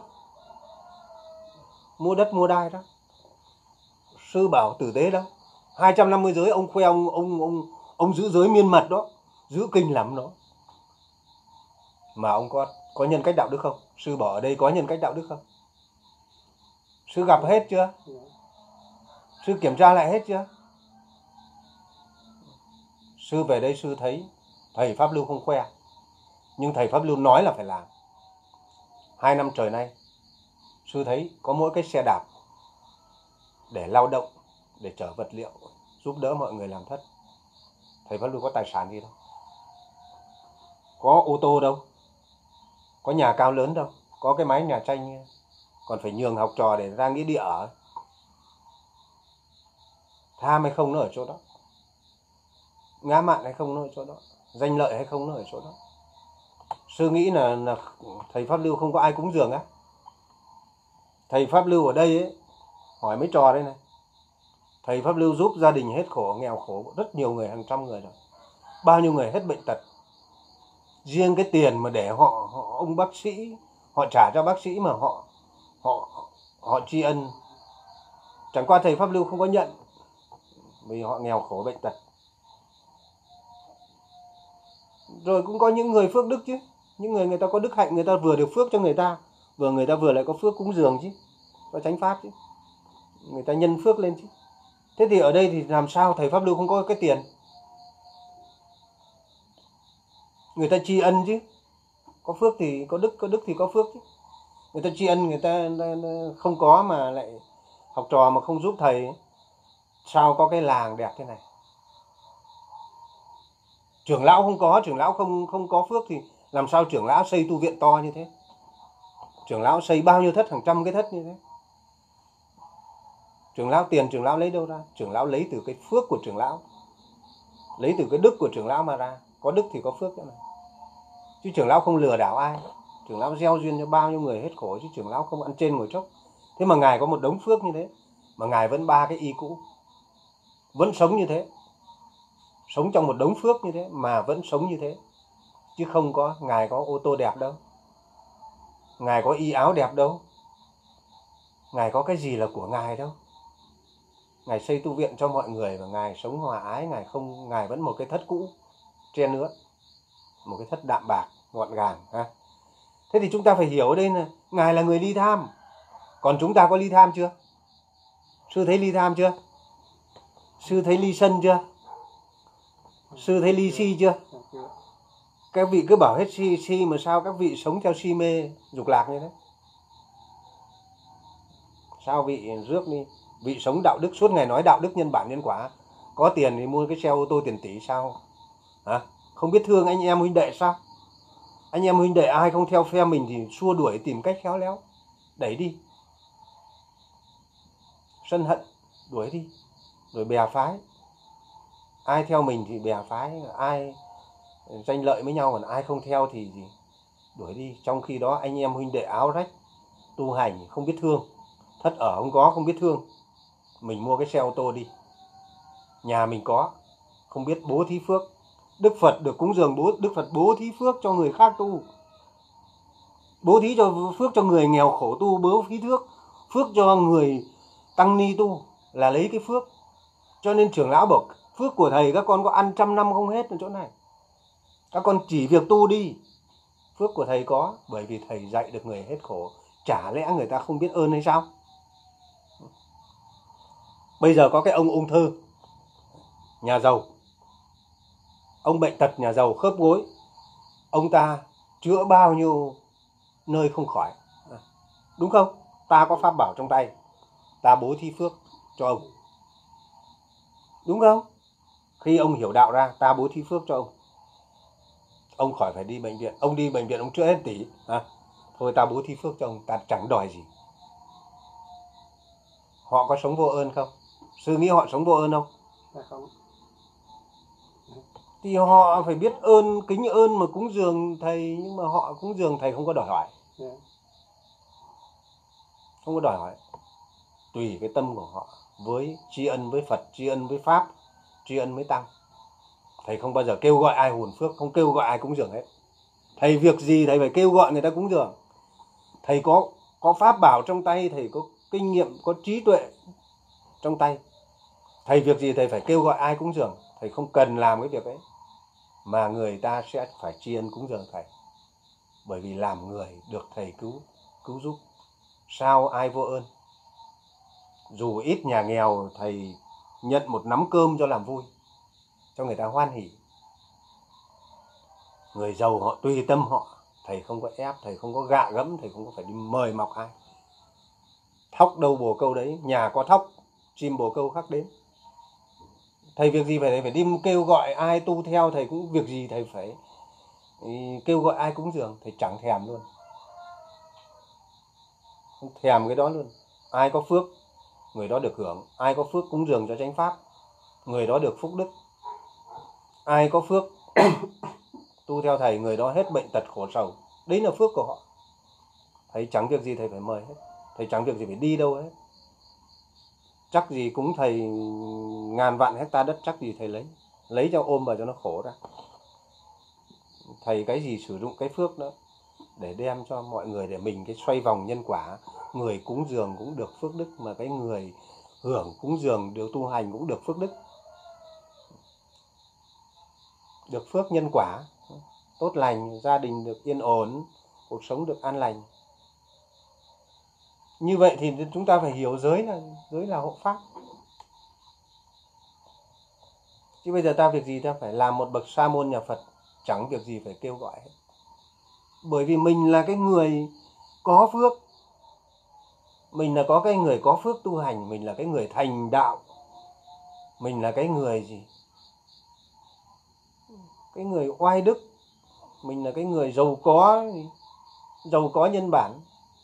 mua đất mua đai đó. Sư bảo tử tế đâu? 250 giới ông khoe ông giữ giới miên mật đó, giữ kinh lắm đó. Mà ông có nhân cách đạo đức không? Sư bảo ở đây có nhân cách đạo đức không? Sư gặp hết chưa? Sư kiểm tra lại hết chưa? Sư về đây sư thấy thầy Pháp Lưu không khoe, nhưng thầy Pháp Lưu nói là phải làm. 2 năm trời nay sư thấy có mỗi cái xe đạp để lao động, để chở vật liệu, giúp đỡ mọi người làm thất. Thầy Pháp Lưu có tài sản gì đâu, có ô tô đâu, có nhà cao lớn đâu, có cái mái nhà tranh còn phải nhường học trò để ra nghĩa địa ở. Tham hay không nó ở chỗ đó, ngã mạn hay không nó ở chỗ đó, danh lợi hay không nó ở chỗ đó. Sư nghĩ là thầy Pháp Lưu không có ai cúng dường á. Thầy Pháp Lưu ở đây ấy, hỏi mấy trò đây này, thầy Pháp Lưu giúp gia đình hết khổ, nghèo khổ rất nhiều người, hàng trăm người rồi, bao nhiêu người hết bệnh tật. Riêng cái tiền mà để ông bác sĩ họ trả cho bác sĩ mà họ tri ân, chẳng qua thầy Pháp Lưu không có nhận vì họ nghèo khổ bệnh tật. Rồi cũng có những người phước đức chứ, những người ta có đức hạnh, người ta vừa được phước cho người ta vừa lại có phước cúng dường chứ, có chánh pháp chứ, người ta nhân phước lên chứ. Thế thì ở đây thì làm sao thầy Pháp Lưu không có cái tiền? Người ta tri ân chứ, có phước thì có đức thì có phước chứ. Người ta tri ân, người ta không có mà lại học trò mà không giúp thầy, sao có cái làng đẹp thế này. Trưởng lão không có, trưởng lão không có phước thì làm sao trưởng lão xây tu viện to như thế? Trưởng lão xây bao nhiêu thất, hàng trăm cái thất như thế. Trưởng lão tiền trưởng lão lấy đâu ra? Trưởng lão lấy từ cái phước của trưởng lão, lấy từ cái đức của trưởng lão mà ra. Có đức thì có phước thế này. Chứ trưởng lão không lừa đảo ai, trưởng lão gieo duyên cho bao nhiêu người hết khổ, chứ trưởng lão không ăn trên ngồi chốc. Thế mà ngài có một đống phước như thế, mà ngài vẫn 3 cái y cũ, vẫn sống như thế, sống trong một đống phước như thế mà vẫn sống như thế. Chứ không có, ngài có ô tô đẹp đâu, ngài có y áo đẹp đâu, ngài có cái gì là của ngài đâu. Ngài xây tu viện cho mọi người và ngài sống hòa ái, ngài vẫn một cái thất cũ tre nữa, một cái thất đạm bạc gọn gàng ha. Thế thì chúng ta phải hiểu ở đây là Ngài là người ly tham. Còn chúng ta có ly tham chưa? Sư thấy ly tham chưa? Sư thấy ly sân chưa? Sư thấy ly si chưa? Các vị cứ bảo hết si mà sao các vị sống theo si mê dục lạc như thế? Sao vị rước đi? Vị sống đạo đức, suốt ngày nói đạo đức nhân bản nhân quả. Có tiền thì mua cái xe ô tô tiền tỷ sao? Hả? Không biết thương anh em huynh đệ sao? Anh em huynh đệ ai không theo phe mình thì xua đuổi, tìm cách khéo léo đẩy đi. Sân hận đuổi đi, rồi bè phái. Ai theo mình thì bè phái, ai tranh lợi với nhau, còn ai không theo thì gì? Đuổi đi. Trong khi đó anh em huynh đệ áo rách tu hành không biết thương, thất ở không có, không biết thương. Mình mua cái xe ô tô đi, nhà mình có, không biết bố thí phước. Đức Phật được cúng dường, Đức Phật bố thí phước cho người khác tu, bố thí cho phước cho người nghèo khổ tu, bố thí phước cho người tăng ni tu, là lấy cái phước. Cho nên trưởng lão bảo phước của thầy các con có ăn 100 năm không hết ở chỗ này, các con chỉ việc tu đi. Phước của thầy có, bởi vì thầy dạy được người hết khổ. Chả lẽ người ta không biết ơn hay sao? Bây giờ có cái ông ung thư, nhà giàu, ông bệnh tật nhà giàu khớp gối, ông ta chữa bao nhiêu nơi không khỏi, đúng không? Ta có pháp bảo trong tay, ta bố thí phước cho ông, đúng không? Khi ông hiểu đạo ra, ta bố thí phước cho ông khỏi phải đi bệnh viện. Ông đi bệnh viện ông chữa hết tỷ, thôi ta bố thí phước cho ông, ta chẳng đòi gì. Họ có sống vô ơn không? Sư nghĩ họ sống vô ơn không? Không. Thì họ phải biết ơn, kính ơn mà cúng dường thầy, nhưng mà họ cúng dường thầy không có đòi hỏi. Không có đòi hỏi. Tùy cái tâm của họ, với tri ân với Phật, tri ân với Pháp, tri ân với Tăng. Thầy không bao giờ kêu gọi ai hùn phước, không kêu gọi ai cúng dường hết. Thầy việc gì thầy phải kêu gọi người ta cúng dường. Thầy có pháp bảo trong tay, thầy có kinh nghiệm, có trí tuệ trong tay. Thầy việc gì thầy phải kêu gọi ai cúng dường. Thầy không cần làm cái việc ấy, mà người ta sẽ phải tri ân cúng dường thầy. Bởi vì làm người được thầy cứu giúp. Sao ai vô ơn? Dù ít nhà nghèo, thầy nhận một nắm cơm cho làm vui, cho người ta hoan hỉ. Người giàu họ tùy tâm họ, thầy không có ép, thầy không có gạ gẫm, thầy không có phải đi mời mọc ai. Thóc đâu bồ câu đấy, nhà có thóc, chim bồ câu khác đến. Thầy việc gì phải đi kêu gọi ai tu theo, thầy cũng việc gì thầy phải kêu gọi ai cúng dường, thầy chẳng thèm luôn. Không thèm cái đó luôn. Ai có phước, người đó được hưởng. Ai có phước cúng dường cho chánh pháp, người đó được phúc đức. Ai có phước tu theo thầy, người đó hết bệnh tật khổ sầu. Đấy là phước của họ. Thầy chẳng việc gì thầy phải mời hết, thầy chẳng việc gì phải đi đâu hết. Chắc gì cúng thầy 1000 vạn hecta đất, chắc gì thầy lấy cho ôm vào cho nó khổ ra. Thầy cái gì sử dụng cái phước đó để đem cho mọi người, để mình cái xoay vòng nhân quả. Người cúng dường cũng được phước đức, mà cái người hưởng cúng dường được tu hành cũng được phước đức, được phước nhân quả tốt lành, gia đình được yên ổn, cuộc sống được an lành. Như vậy thì chúng ta phải hiểu giới là hộ pháp. Chứ bây giờ ta việc gì ta phải làm một bậc sa môn nhà Phật, chẳng việc gì phải kêu gọi hết. Bởi vì mình là cái người có phước, mình là có cái người có phước tu hành, mình là cái người thành đạo, mình là cái người gì? Cái người oai đức, mình là cái người giàu có nhân bản.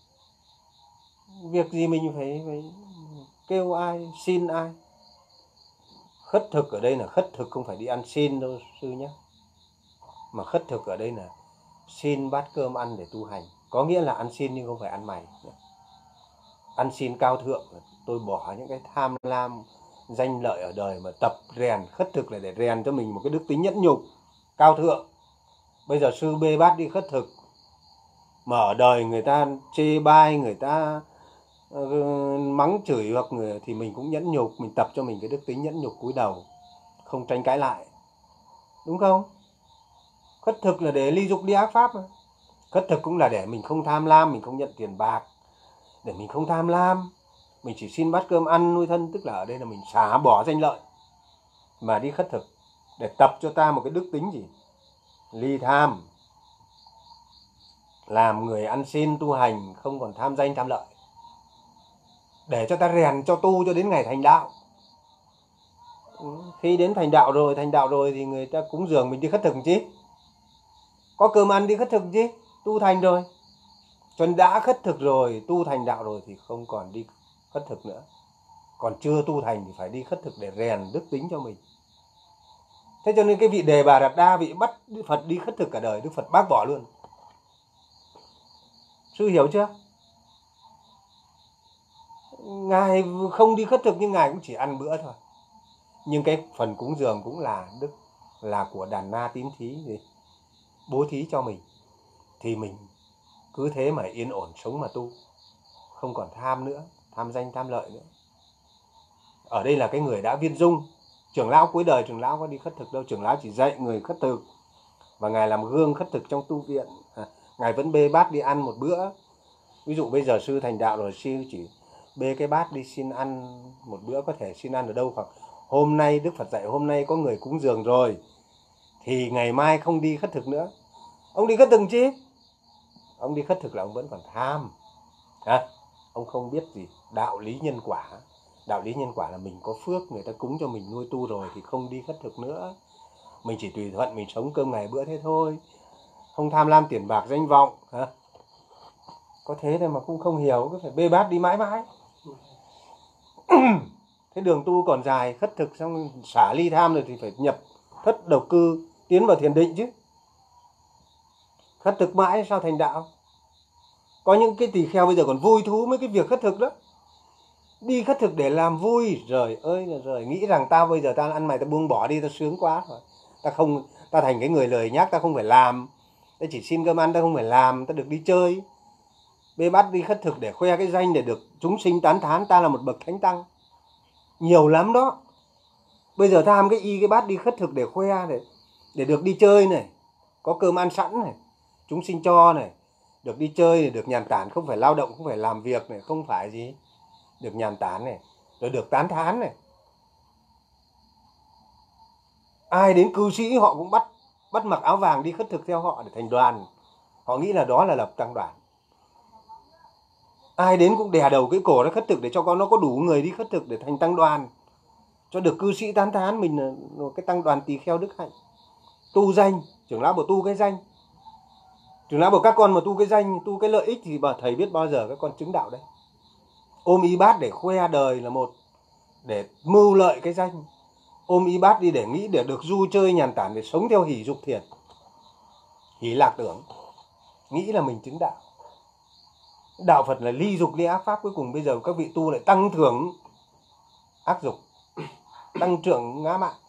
Việc gì mình phải kêu ai, xin ai. Khất thực ở đây là khất thực không phải đi ăn xin đâu sư nhé. Mà khất thực ở đây là xin bát cơm ăn để tu hành. Có nghĩa là ăn xin nhưng không phải ăn mày. Ăn xin cao thượng, tôi bỏ những cái tham lam danh lợi ở đời mà tập rèn. Khất thực là để rèn cho mình một cái đức tính nhẫn nhục cao thượng. Bây giờ sư bê bát đi khất thực, mà ở đời người ta chê bai, người ta mắng chửi hoặc người thì mình cũng nhẫn nhục, mình tập cho mình cái đức tính nhẫn nhục, cúi đầu, không tranh cãi lại, đúng không? Khất thực là để ly dục ly ác pháp mà. Khất thực cũng là để mình không tham lam, mình không nhận tiền bạc, để mình không tham lam, mình chỉ xin bát cơm ăn nuôi thân, tức là ở đây là mình xả bỏ danh lợi mà đi khất thực, để tập cho ta một cái đức tính gì? Ly tham, làm người ăn xin tu hành không còn tham danh tham lợi, để cho ta rèn cho tu cho đến ngày thành đạo. Khi đến thành đạo rồi thì người ta cúng dường mình đi khất thực chứ, có cơm ăn đi khất thực chứ, tu thành rồi. Cho nên đã khất thực rồi, tu thành đạo rồi thì không còn đi khất thực nữa. Còn chưa tu thành thì phải đi khất thực để rèn đức tính cho mình. Thế cho nên cái vị Đề Bà Đạt Đa, vị bắt Đức Phật đi khất thực cả đời, Đức Phật bác bỏ luôn. Sư hiểu chưa? Ngài không đi khất thực nhưng Ngài cũng chỉ ăn bữa thôi. Nhưng cái phần cúng dường cũng là của đàn na tín thí gì? Bố thí cho mình. Thì mình cứ thế mà yên ổn sống mà tu. Không còn tham nữa, tham danh tham lợi nữa. Ở đây là cái người đã viên dung. Trưởng lão cuối đời trưởng lão có đi khất thực đâu, trưởng lão chỉ dạy người khất thực. Và Ngài làm gương khất thực trong tu viện. Ngài vẫn bê bát đi ăn một bữa. Ví dụ bây giờ sư thành đạo rồi, sư chỉ bê cái bát đi xin ăn một bữa, có thể xin ăn ở đâu, hoặc hôm nay Đức Phật dạy hôm nay có người cúng dường rồi thì ngày mai không đi khất thực nữa. Ông đi khất thực chứ? Ông đi khất thực là ông vẫn còn tham. Ông không biết gì đạo lý nhân quả. Đạo lý nhân quả là mình có phước, người ta cúng cho mình nuôi tu rồi thì không đi khất thực nữa. Mình chỉ tùy thuận mình sống cơm ngày bữa thế thôi, không tham lam tiền bạc danh vọng. Có thế thôi mà cũng không hiểu, cứ phải bê bát đi mãi mãi. Thế đường tu còn dài, khất thực xong xả ly tham rồi thì phải nhập thất độc cư, tiến vào thiền định chứ. Khất thực mãi sao thành đạo? Có những cái tỳ kheo bây giờ còn vui thú với cái việc khất thực đó. Đi khất thực để làm vui, trời ơi là trời, nghĩ rằng tao bây giờ tao ăn mày, tao buông bỏ đi, tao sướng quá rồi. Tao thành cái người lời nhắc, tao không phải làm. Tao chỉ xin cơm ăn, tao không phải làm, tao được đi chơi. Bê bát đi khất thực để khoe cái danh, để được chúng sinh tán thán ta là một bậc thánh tăng. Nhiều lắm đó. Bây giờ tham cái bát đi khất thực để khoe, để được đi chơi này, có cơm ăn sẵn này, chúng sinh cho này, được đi chơi này, được nhàn tản, không phải lao động, không phải làm việc này, không phải gì, được nhàn tản này, rồi được tán thán này. Ai đến cư sĩ họ cũng bắt mặc áo vàng đi khất thực theo họ để thành đoàn. Họ nghĩ là đó là lập tăng đoàn. Ai đến cũng đè đầu cái cổ nó khất thực để cho con nó có đủ người đi khất thực để thành tăng đoàn, cho được cư sĩ tán thán mình là cái tăng đoàn tỳ kheo đức hạnh. Tu danh, trưởng lão bảo tu cái danh. Trưởng lão bảo các con mà tu cái danh, tu cái lợi ích thì bà thầy biết bao giờ các con chứng đạo đấy. Ôm y bát để khoe đời là một, để mưu lợi cái danh. Ôm y bát đi để nghĩ để được vui chơi nhàn tản, để sống theo hỷ dục thiền, hỷ lạc tưởng, nghĩ là mình chứng đạo. Đạo Phật là ly dục ly ác pháp, cuối cùng bây giờ các vị tu lại tăng thưởng ác dục, tăng trưởng ngã mạn.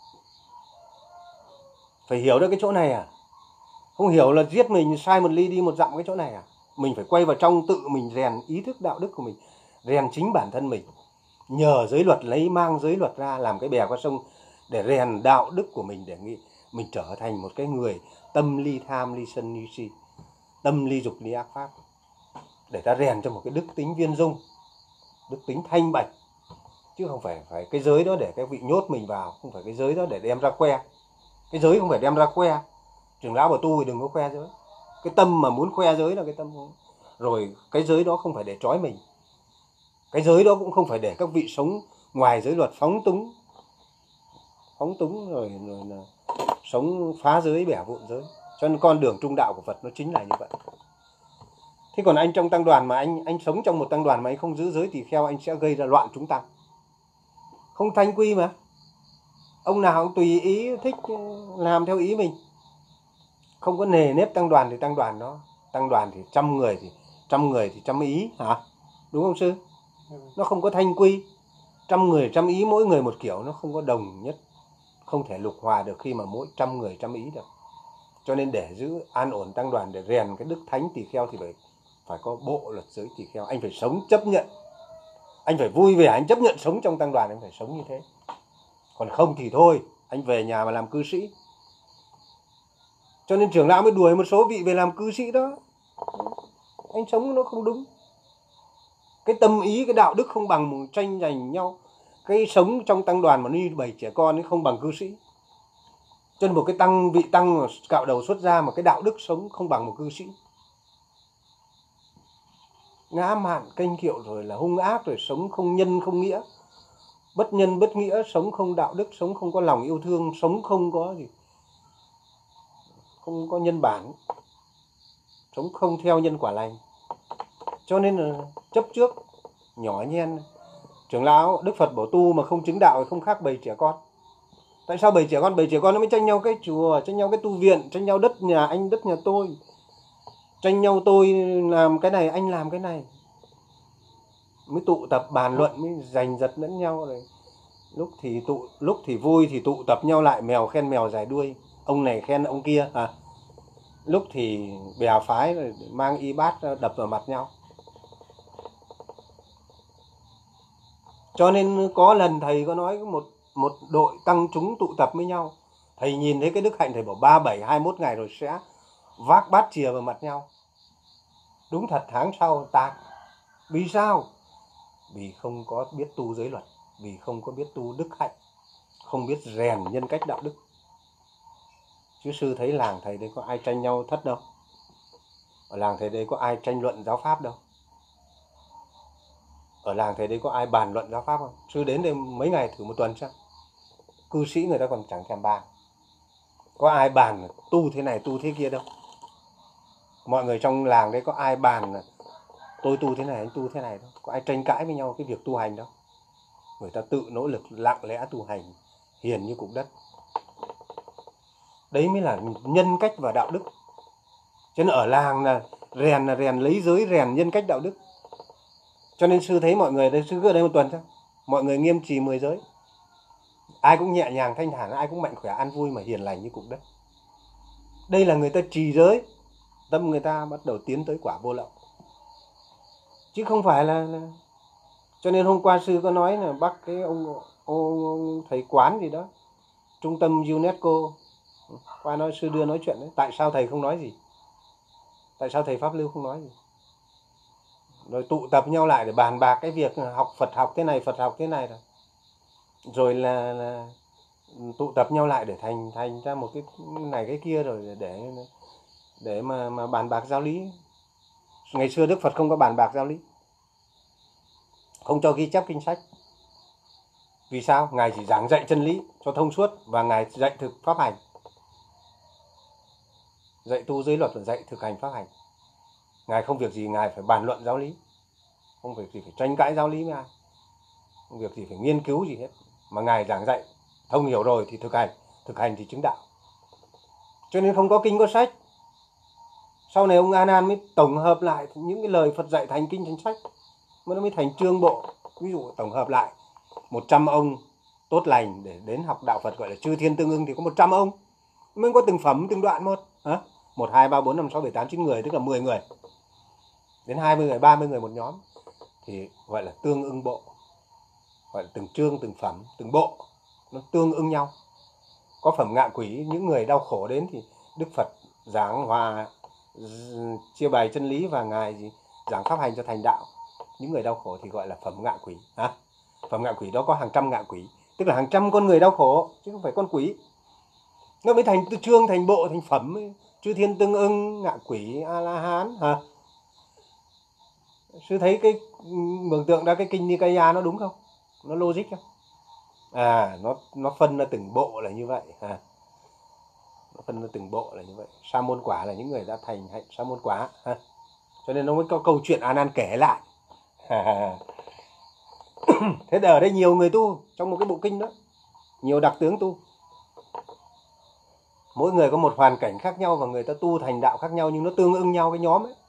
Phải hiểu được cái chỗ này à? Không hiểu là giết mình sai một ly đi một dặm cái chỗ này à? Mình phải quay vào trong tự mình rèn ý thức đạo đức của mình, rèn chính bản thân mình. Nhờ giới luật, mang giới luật ra làm cái bè qua sông để rèn đạo đức của mình, để nghĩ mình trở thành một cái người tâm ly tham, ly sân, ly si, tâm ly dục, ly ác pháp, để ta rèn cho một cái đức tính viên dung, đức tính thanh bạch. Chứ không phải cái giới đó để các vị nhốt mình vào, không phải cái giới đó để đem ra khoe. Cái giới không phải đem ra khoe. Trưởng lão bảo tu thì đừng có khoe giới. Cái tâm mà muốn khoe giới là cái tâm. Rồi cái giới đó không phải để trói mình. Cái giới đó cũng không phải để các vị sống ngoài giới luật phóng túng rồi là sống phá giới, bẻ vụn giới. Cho nên con đường trung đạo của Phật nó chính là như vậy. Thế còn anh trong tăng đoàn mà anh sống trong một tăng đoàn mà anh không giữ giới tỳ kheo, anh sẽ gây ra loạn chúng tăng. Không thanh quy mà. Ông nào cũng tùy ý thích làm theo ý mình. Không có nề nếp tăng đoàn thì tăng đoàn đó. Tăng đoàn thì trăm người thì trăm ý hả? Đúng không sư? Nó không có thanh quy. Trăm người trăm ý, mỗi người một kiểu, nó không có đồng nhất. Không thể lục hòa được khi mà mỗi trăm người trăm ý được. Cho nên để giữ an ổn tăng đoàn, để rèn cái đức thánh tỳ kheo thì phải có bộ luật giới tỳ kheo. Anh phải sống chấp nhận. Anh phải vui vẻ, anh chấp nhận sống trong tăng đoàn, anh phải sống như thế. Còn không thì thôi, anh về nhà mà làm cư sĩ. Cho nên trưởng lão mới đuổi một số vị về làm cư sĩ đó. Anh sống nó không đúng. Cái tâm ý, cái đạo đức không bằng tranh giành nhau. Cái sống trong tăng đoàn mà như bầy trẻ con ấy không bằng cư sĩ. Cho nên một cái vị tăng mà cạo đầu xuất gia mà cái đạo đức sống không bằng một cư sĩ. Ngã mạn kênh kiệu rồi là hung ác, rồi sống không nhân không nghĩa, bất nhân bất nghĩa, sống không đạo đức, sống không có lòng yêu thương, sống không có gì, không có nhân bản, sống không theo nhân quả lành. Cho nên là chấp trước, nhỏ nhen. Trưởng lão Đức Phật bảo tu mà không chứng đạo thì không khác bầy trẻ con. Tại sao bầy trẻ con? Bầy trẻ con nó mới tranh nhau cái chùa, tranh nhau cái tu viện, tranh nhau đất nhà anh, đất nhà tôi, tranh nhau tôi làm cái này, anh làm cái này, mới tụ tập bàn luận, mới giành giật lẫn nhau rồi. Lúc thì vui thì tụ tập nhau lại, mèo khen mèo dài đuôi, ông này khen ông kia. Lúc thì bè phái rồi mang y bát đập vào mặt nhau. Cho nên có lần thầy có nói một đội tăng chúng tụ tập với nhau, thầy nhìn thấy cái đức hạnh, thầy bảo 37, 21 ngày rồi sẽ vác bát chìa vào mặt nhau. Đúng thật, tháng sau tạc. Vì sao? Vì không có biết tu giới luật, vì không có biết tu đức hạnh, không biết rèn nhân cách đạo đức. Chứ sư thấy làng thầy đây có ai tranh nhau thất đâu. Ở làng thầy đây có ai tranh luận giáo pháp đâu. Ở làng thầy đây có ai bàn luận giáo pháp không? Sư đến đây mấy ngày thử một tuần xem. Cư sĩ người ta còn chẳng thèm bàn. Có ai bàn tu thế này tu thế kia đâu. Mọi người trong làng đây có ai bàn tôi tu thế này anh tu thế này đâu. Có ai tranh cãi với nhau cái việc tu hành đâu. Người ta tự nỗ lực lặng lẽ tu hành, hiền như cục đất. Đấy mới là nhân cách và đạo đức. Cho nên ở làng là rèn lấy giới, rèn nhân cách đạo đức. Cho nên sư thấy mọi người đây, sư cứ ở đây một tuần thôi, mọi người nghiêm trì 10 giới. Ai cũng nhẹ nhàng thanh thản, ai cũng mạnh khỏe an vui mà hiền lành như cục đất. Đây là người ta trì giới, tâm người ta bắt đầu tiến tới quả vô lậu. Chứ không phải là... Cho nên hôm qua sư có nói là bác cái ông thầy quán gì đó, trung tâm UNESCO, qua nói sư đưa nói chuyện đấy. Tại sao thầy không nói gì? Tại sao thầy Pháp Lưu không nói gì? Rồi tụ tập nhau lại để bàn bạc cái việc học Phật học thế này, Phật học thế này rồi là tụ tập nhau lại để thành ra một cái này cái kia, rồi để mà bàn bạc giáo lý. Ngày xưa Đức Phật không có bàn bạc giáo lý, không cho ghi chép kinh sách. Vì sao? Ngài chỉ giảng dạy chân lý cho thông suốt và Ngài dạy thực pháp hành. Dạy tu giới luật và dạy thực hành pháp hành. Ngài không việc gì Ngài phải bàn luận giáo lý, không việc gì phải tranh cãi giáo lý với ai, không việc gì phải nghiên cứu gì hết. Mà Ngài giảng dạy thông hiểu rồi thì thực hành thì chứng đạo. Cho nên không có kinh có sách. Sau này ông A Nan mới tổng hợp lại những cái lời Phật dạy thành kinh thành sách, nó mới thành chương bộ. Ví dụ tổng hợp lại 100 ông tốt lành để đến học đạo Phật, gọi là chư thiên tương ưng, thì có 100 ông, mới có từng phẩm từng đoạn một. 1, 2, 3, 4, 5, 6, 7, 8, 9 người, tức là 10 người đến 20 người, 30 người một nhóm, thì gọi là tương ưng bộ. Gọi là từng chương, từng phẩm, từng bộ, nó tương ưng nhau. Có phẩm ngạ quỷ, những người đau khổ đến thì Đức Phật giảng hòa, chia bày chân lý và Ngài giảng pháp hành cho thành đạo. Những người đau khổ thì gọi là phẩm ngạ quỷ. Phẩm ngạ quỷ đó có hàng trăm ngạ quỷ, tức là hàng trăm con người đau khổ, chứ không phải con quỷ. Nó mới thành chương, thành bộ, thành phẩm ấy. Chư thiên tương ưng, ngạ quỷ, A-la-hán. Sư thấy cái mường tượng ra cái kinh Nikaya nó đúng không? Nó logic không? Nó phân ra từng bộ là như vậy. Nó phân ra từng bộ là như vậy. Sa môn quả là những người đã thành hạnh sa môn quả. Cho nên nó mới có câu chuyện A Nan kể lại. Thế ở đây nhiều người tu trong một cái bộ kinh đó, nhiều đặc tướng tu. Mỗi người có một hoàn cảnh khác nhau và người ta tu thành đạo khác nhau, nhưng nó tương ưng nhau cái nhóm ấy.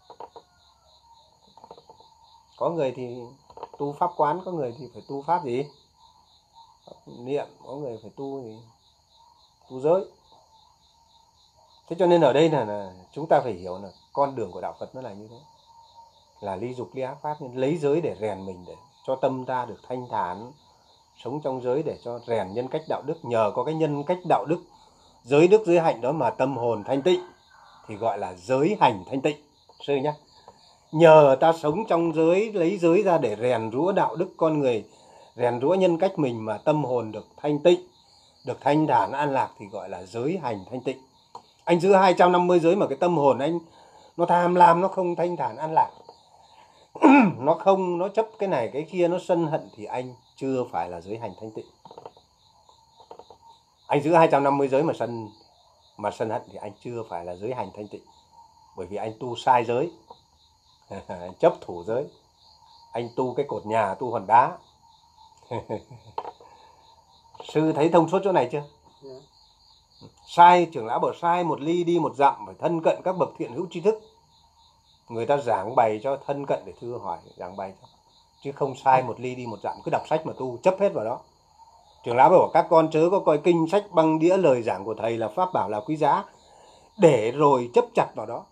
Có người thì tu pháp quán, có người thì phải tu pháp gì? Pháp niệm, có người phải tu gì? Tu giới. Thế cho nên ở đây là chúng ta phải hiểu là con đường của đạo Phật nó là như thế. Là ly dục ly ác pháp, nên lấy giới để rèn mình, để cho tâm ta được thanh thản, sống trong giới để cho rèn nhân cách đạo đức. Nhờ có cái nhân cách đạo đức, giới đức giới hạnh đó mà tâm hồn thanh tịnh, thì gọi là giới hành thanh tịnh, sư nhé. Nhờ ta sống trong giới, lấy giới ra để rèn rũa đạo đức con người, rèn rũa nhân cách mình mà tâm hồn được thanh tịnh, được thanh thản an lạc thì gọi là giới hành thanh tịnh. Anh giữ 250 giới mà cái tâm hồn anh nó tham lam, nó không thanh thản an lạc, nó chấp cái này cái kia, nó sân hận thì anh chưa phải là giới hành thanh tịnh. Anh giữ 250 giới mà sân hận thì anh chưa phải là giới hành thanh tịnh. Bởi vì anh tu sai giới. Anh chấp thủ giới. Anh tu cái cột nhà, tu hòn đá. Sư thấy thông suốt chỗ này chưa? Yeah. Sai, trưởng lão bảo sai một ly đi một dặm, phải thân cận các bậc thiện hữu tri thức. Người ta giảng bày cho thân cận để thưa hỏi, giảng bày cho. Chứ không sai một ly đi một dặm, cứ đọc sách mà tu, chấp hết vào đó. Trưởng lão bảo các con chớ có coi kinh sách băng đĩa lời giảng của thầy là pháp bảo là quý giá, để rồi chấp chặt vào đó.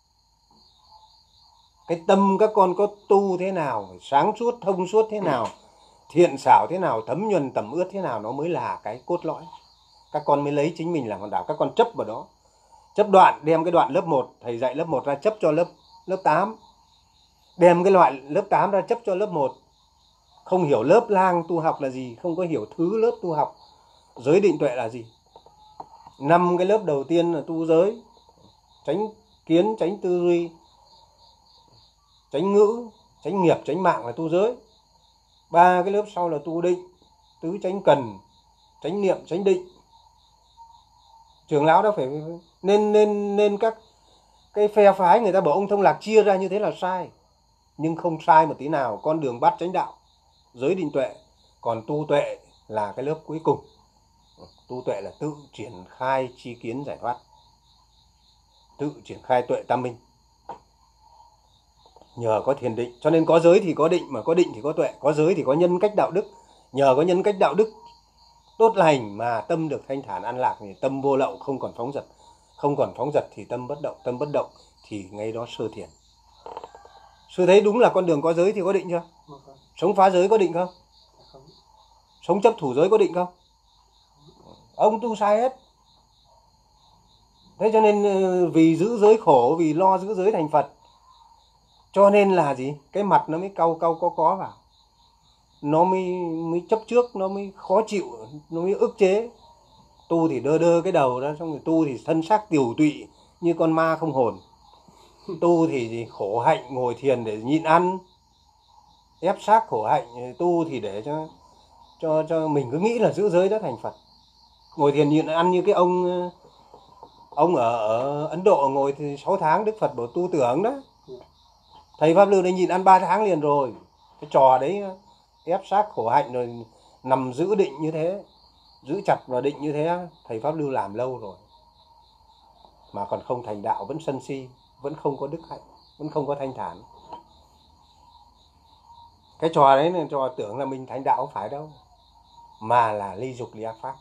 Cái tâm các con có tu thế nào, sáng suốt, thông suốt thế nào, thiện xảo thế nào, thấm nhuần tẩm ướt thế nào, nó mới là cái cốt lõi. Các con mới lấy chính mình làm hòn đảo, các con chấp vào đó. Chấp đoạn, đem cái đoạn lớp 1, thầy dạy lớp 1 ra chấp cho lớp 8. Đem cái loại lớp 8 ra chấp cho lớp 1. Không hiểu lớp lang tu học là gì, không có hiểu thứ lớp tu học. Giới định tuệ là gì? 5 cái lớp đầu tiên là tu giới, tránh kiến, tránh tư duy, tránh ngữ, tránh nghiệp, tránh mạng là tu giới. 3 cái lớp sau là tu định, tứ tránh cần, tránh niệm, tránh định. Trưởng lão đã phải nên các cái phe phái người ta bảo ông Thông Lạc chia ra như thế là sai, nhưng không sai một tí nào. Con đường bát chánh đạo, giới định tuệ, còn tu tuệ là cái lớp cuối cùng. Tu tuệ là tự triển khai tri kiến giải thoát, tự triển khai tuệ tam minh. Nhờ có thiền định, cho nên có giới thì có định, mà có định thì có tuệ. Có giới thì có nhân cách đạo đức. Nhờ có nhân cách đạo đức tốt lành mà tâm được thanh thản an lạc, thì tâm vô lậu, không còn phóng dật. Không còn phóng dật thì tâm bất động, tâm bất động thì ngay đó sơ thiền. Sư thấy đúng là con đường có giới thì có định chưa? Sống phá giới có định không? Sống chấp thủ giới có định không? Ông tu sai hết. Thế cho nên vì giữ giới khổ, vì lo giữ giới thành Phật, cho nên là gì? Cái mặt nó mới cau có vào. Nó mới chấp trước, nó mới khó chịu, nó mới ức chế. Tu thì đơ cái đầu ra, xong rồi tu thì thân xác tiều tụy như con ma không hồn. Tu thì gì? Khổ hạnh, ngồi thiền để nhịn ăn, ép xác khổ hạnh. Tu thì để cho mình cứ nghĩ là giữ giới đó thành Phật. Ngồi thiền nhịn ăn như cái ông ở Ấn Độ ngồi thì 6 tháng Đức Phật bảo tu tưởng đó. Thầy Pháp Lưu đã nhịn ăn 3 tháng liền rồi. Cái trò đấy ép xác khổ hạnh rồi nằm giữ định như thế, giữ chặt vào định như thế, thầy Pháp Lưu làm lâu rồi. Mà còn không thành đạo, vẫn sân si, vẫn không có đức hạnh, vẫn không có thanh thản. Cái trò đấy là trò tưởng là mình thành đạo, không phải đâu. Mà là ly dục ly ác pháp.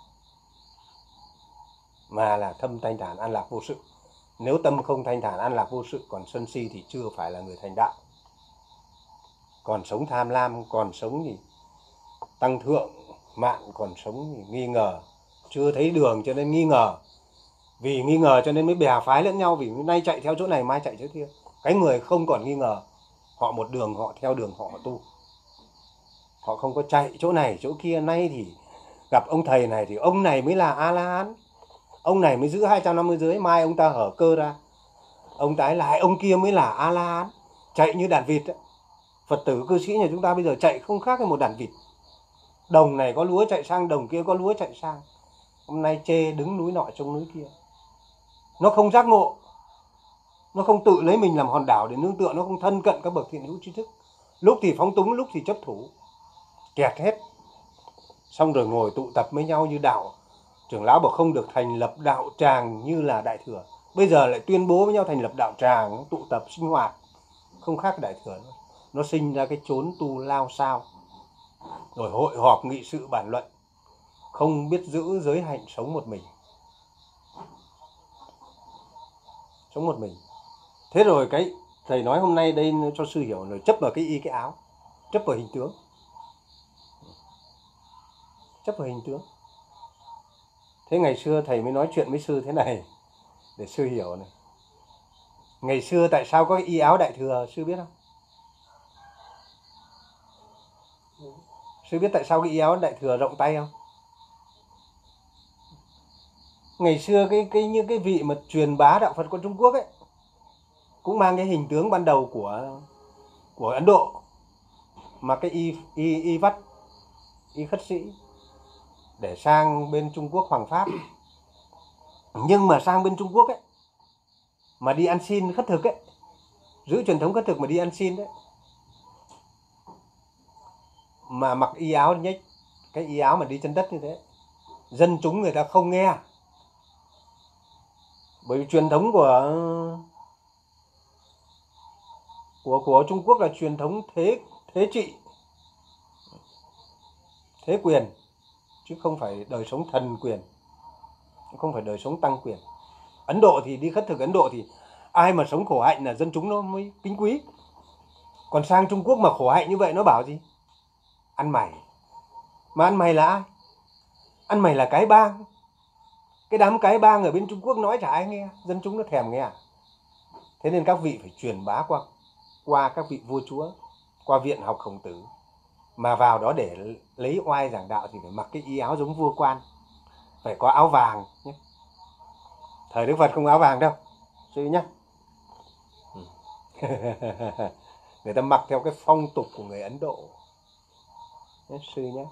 Mà là thâm thanh thản an lạc vô sự. Nếu tâm không thanh thản an lạc vô sự, còn sân si thì chưa phải là người thành đạo. Còn sống tham lam, còn sống gì tăng thượng mạng, còn sống gì nghi ngờ, chưa thấy đường cho nên nghi ngờ. Vì nghi ngờ cho nên mới bè phái lẫn nhau, vì nay chạy theo chỗ này mai chạy chỗ kia. Cái người không còn nghi ngờ, họ một đường, họ theo đường họ tu. Họ không có chạy chỗ này chỗ kia. Nay thì gặp ông thầy này thì ông này mới là A-la-hán, ông này mới giữ 250 giới, mai ông ta hở cơ ra, ông tái lại ông kia mới là A-la-hán. Chạy như đàn vịt ấy. Phật tử cư sĩ nhà chúng ta bây giờ chạy không khác với một đàn vịt. Đồng này có lúa chạy sang, đồng kia có lúa chạy sang. Hôm nay chê đứng núi nọ trông núi kia. Nó không giác ngộ, nó không tự lấy mình làm hòn đảo để nương tựa, nó không thân cận các bậc thiện hữu tri thức. Lúc thì phóng túng, lúc thì chấp thủ, kẹt hết. Xong rồi ngồi tụ tập với nhau như đạo. Trưởng lão bảo không được thành lập đạo tràng như là Đại Thừa. Bây giờ lại tuyên bố với nhau thành lập đạo tràng, tụ tập sinh hoạt, không khác Đại Thừa nữa. Nó sinh ra cái chốn tu lao sao. Rồi hội họp nghị sự bàn luận, không biết giữ giới hạnh, sống một mình. Sống một mình. Thế rồi cái thầy nói hôm nay đây cho sư hiểu rồi, chấp vào cái y cái áo, chấp vào hình tướng. Chấp vào hình tướng. Thế ngày xưa thầy mới nói chuyện với sư thế này để sư hiểu này. Ngày xưa tại sao có y áo đại thừa, sư biết không? Sư biết tại sao cái y áo đại thừa rộng tay không? Ngày xưa những cái vị mà truyền bá đạo Phật của Trung Quốc ấy cũng mang cái hình tướng ban đầu của Ấn Độ, mà cái y vắt, y khất sĩ để sang bên Trung Quốc hoằng pháp. Nhưng mà sang bên Trung Quốc ấy mà đi ăn xin khất thực ấy, giữ truyền thống khất thực mà đi ăn xin đấy, mà mặc y áo nhách, cái y áo mà đi chân đất như thế, dân chúng người ta không nghe. Bởi vì truyền thống của Trung Quốc là truyền thống thế trị, thế quyền, chứ không phải đời sống thần quyền, không phải đời sống tăng quyền. Ấn Độ thì đi khất thực Ấn Độ thì ai mà sống khổ hạnh là dân chúng nó mới kính quý. Còn sang Trung Quốc mà khổ hạnh như vậy nó bảo gì? Ăn mày. Mà ăn mày là ai? Ăn mày là cái bang. Cái đám cái bang ở bên Trung Quốc nói chả ai nghe, dân chúng nó thèm nghe. Thế nên các vị phải truyền bá qua các vị vua chúa, qua viện học Khổng Tử. Mà vào đó để lấy oai giảng đạo thì phải mặc cái y áo giống vua quan, phải có áo vàng nhé. Thời Đức Phật không áo vàng đâu, sư nhé. Người ta mặc theo cái phong tục của người Ấn Độ nhé, sư nhé.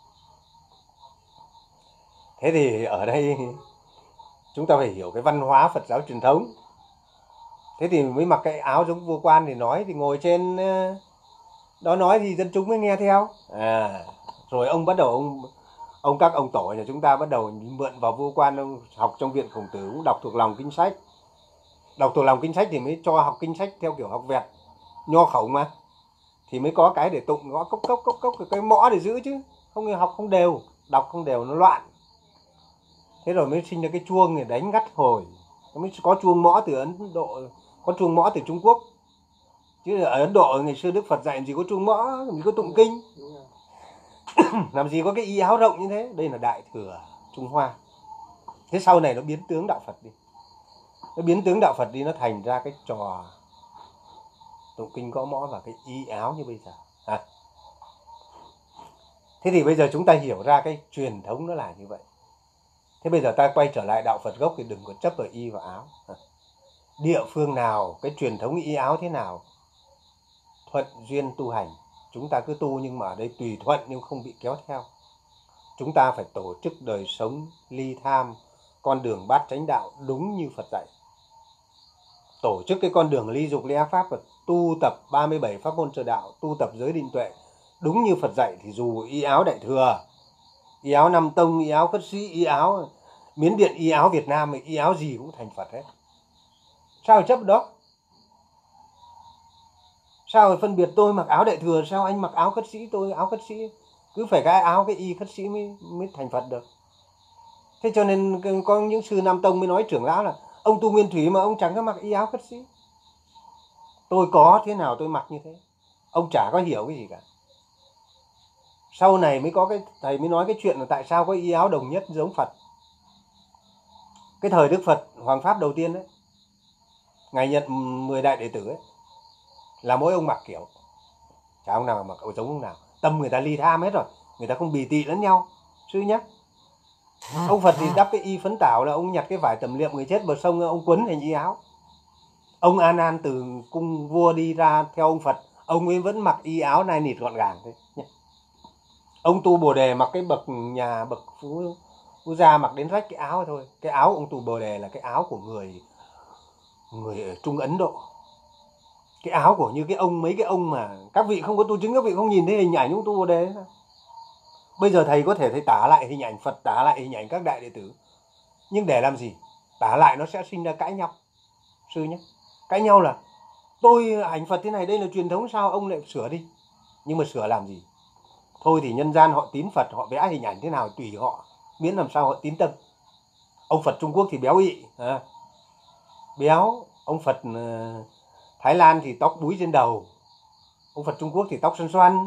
Thế thì ở đây chúng ta phải hiểu cái văn hóa Phật giáo truyền thống. Thế thì mới mặc cái áo giống vua quan thì nói, thì ngồi trên đó nói thì dân chúng mới nghe theo. Rồi ông bắt đầu các ông tổ nhà chúng ta bắt đầu mượn vào vua quan, ông học trong viện Khổng Tử, cũng đọc thuộc lòng kinh sách. Đọc thuộc lòng kinh sách thì mới cho học kinh sách theo kiểu học vẹt, nho khổng mà, thì mới có cái để tụng, gõ cốc cốc cốc cốc, cái mõ để giữ chứ, không học không đều, đọc không đều nó loạn. Thế rồi mới sinh ra cái chuông để đánh ngắt hồi, mới có chuông mõ từ Ấn Độ, có chuông mõ từ Trung Quốc. Chứ ở Ấn Độ ngày xưa Đức Phật dạy làm gì có chuông mõ, làm gì có tụng kinh. Làm gì có cái y áo rộng như thế. Đây là Đại Thừa Trung Hoa. Thế sau này nó biến tướng đạo Phật đi. Nó biến tướng đạo Phật đi, nó thành ra cái trò tụng kinh gõ mõ và cái y áo như bây giờ. Thế thì bây giờ chúng ta hiểu ra cái truyền thống nó là như vậy. Thế bây giờ ta quay trở lại đạo Phật gốc thì đừng có chấp vào y và áo. Địa phương nào, cái truyền thống y áo thế nào, thuận duyên tu hành, chúng ta cứ tu, nhưng mà ở đây tùy thuận nhưng không bị kéo theo. Chúng ta phải tổ chức đời sống ly tham, con đường bát chánh đạo đúng như Phật dạy. Tổ chức cái con đường ly dục ly ác pháp và tu tập 37 pháp môn trợ đạo, tu tập giới định tuệ đúng như Phật dạy, thì dù y áo Đại Thừa, y áo Nam Tông, y áo khất sĩ, y áo Miến Điện, y áo Việt Nam, y áo gì cũng thành Phật hết. Sao phải chấp đó? Sao phải phân biệt tôi mặc áo Đại Thừa, sao anh mặc áo khất sĩ, tôi áo khất sĩ? Cứ phải cái áo, cái y khất sĩ mới thành Phật được. Thế cho nên có những sư Nam Tông mới nói trưởng lão là ông tu nguyên thủy mà ông chẳng có mặc y áo khất sĩ. Tôi có thế nào tôi mặc như thế. Ông chả có hiểu cái gì cả. Sau này mới có cái thầy mới nói cái chuyện là tại sao có y áo đồng nhất giống Phật. Cái thời Đức Phật Hoàng Pháp đầu tiên đấy, Ngài nhận 10 đại đệ tử ấy, là mỗi ông mặc kiểu, chả ông nào mặc giống ông nào. Tâm người ta ly tham hết rồi, người ta không bì tị lẫn nhau, sư nhé. Ông Phật thì đắp cái y phấn tảo, là ông nhặt cái vải tẩm liệm người chết bờ sông, ông quấn thành y áo. Ông A Nan từ cung vua đi ra theo ông Phật, ông ấy vẫn mặc y áo nai nịt gọn gàng thế nhé. Ông tu Bồ Đề mặc cái bậc nhà bậc phú gia mặc đến rách cái áo thôi. Cái áo ông tu Bồ Đề là cái áo của người ở Trung Ấn Độ. Cái áo của như cái ông, mấy cái ông mà các vị không có tu chứng, các vị không nhìn thấy hình ảnh ông tu Bồ Đề nữa. Bây giờ thầy có thể thầy tả lại hình ảnh Phật, tả lại hình ảnh các đại đệ tử, nhưng để làm gì? Tả lại nó sẽ sinh ra cãi nhau, sư nhé. Cãi nhau là tôi ảnh Phật thế này, đây là truyền thống, sao ông lại sửa đi? Nhưng mà sửa làm gì? Thôi thì nhân gian họ tín Phật, họ vẽ hình ảnh thế nào tùy họ, miễn làm sao họ tín tâm. Ông Phật Trung Quốc thì béo ị, béo. Ông Phật Thái Lan thì tóc búi trên đầu. Ông Phật Trung Quốc thì tóc xoăn xoăn,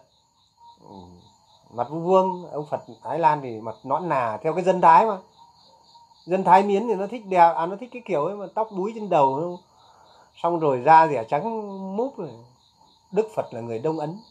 mặt vuông vuông. Ông Phật Thái Lan thì mặt nõn nà, theo cái dân Thái mà. Dân Thái Miến thì nó thích đẹp, nó thích cái kiểu ấy mà tóc búi trên đầu. xong rồi da rẻ trắng múp rồi. Đức Phật là người Đông Ấn.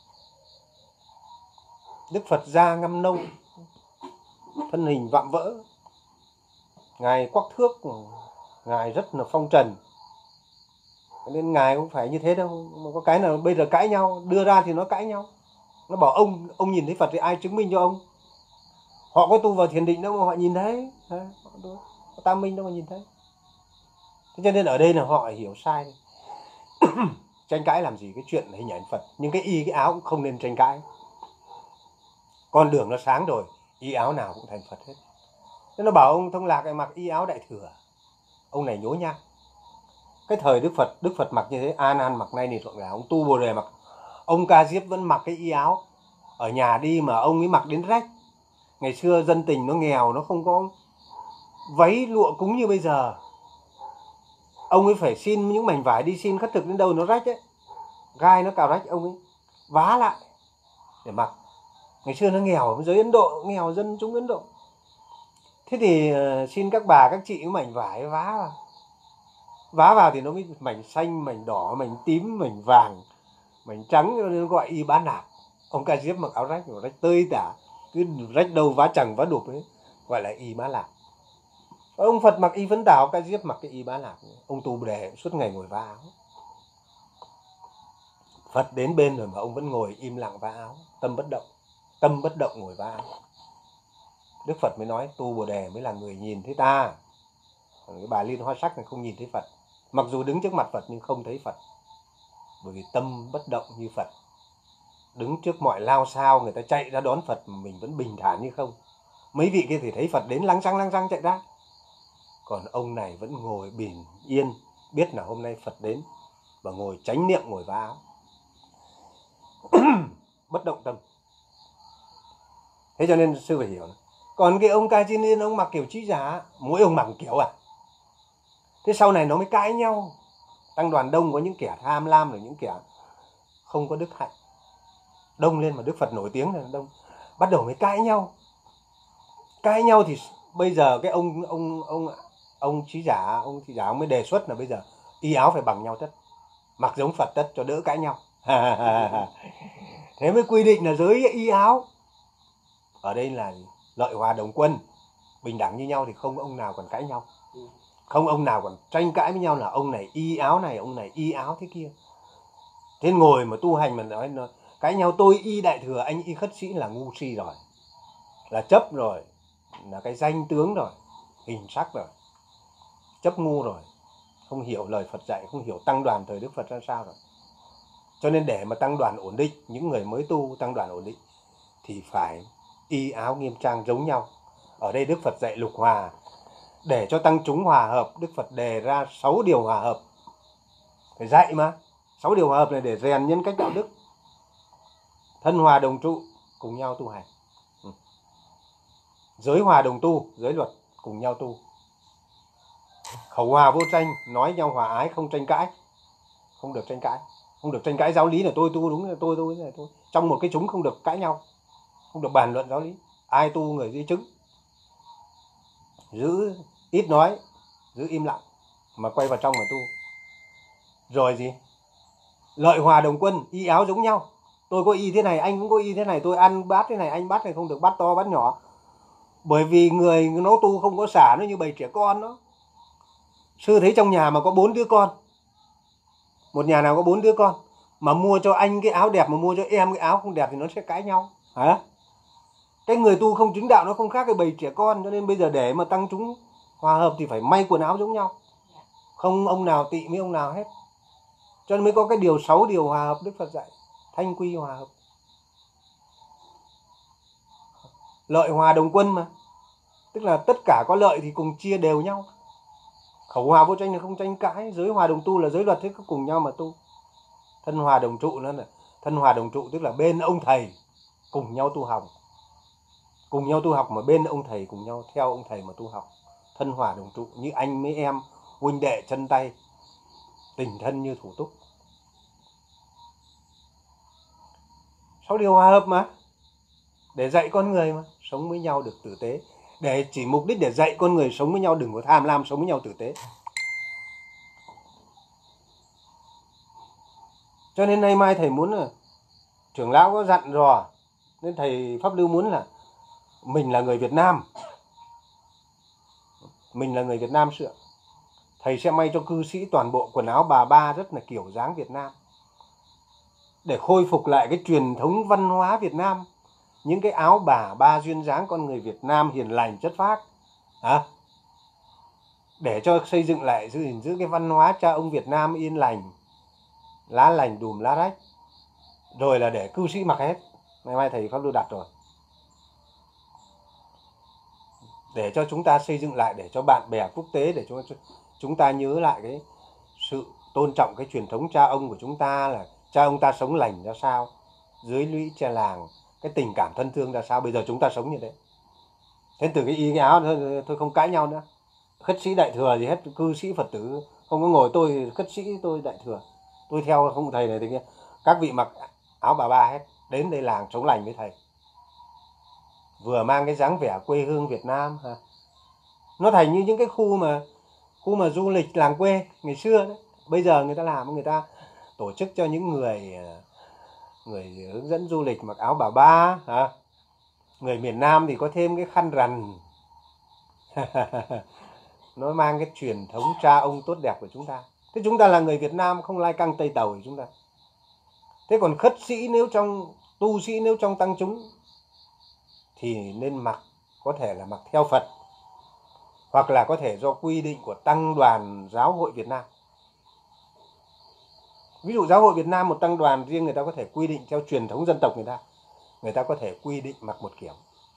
Đức Phật da ngăm nâu, thân hình vạm vỡ, Ngài quắc thước, Ngài rất là phong trần. Nên Ngài không phải như thế đâu. Mà có cái nào bây giờ cãi nhau, đưa ra thì nó cãi nhau. Nó bảo ông nhìn thấy Phật thì ai chứng minh cho ông? Họ có tu vào thiền định đâu mà họ nhìn thấy. Họ tam minh đâu mà nhìn thấy. Thế cho nên ở đây là họ hiểu sai. Tranh cãi làm gì cái chuyện hình ảnh Phật. Nhưng cái y cái áo cũng không nên tranh cãi. Con đường nó sáng rồi, y áo nào cũng thành Phật hết. Thế nó bảo ông Thông Lạc này mặc y áo Đại Thừa, ông này nhố nhác. Cái thời Đức Phật mặc như thế, A Nan mặc nay thì thuận là ông Tu Bồ Đề mặc. Ông Ca Diếp vẫn mặc cái y áo ở nhà đi mà ông ấy mặc đến rách. Ngày xưa dân tình nó nghèo, nó không có váy lụa cúng như bây giờ. Ông ấy phải xin những mảnh vải đi xin khất thực đến đâu nó rách ấy. Gai nó cào rách, ông ấy vá lại để mặc. Ngày xưa nó nghèo, giới Ấn Độ, nghèo dân chúng Ấn Độ. Thế thì xin các bà, các chị mảnh vải vá vào. Vá vào thì nó mới mảnh xanh, mảnh đỏ, mảnh tím, mảnh vàng, mảnh trắng, nó gọi y bán nạp. Ông Ca Diếp mặc áo rách, rách tơi tả, cứ rách đâu vá chẳng vá đục ấy, gọi là y bán nạp. Ông Phật mặc y Phấn Tảo, Ca Diếp mặc cái y bán nạp. Ông Tu Bồ Đề suốt ngày ngồi vá áo. Phật đến bên rồi mà ông vẫn ngồi im lặng vá áo, tâm bất động. Tâm bất động ngồi vá áo. Đức Phật mới nói Tu Bồ Đề mới là người nhìn thấy ta. Còn cái bà Liên Hoa Sắc này không nhìn thấy Phật. Mặc dù đứng trước mặt Phật nhưng không thấy Phật. Bởi vì tâm bất động như Phật. Đứng trước mọi lao sao người ta chạy ra đón Phật mà mình vẫn bình thản như không. Mấy vị kia thì thấy Phật đến lăng xăng chạy ra. Còn ông này vẫn ngồi bình yên, biết là hôm nay Phật đến và ngồi chánh niệm, ngồi vá áo. Bất động tâm. Thế cho nên sư phải hiểu. Còn cái ông Ca Diên Liên ông mặc kiểu trí giả, mỗi ông mặc kiểu à. Thế sau này nó mới cãi nhau. Tăng đoàn đông có những kẻ tham lam, rồi những kẻ không có đức hạnh. Đông lên mà Đức Phật nổi tiếng là đông. Bắt đầu mới cãi nhau. Cãi nhau thì bây giờ cái ông trí giả, ông mới đề xuất là bây giờ y áo phải bằng nhau tất. Mặc giống Phật tất cho đỡ cãi nhau. Thế mới quy định là giới y áo. Ở đây là lợi hòa đồng quân, bình đẳng như nhau thì không ông nào còn cãi nhau. Không ông nào còn tranh cãi với nhau là ông này y áo này, ông này y áo thế kia. Thế ngồi mà tu hành mà nói cãi nhau, tôi y Đại Thừa, anh y Khất Sĩ là ngu si rồi. Là chấp rồi, là cái danh tướng rồi, hình sắc rồi. Chấp ngu rồi, không hiểu lời Phật dạy, không hiểu tăng đoàn thời Đức Phật ra sao rồi. Cho nên để mà tăng đoàn ổn định, những người mới tu tăng đoàn ổn định thì phải y áo nghiêm trang giống nhau. Ở đây Đức Phật dạy lục hòa. Để cho tăng chúng hòa hợp, Đức Phật đề ra 6 điều hòa hợp. Phải dạy mà. 6 điều hòa hợp này để rèn nhân cách đạo đức. Thân hòa đồng trụ, cùng nhau tu hành. Giới hòa đồng tu, giới luật, cùng nhau tu. Khẩu hòa vô tranh, nói nhau hòa ái, không tranh cãi. Không được tranh cãi. Không được tranh cãi giáo lý là tôi tu đúng là tôi là tôi. Trong một cái chúng không được cãi nhau. Không được bàn luận giáo lý. Ai tu người duy chứng. Giữ ít nói, giữ im lặng mà quay vào trong mà tu. Rồi gì? Lợi hòa đồng quân, y áo giống nhau. Tôi có y thế này, anh cũng có y thế này, tôi ăn bát thế này, anh bát này không được bát to bát nhỏ. Bởi vì người nó tu không có xả, nó như bầy trẻ con đó. Sư thấy trong nhà mà có 4 đứa con, một nhà nào có 4 đứa con, mà mua cho anh cái áo đẹp mà mua cho em cái áo không đẹp thì nó sẽ cãi nhau. Hả? Cái người tu không chứng đạo nó không khác cái bầy trẻ con. Cho nên bây giờ để mà tăng chúng hòa hợp thì phải may quần áo giống nhau. Không ông nào tị với ông nào hết. Cho nên mới có cái điều 6 điều hòa hợp Đức Phật dạy. Thanh quy hòa hợp. Lợi hòa đồng quân mà. Tức là tất cả có lợi thì cùng chia đều nhau. Khẩu hòa vô tranh là không tranh cãi. Giới hòa đồng tu là giới luật, thế cứ cùng nhau mà tu. Thân hòa đồng trụ nữa là thân hòa đồng trụ tức là bên ông thầy cùng nhau tu học. Cùng nhau tu học mà bên ông thầy cùng nhau theo ông thầy mà tu học. Thân hòa đồng trụ như anh mấy em, huynh đệ chân tay, tình thân như thủ túc. 6 điều hòa hợp mà. Để dạy con người mà sống với nhau được tử tế. Để chỉ mục đích để dạy con người sống với nhau, đừng có tham lam, sống với nhau tử tế. Cho nên nay mai thầy muốn là trưởng lão có dặn dò, nên thầy Pháp Lưu muốn là mình là người Việt Nam. Mình là người Việt Nam sữa. Thầy sẽ may cho cư sĩ toàn bộ quần áo bà ba rất là kiểu dáng Việt Nam, để khôi phục lại cái truyền thống văn hóa Việt Nam. Những cái áo bà ba duyên dáng con người Việt Nam hiền lành chất phác, để cho xây dựng lại, giữ cái văn hóa cha ông Việt Nam yên lành, lá lành đùm lá rách. Rồi là để cư sĩ mặc hết. Ngày mai thầy Pháp Lưu đặt rồi, để cho chúng ta xây dựng lại, để cho bạn bè quốc tế, để cho chúng ta nhớ lại cái sự tôn trọng cái truyền thống cha ông của chúng ta, là cha ông ta sống lành ra sao, dưới lũy tre làng, cái tình cảm thân thương ra sao. Bây giờ chúng ta sống như thế. Thế từ cái áo thôi không cãi nhau nữa. Khất sĩ đại thừa gì hết, cư sĩ Phật tử không có ngồi tôi khất sĩ tôi đại thừa, tôi theo không thầy này thì kia. Các vị mặc áo bà ba hết, đến đây làng chống lành với thầy, vừa mang cái dáng vẻ quê hương Việt Nam. Nó thành như những cái khu mà du lịch làng quê ngày xưa đấy. Bây giờ người ta làm, người ta tổ chức cho những người hướng dẫn du lịch mặc áo bà ba. Người miền Nam thì có thêm cái khăn rằn. Nó mang cái truyền thống cha ông tốt đẹp của chúng ta. Thế chúng ta là người Việt Nam, không lai căng Tây Tàu của chúng ta. Thế còn khất sĩ tu sĩ nếu trong tăng chúng thì nên mặc, có thể là mặc theo Phật, hoặc là có thể do quy định của Tăng đoàn Giáo hội Việt Nam. Ví dụ Giáo hội Việt Nam một tăng đoàn riêng, người ta có thể quy định theo truyền thống dân tộc người ta có thể quy định mặc một kiểu.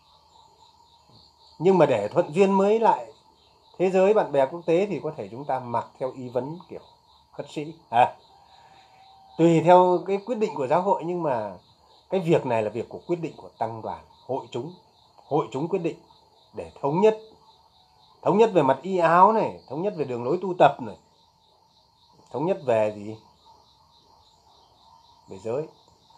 Nhưng mà để thuận duyên mới lại thế giới bạn bè quốc tế thì có thể chúng ta mặc theo ý vấn kiểu khất sĩ. Tùy theo cái quyết định của giáo hội, nhưng mà cái việc này là việc của quyết định của tăng đoàn, hội chúng quyết định để thống nhất về mặt y áo này, thống nhất về đường lối tu tập này, thống nhất về gì? Về giới.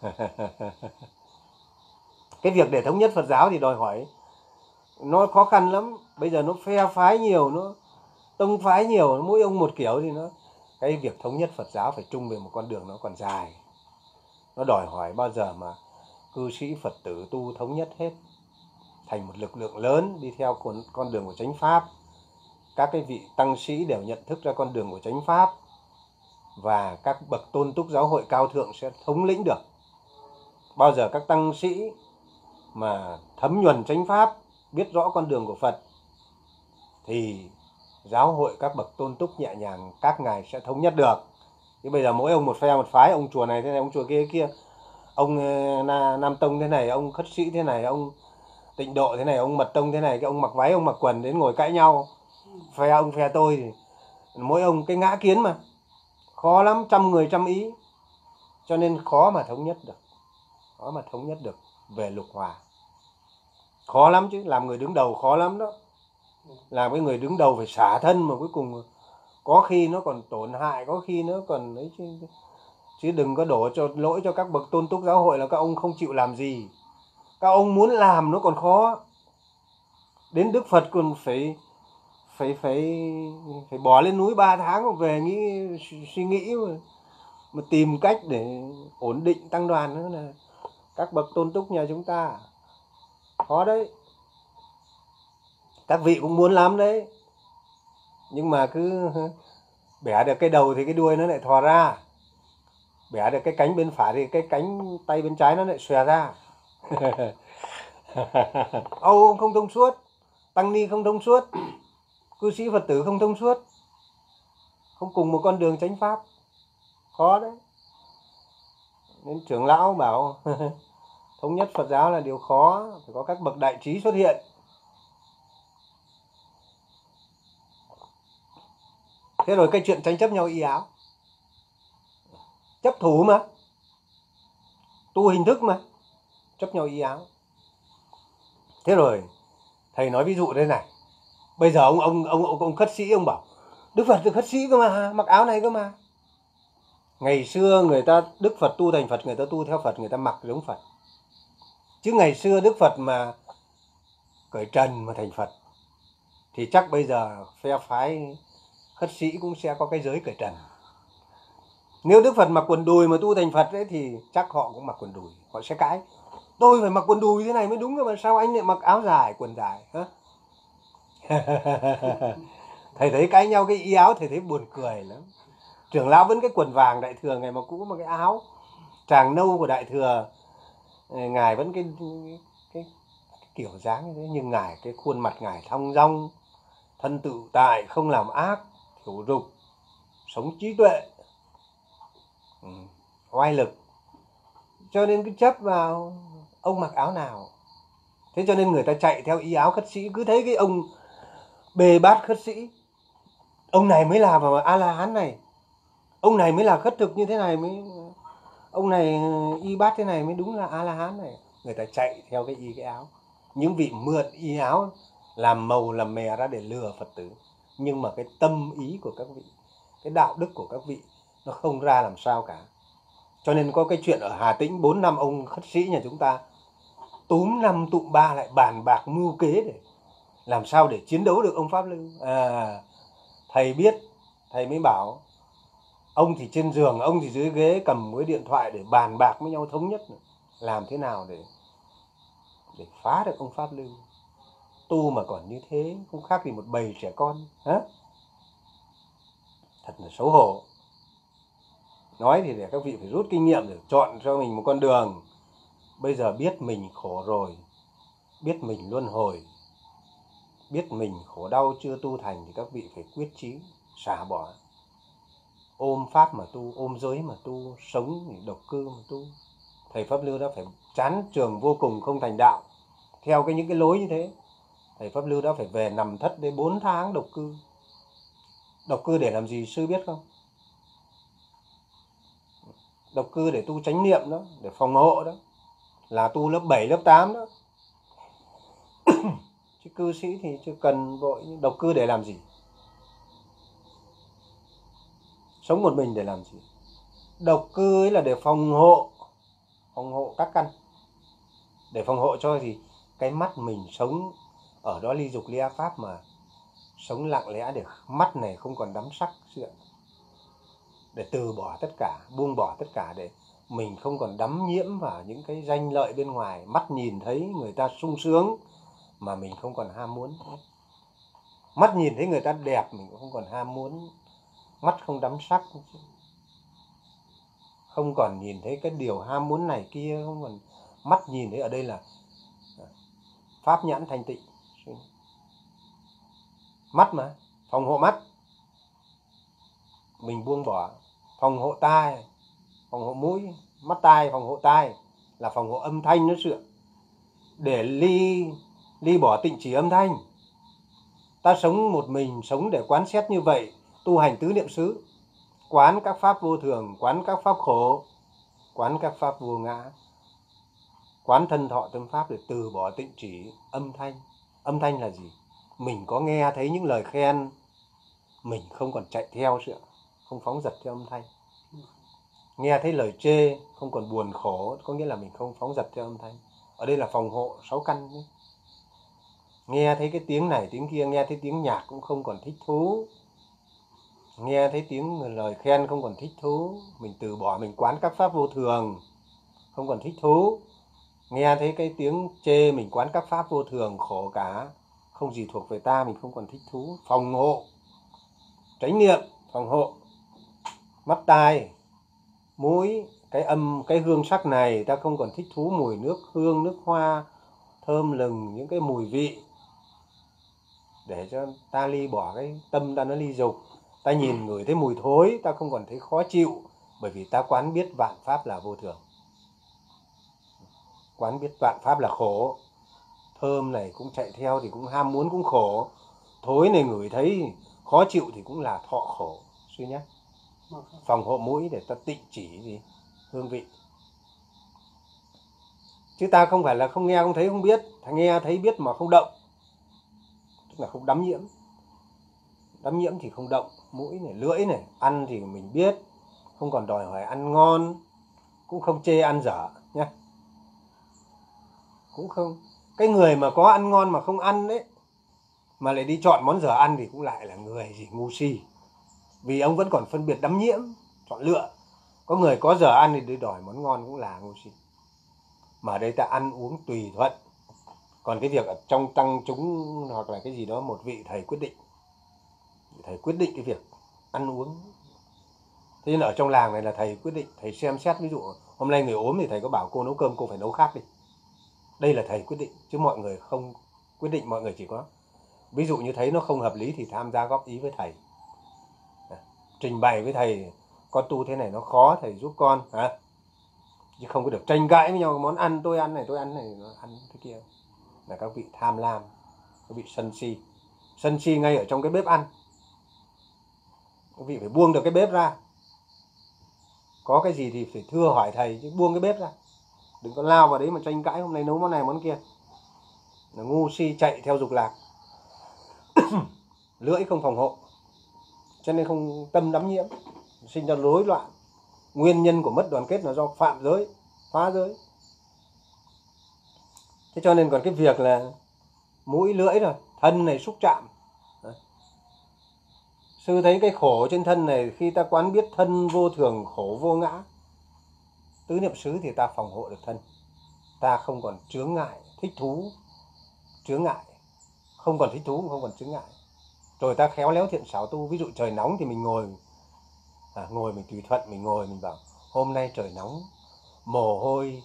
Cái việc để thống nhất Phật giáo thì đòi hỏi nó khó khăn lắm. Bây giờ nó phe phái nhiều, nó tông phái nhiều, mỗi ông một kiểu thì cái việc thống nhất Phật giáo phải chung về một con đường nó còn dài. Nó đòi hỏi bao giờ mà cư sĩ Phật tử tu thống nhất hết, thành một lực lượng lớn đi theo con đường của chánh pháp. Các cái vị tăng sĩ đều nhận thức ra con đường của chánh pháp, và các bậc tôn túc giáo hội cao thượng sẽ thống lĩnh được. Bao giờ các tăng sĩ mà thấm nhuần chánh pháp, biết rõ con đường của Phật, thì giáo hội các bậc tôn túc nhẹ nhàng, các ngài sẽ thống nhất được. Chứ bây giờ mỗi ông một phe một phái, ông chùa này thế này, ông chùa kia kia, ông Nam Tông thế này, ông khất sĩ thế này, ông Tịnh Độ thế này, ông Mật Tông thế này, cái ông mặc váy, ông mặc quần đến ngồi cãi nhau, phe ông phe tôi, thì mỗi ông cái ngã kiến mà khó lắm, trăm người trăm ý, cho nên khó mà thống nhất được về lục hòa. Khó lắm chứ, làm người đứng đầu khó lắm đó. Làm cái người đứng đầu phải xả thân, mà cuối cùng có khi nó còn tổn hại, có khi nó còn ấy chứ đừng có đổ lỗi cho các bậc tôn túc giáo hội là các ông không chịu làm gì. Các ông muốn làm nó còn khó. Đến Đức Phật còn phải bỏ lên núi 3 tháng mà về suy nghĩ mà tìm cách để ổn định tăng đoàn nữa là các bậc tôn túc nhà chúng ta. Khó đấy. Các vị cũng muốn lắm đấy, nhưng mà cứ bẻ được cái đầu thì cái đuôi nó lại thò ra, bẻ được cái cánh bên phải thì cái cánh tay bên trái nó lại xòe ra. Âu không thông suốt, tăng ni không thông suốt, cư sĩ Phật tử không thông suốt, không cùng một con đường chánh pháp, khó đấy. Nên trưởng lão bảo thống nhất Phật giáo là điều khó, phải có các bậc đại trí xuất hiện. Thế rồi cái chuyện tranh chấp nhau y áo, chấp thủ mà, tu hình thức mà, chấp nhau y áo. Thế rồi thầy nói ví dụ đây này, bây giờ ông khất sĩ ông bảo Đức Phật là khất sĩ cơ mà, mặc áo này cơ mà. Ngày xưa người ta Đức Phật tu thành Phật, người ta tu theo Phật, người ta mặc giống Phật. Chứ ngày xưa Đức Phật mà cởi trần mà thành Phật thì chắc bây giờ phe phái khất sĩ cũng sẽ có cái giới cởi trần. Nếu Đức Phật mặc quần đùi mà tu thành Phật ấy thì chắc họ cũng mặc quần đùi, họ sẽ cãi. Tôi phải mặc quần đùi thế này mới đúng, mà sao anh lại mặc áo dài, quần dài hả? Thầy thấy cãi nhau cái y áo, thầy thấy buồn cười lắm. Trưởng lão vẫn cái quần vàng Đại Thừa, ngày mà cũ mà cái áo tràng nâu của Đại Thừa, ngài vẫn cái kiểu dáng như thế, nhưng ngài cái khuôn mặt ngài thong dong, thân tự tại, không làm ác, thiểu dục, sống trí tuệ, oai lực. Cho nên cứ chấp vào ông mặc áo nào. Thế cho nên người ta chạy theo y áo khất sĩ, cứ thấy cái ông bề bát khất sĩ, ông này mới là vào A-la-hán này, ông này mới là khất thực như thế này, mới ông này y bát thế này mới đúng là A-la-hán này. Người ta chạy theo cái y cái áo. Những vị mượn y áo làm màu làm mè ra để lừa Phật tử, nhưng mà cái tâm ý của các vị, cái đạo đức của các vị nó không ra làm sao cả. Cho nên có cái chuyện ở Hà Tĩnh 4 năm ông khất sĩ nhà chúng ta túm năm tụm ba lại bàn bạc mưu kế để làm sao để chiến đấu được ông Pháp Lưu. Thầy biết, thầy mới bảo ông thì trên giường, ông thì dưới ghế cầm cái điện thoại để bàn bạc với nhau thống nhất làm thế nào để phá được ông Pháp Lưu. Tu mà còn như thế không khác gì một bầy trẻ con hả? Thật là xấu hổ. Nói thì để các vị phải rút kinh nghiệm để chọn cho mình một con đường. Bây giờ biết mình khổ rồi, biết mình luân hồi, biết mình khổ đau chưa tu thành thì các vị phải quyết chí xả bỏ. Ôm pháp mà tu, ôm giới mà tu, sống thì độc cư mà tu. Thầy Pháp Lưu đã phải chán trường vô cùng không thành đạo. Theo những cái lối như thế, thầy Pháp Lưu đã phải về nằm thất đến 4 tháng độc cư. Độc cư để làm gì sư biết không? Độc cư để tu chánh niệm đó, để phòng hộ đó, là tu lớp 7, lớp 8 đó. Chứ cư sĩ thì chưa cần vội. Độc cư để làm gì? Sống một mình để làm gì? Độc cư ấy là để phòng hộ các căn. Để phòng hộ cho gì? Cái mắt mình sống ở đó ly dục ly ác pháp mà sống lặng lẽ, để mắt này không còn đắm sắc chuyện, để từ bỏ tất cả, buông bỏ tất cả, để mình không còn đắm nhiễm vào những cái danh lợi bên ngoài. Mắt nhìn thấy người ta sung sướng mà mình không còn ham muốn. Mắt nhìn thấy người ta đẹp mình cũng không còn ham muốn. Mắt không đắm sắc, không còn nhìn thấy cái điều ham muốn này kia, không còn. Mắt nhìn thấy ở đây là pháp nhãn thanh tịnh. Mắt mà, phòng hộ mắt, mình buông bỏ. Phòng hộ tai, phòng hộ mũi, mắt tai, phòng hộ tai là phòng hộ âm thanh nó sửa. Để ly bỏ tịnh chỉ âm thanh. Ta sống một mình, sống để quán xét như vậy, tu hành tứ niệm xứ, quán các pháp vô thường, quán các pháp khổ, quán các pháp vô ngã, quán thân thọ tâm pháp, để từ bỏ tịnh chỉ âm thanh. Âm thanh là gì? Mình có nghe thấy những lời khen, mình không còn chạy theo nữa, không phóng dật theo âm thanh. Nghe thấy lời chê, không còn buồn khổ, có nghĩa là mình không phóng dật theo âm thanh. Ở đây là phòng hộ 6 căn. Nghe thấy cái tiếng này tiếng kia, nghe thấy tiếng nhạc cũng không còn thích thú, nghe thấy tiếng lời khen không còn thích thú, mình từ bỏ, mình quán các pháp vô thường, không còn thích thú. Nghe thấy cái tiếng chê, mình quán các pháp vô thường, khổ cả, không gì thuộc về ta, mình không còn thích thú. Phòng hộ, chánh niệm, phòng hộ. Mắt tai, mũi, cái âm, cái hương sắc này ta không còn thích thú mùi nước hương, nước hoa, thơm lừng, những cái mùi vị, để cho ta ly bỏ cái tâm ta nó ly dục. Ta nhìn ngửi thấy mùi thối, ta không còn thấy khó chịu, bởi vì ta quán biết vạn pháp là vô thường, quán biết vạn pháp là khổ. Thơm này cũng chạy theo thì cũng ham muốn, cũng khổ. Thối này ngửi thấy khó chịu thì cũng là thọ khổ. Suy nhé. Phòng hộ mũi để ta tịnh chỉ gì? Hương vị. Chứ ta không phải là không nghe, không thấy, không biết. Ta nghe, thấy, biết mà không động, tức là không đắm nhiễm. Đắm nhiễm thì không động. Mũi này, lưỡi này, ăn thì mình biết, không còn đòi hỏi ăn ngon, cũng không chê ăn dở nhé. Cũng không. Cái người mà có ăn ngon mà không ăn đấy, mà lại đi chọn món dở ăn thì cũng lại là người gì ngu si. Vì ông vẫn còn phân biệt đắm nhiễm, chọn lựa. Có người có giờ ăn thì đòi món ngon cũng là ngu si. Mà ở đây ta ăn uống tùy thuận. Còn cái việc ở trong tăng chúng hoặc là cái gì đó một vị thầy quyết định. Thầy quyết định cái việc ăn uống. Thế nên ở trong làng này là thầy quyết định, thầy xem xét. Ví dụ hôm nay người ốm thì thầy có bảo cô nấu cơm, cô phải nấu khác đi. Đây là thầy quyết định, chứ mọi người không quyết định. Mọi người chỉ có ví dụ như thấy nó không hợp lý thì tham gia góp ý với thầy, trình bày với thầy, con tu thế này nó khó, thầy giúp con, chứ không có được tranh cãi với nhau. Món ăn tôi ăn này, nó ăn thế kia. Là các vị tham lam, các vị sân si ngay ở trong cái bếp ăn. Các vị phải buông được cái bếp ra. Có cái gì thì phải thưa hỏi thầy, chứ buông cái bếp ra. Đừng có lao vào đấy mà tranh cãi, hôm nay nấu món này món kia. Là ngu si chạy theo dục lạc. Lưỡi không phòng hộ, cho nên không tâm đắm nhiễm, sinh ra rối loạn. Nguyên nhân của mất đoàn kết là do phạm giới, phá giới. Thế cho nên còn cái việc là mũi lưỡi rồi, thân này xúc chạm. Sư thấy cái khổ trên thân này, khi ta quán biết thân vô thường, khổ vô ngã, tứ niệm xứ thì ta phòng hộ được thân. Ta không còn chướng ngại, thích thú, chướng ngại. Không còn thích thú, không còn chướng ngại. Rồi ta khéo léo thiện xảo tu. Ví dụ trời nóng thì mình ngồi mình tùy thuận, mình ngồi mình bảo hôm nay trời nóng, mồ hôi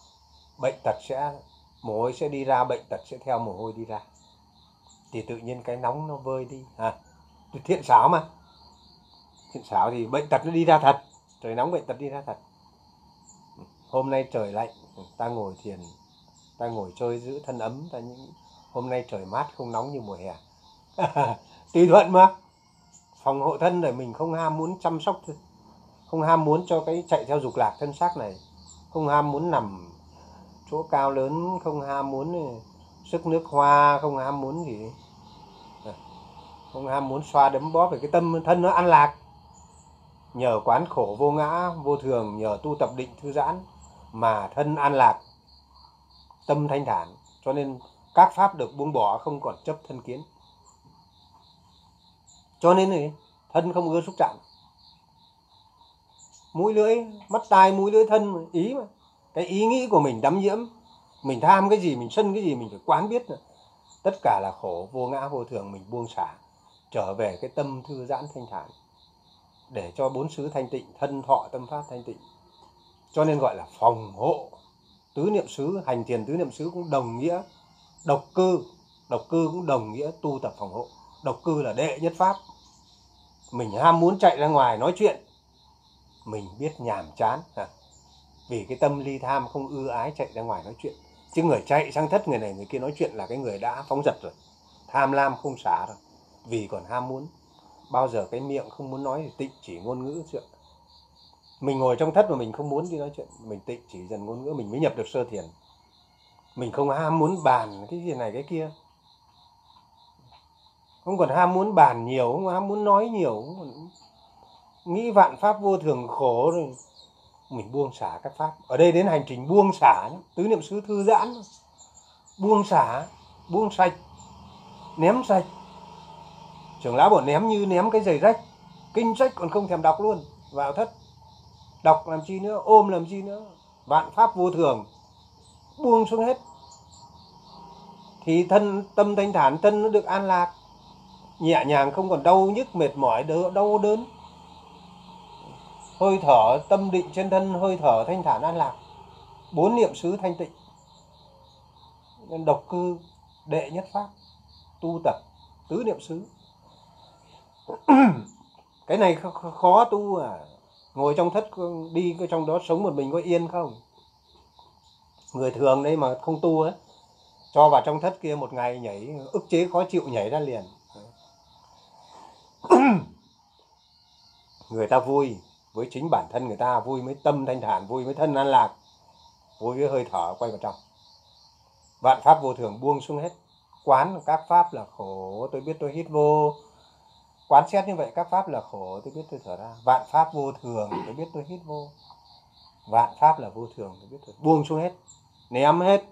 sẽ đi ra, bệnh tật sẽ theo mồ hôi đi ra. Thì tự nhiên cái nóng nó vơi đi. Thiện xảo mà. Thiện xảo thì bệnh tật nó đi ra thật. Trời nóng bệnh tật đi ra thật. Hôm nay trời lạnh, ta ngồi thiền, ta ngồi chơi giữ thân ấm. Hôm nay trời mát không nóng như mùa hè. Tùy thuận mà. Phòng hộ thân để mình không ham muốn chăm sóc, không ham muốn cho cái chạy theo dục lạc thân xác này, không ham muốn nằm chỗ cao lớn, không ham muốn sức nước hoa, không ham muốn gì, không ham muốn xoa đấm bóp. Về cái tâm thân nó an lạc. Nhờ quán khổ vô ngã vô thường, nhờ tu tập định thư giãn mà thân an lạc, tâm thanh thản. Cho nên các pháp được buông bỏ, không còn chấp thân kiến. Cho nên này, thân không ưa xúc chạm. Mũi lưỡi, mắt tai mũi lưỡi thân, ý mà. Cái ý nghĩ của mình đắm nhiễm, mình tham cái gì, mình sân cái gì, mình phải quán biết. Tất cả là khổ vô ngã vô thường, mình buông xả, trở về cái tâm thư giãn thanh thản, để cho bốn xứ thanh tịnh, thân thọ tâm pháp thanh tịnh. Cho nên gọi là phòng hộ. Tứ niệm xứ, hành thiền tứ niệm xứ cũng đồng nghĩa độc cư. Độc cư cũng đồng nghĩa tu tập phòng hộ. Độc cư là đệ nhất pháp. Mình ham muốn chạy ra ngoài nói chuyện, mình biết nhàm chán. Vì cái tâm ly tham không ưa ái chạy ra ngoài nói chuyện. Chứ người chạy sang thất, người này người kia nói chuyện là cái người đã phóng dật rồi. Tham lam không xả rồi. Vì còn ham muốn. Bao giờ cái miệng không muốn nói thì tịnh chỉ ngôn ngữ chuyện. Mình ngồi trong thất mà mình không muốn đi nói chuyện, mình tịnh chỉ dần ngôn ngữ, mình mới nhập được sơ thiền. Mình không ham muốn bàn cái gì này cái kia, không còn ham muốn bàn nhiều, không ham muốn nói nhiều, không còn nghĩ vạn pháp vô thường khổ rồi. Mình buông xả các pháp. Ở đây đến hành trình buông xả, tứ niệm xứ thư giãn, buông xả, buông sạch, ném sạch. Trưởng lão bảo ném như ném cái giày rách, kinh sách còn không thèm đọc luôn, vào thất. Đọc làm chi nữa, ôm làm chi nữa. Vạn pháp vô thường, buông xuống hết. Thì tâm thanh thản, thân nó được an lạc, nhẹ nhàng, không còn đau nhức, mệt mỏi, đau đớn. Hơi thở tâm định trên thân, hơi thở thanh thản an lạc, bốn niệm xứ thanh tịnh. Nên độc cư đệ nhất pháp, tu tập tứ niệm xứ. Cái này khó tu à. Ngồi trong thất đi trong đó sống một mình có yên không? Người thường đấy mà không tu ấy, cho vào trong thất kia một ngày nhảy ức chế khó chịu, nhảy ra liền. Người ta vui với chính bản thân người ta, vui với tâm thanh thản, vui với thân an lạc, vui với hơi thở quay vào trong. Vạn pháp vô thường buông xuống hết. Quán các pháp là khổ, tôi biết tôi hít vô. Quán xét như vậy, các pháp là khổ, tôi biết tôi thở ra. Vạn pháp vô thường, tôi biết tôi hít vô. Vạn pháp là vô thường, tôi biết tôi buông xuống hết, ném hết.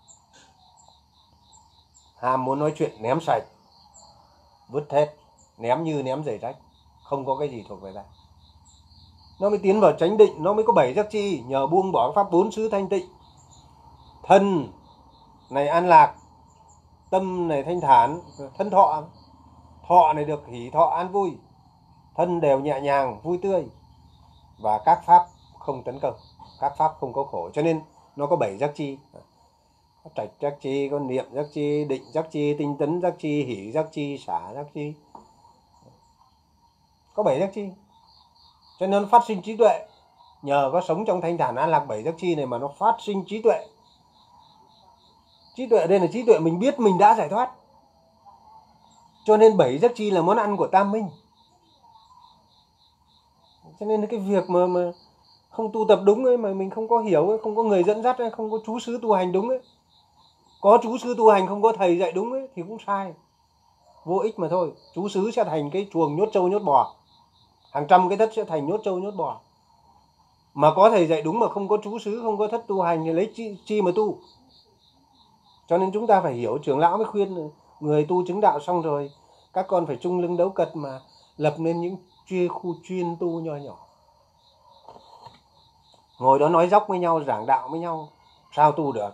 Ham muốn nói chuyện ném sạch, vứt hết, ném như ném giày rách, không có cái gì thuộc về ta. nó mới tiến vào chánh định, nó mới có 7 giác chi. Nhờ buông bỏ pháp 4 xứ thanh tịnh, thân này an lạc, tâm này thanh thản, thân thọ, thọ này được hỷ thọ an vui, thân đều nhẹ nhàng vui tươi, và các pháp không tấn công, các pháp không có khổ. Cho nên nó có 7 giác chi. Có trạch giác chi, có niệm giác chi, định giác chi, tinh tấn giác chi, hỷ giác chi, xả giác chi. Có 7 giác chi. Cho nên nó phát sinh trí tuệ. Nhờ có sống trong thanh thản an lạc 7 giác chi này mà nó phát sinh trí tuệ. Trí tuệ đây là trí tuệ mình biết mình đã giải thoát. Cho nên 7 giác chi là món ăn của tam minh. Cho nên cái việc mà không tu tập đúng ấy, mà mình không có hiểu ấy, không có người dẫn dắt ấy, không có chú xứ tu hành đúng ấy, có chú xứ tu hành không có thầy dạy đúng ấy thì cũng sai, vô ích mà thôi. Chú xứ sẽ thành cái chuồng nhốt trâu nhốt bò, hàng trăm cái thất sẽ thành nhốt trâu nhốt bò. Mà có thầy dạy đúng mà không có chú xứ, không có thất tu hành thì lấy chi mà tu. Cho nên chúng ta phải hiểu. Trưởng lão mới khuyên người tu chứng đạo xong rồi các con phải chung lưng đấu cật mà lập nên những khu chuyên tu nho nhỏ, ngồi đó nói dóc với nhau, giảng đạo với nhau, sao tu được.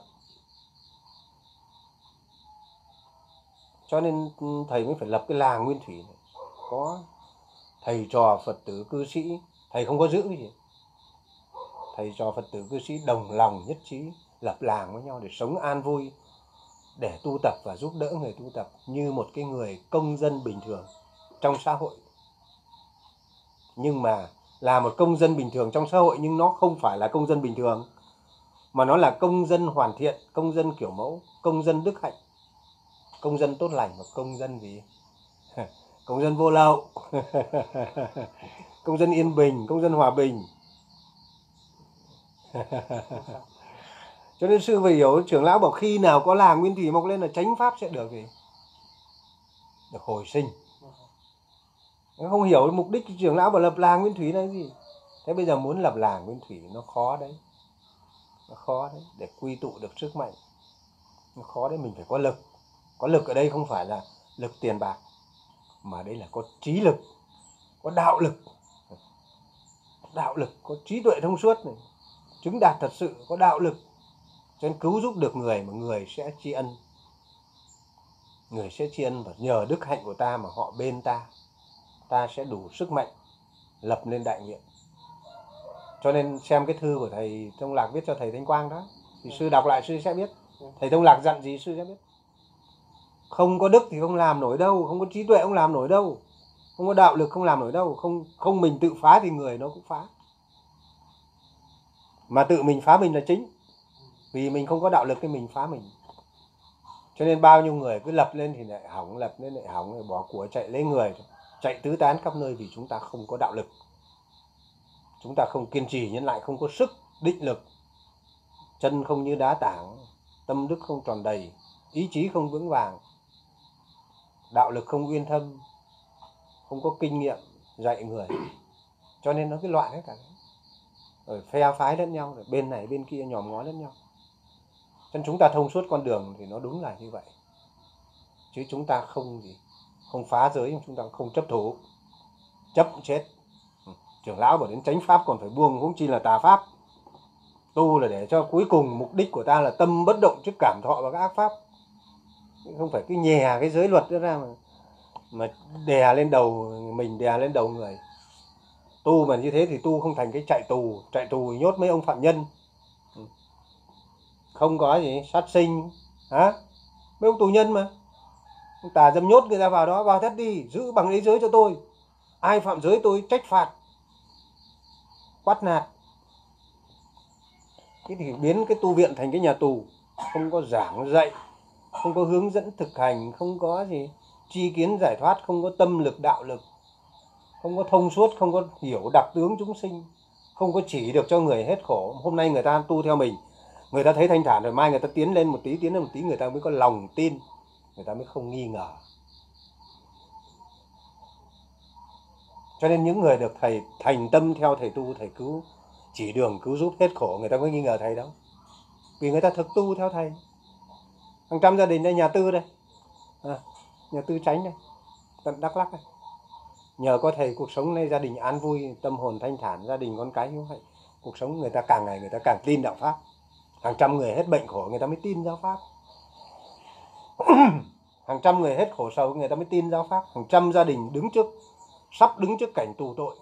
Cho nên thầy mới phải lập cái làng Nguyên Thủy này. Có thầy trò Phật tử cư sĩ, thầy không có giữ cái gì. Thầy trò Phật tử cư sĩ đồng lòng nhất trí lập làng với nhau để sống an vui, để tu tập và giúp đỡ người tu tập như một cái người công dân bình thường trong xã hội. Nhưng mà là một công dân bình thường trong xã hội, nhưng nó không phải là công dân bình thường, mà nó là công dân hoàn thiện, công dân kiểu mẫu, công dân đức hạnh, công dân tốt lành, và công dân gì? Công dân vô lậu, công dân yên bình, công dân hòa bình. Cho nên sư phải hiểu. Trưởng lão bảo khi nào có làng Nguyên Thủy mọc lên là chánh pháp sẽ được gì? Được hồi sinh. Không hiểu mục đích trưởng lão bảo lập làng Nguyên Thủy là cái gì. Thế bây giờ muốn lập làng Nguyên Thủy nó khó đấy. Nó khó đấy, để quy tụ được sức mạnh. Nó khó đấy, mình phải có lực. Có lực ở đây không phải là lực tiền bạc, mà đây là có trí lực, có đạo lực. Đạo lực, có trí tuệ thông suốt này, chứng đạt thật sự, có đạo lực. Cho nên cứu giúp được người mà người sẽ tri ân. Người sẽ tri ân và nhờ đức hạnh của ta mà họ bên ta. Ta sẽ đủ sức mạnh lập nên đại nguyện. Cho nên xem cái thư của thầy Thông Lạc viết cho thầy Thanh Quang đó, thì sư đọc lại sư sẽ biết. Thầy Thông Lạc dặn gì sư sẽ biết. Không có đức thì không làm nổi đâu, không có trí tuệ không làm nổi đâu, không có đạo lực không làm nổi đâu. Không mình tự phá thì người nó cũng phá. Mà tự mình phá mình là chính. Vì mình không có đạo lực thì mình phá mình. Cho nên bao nhiêu người cứ lập lên thì lại hỏng, lập lên lại hỏng, rồi bỏ của chạy lấy người, chạy tứ tán khắp nơi, vì chúng ta không có đạo lực. Chúng ta không kiên trì nhân lại, không có sức định lực. Chân không như đá tảng, tâm đức không tròn đầy, ý chí không vững vàng, đạo lực không uyên thâm, không có kinh nghiệm dạy người. Cho nên nó cái loạn hết cả. Rồi phe phái lẫn nhau, rồi bên này bên kia nhòm ngó lẫn nhau. Cho nên chúng ta thông suốt con đường thì nó đúng là như vậy. Chứ chúng ta không phá giới, chúng ta không chấp thủ. Chấp chết. Trưởng lão bảo đến chánh pháp còn phải buông, cũng chỉ là tà pháp. Tu là để cho cuối cùng mục đích của ta là tâm bất động trước cảm thọ và các ác pháp. Không phải cứ nhè cái giới luật đó ra mà đè lên đầu mình, đè lên đầu người. Tu mà như thế thì tu không thành cái chạy tù nhốt mấy ông phạm nhân. Không có gì sát sinh hả? Mấy ông tù nhân mà. Tà dâm nhốt người ta vào đó, vào thất đi, giữ bằng lấy giới cho tôi. Ai phạm giới tôi trách phạt, quát nạt. Thế thì biến cái tu viện thành cái nhà tù, không có giảng dạy, không có hướng dẫn thực hành, không có gì tri kiến giải thoát, không có tâm lực đạo lực, không có thông suốt, không có hiểu đặc tướng chúng sinh, không có chỉ được cho người hết khổ. Hôm nay người ta tu theo mình, người ta thấy thanh thản rồi, mai người ta tiến lên một tí, người ta mới có lòng tin, người ta mới không nghi ngờ. Cho nên những người được thầy thành tâm theo thầy tu, thầy cứu, chỉ đường cứu giúp hết khổ, người ta có nghi ngờ thầy đâu. Vì người ta thực tu theo thầy. Hàng trăm gia đình đây, nhà tư đây, nhà tư Chánh đây, tận Đắk Lắk đây. Nhờ có thầy cuộc sống này gia đình an vui, tâm hồn thanh thản, gia đình con cái như vậy. Cuộc sống người ta càng ngày người ta càng tin đạo Pháp. Hàng trăm người hết bệnh khổ người ta mới tin giáo Pháp. Hàng trăm người hết khổ sầu người ta mới tin giáo Pháp. Hàng trăm gia đình sắp đứng trước cảnh tù tội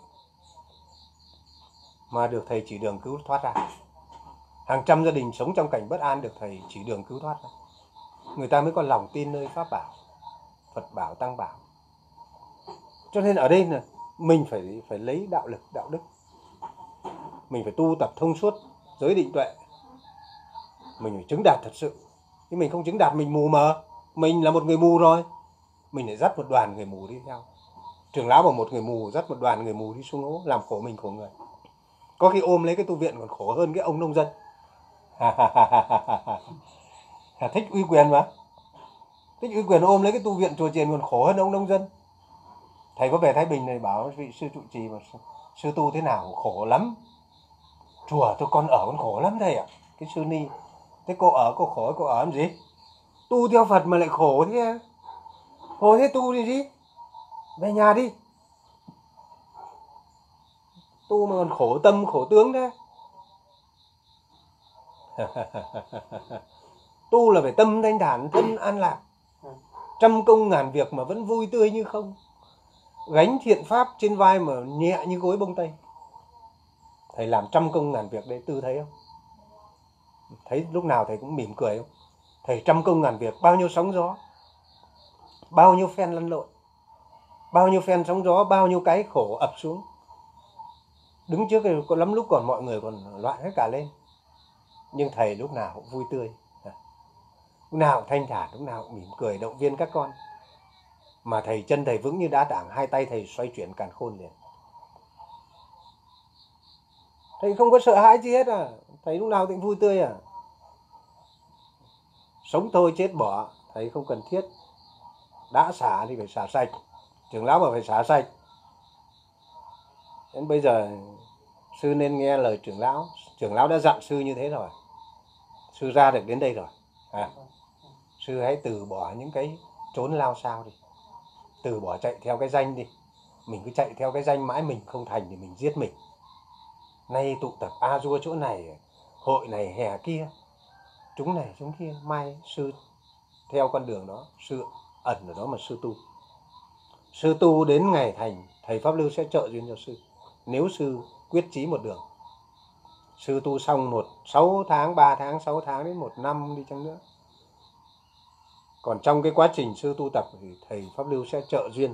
mà được thầy chỉ đường cứu thoát ra. Hàng trăm gia đình sống trong cảnh bất an được thầy chỉ đường cứu thoát ra. Người ta mới có lòng tin nơi Pháp bảo, Phật bảo, Tăng bảo. Cho nên ở đây là mình phải lấy đạo lực, đạo đức. Mình phải tu tập thông suốt giới định tuệ. Mình phải chứng đạt thật sự. Chứ mình không chứng đạt mình mù mờ. Mình là một người mù rồi. Mình lại dắt một đoàn người mù đi theo. Trưởng lão bảo một người mù dắt một đoàn người mù đi xuống hố, làm khổ mình khổ người. Có khi ôm lấy cái tu viện còn khổ hơn cái ông nông dân. Thích uy quyền mà. Thích uy quyền ôm lấy cái tu viện chùa chiền còn khổ hơn ông nông dân. Thầy có về Thái Bình này bảo vị sư trụ trì mà sư tu thế nào khổ lắm. Chùa tôi con ở con khổ lắm thầy ạ. Cái sư ni. Thế cô ở cô ở làm gì? Tu theo Phật mà lại khổ thế. Khổ thế tu đi gì? Về nhà đi. Tu mà còn khổ tâm khổ tướng thế. Tu là phải tâm thanh thản, thân an lạc. Trăm công ngàn việc mà vẫn vui tươi như không. Gánh thiện pháp trên vai mà nhẹ như gối bông tây. Thầy làm trăm công ngàn việc đấy, Tư thấy không? Thấy lúc nào thầy cũng mỉm cười không? Thầy trăm công ngàn việc, bao nhiêu sóng gió, bao nhiêu phen lăn lộn, bao nhiêu phen sóng gió, bao nhiêu cái khổ ập xuống. Đứng trước có lắm lúc còn mọi người còn loạn hết cả lên. Nhưng thầy lúc nào cũng vui tươi, lúc nào cũng thanh thản, lúc nào cũng mỉm cười động viên các con. Mà thầy chân thầy vững như đá tảng, hai tay thầy xoay chuyển càn khôn liền. Thầy không có sợ hãi gì hết à. Thầy lúc nào cũng vui tươi à. Sống thôi chết bỏ, thầy không cần thiết. Đã xả thì phải xả sạch. Trưởng lão mà phải xả sạch. Đến bây giờ sư nên nghe lời trưởng lão. Trưởng lão đã dặn sư như thế rồi. Sư ra được đến đây rồi. Sư hãy từ bỏ những cái trốn lao sao đi. Từ bỏ chạy theo cái danh đi. Mình cứ chạy theo cái danh mãi mình không thành thì mình giết mình. Nay tụ tập a dua chỗ này, hội này hè kia, chúng này chúng kia, mai sư theo con đường đó, sư ẩn ở đó mà sư tu. Sư tu đến ngày thành, thầy Pháp Lưu sẽ trợ duyên cho sư. Nếu sư quyết chí một đường. Sư tu xong 6 tháng, 3 tháng, 6 tháng đến 1 năm đi chăng nữa. Còn trong cái quá trình sư tu tập thì thầy Pháp Lưu sẽ trợ duyên.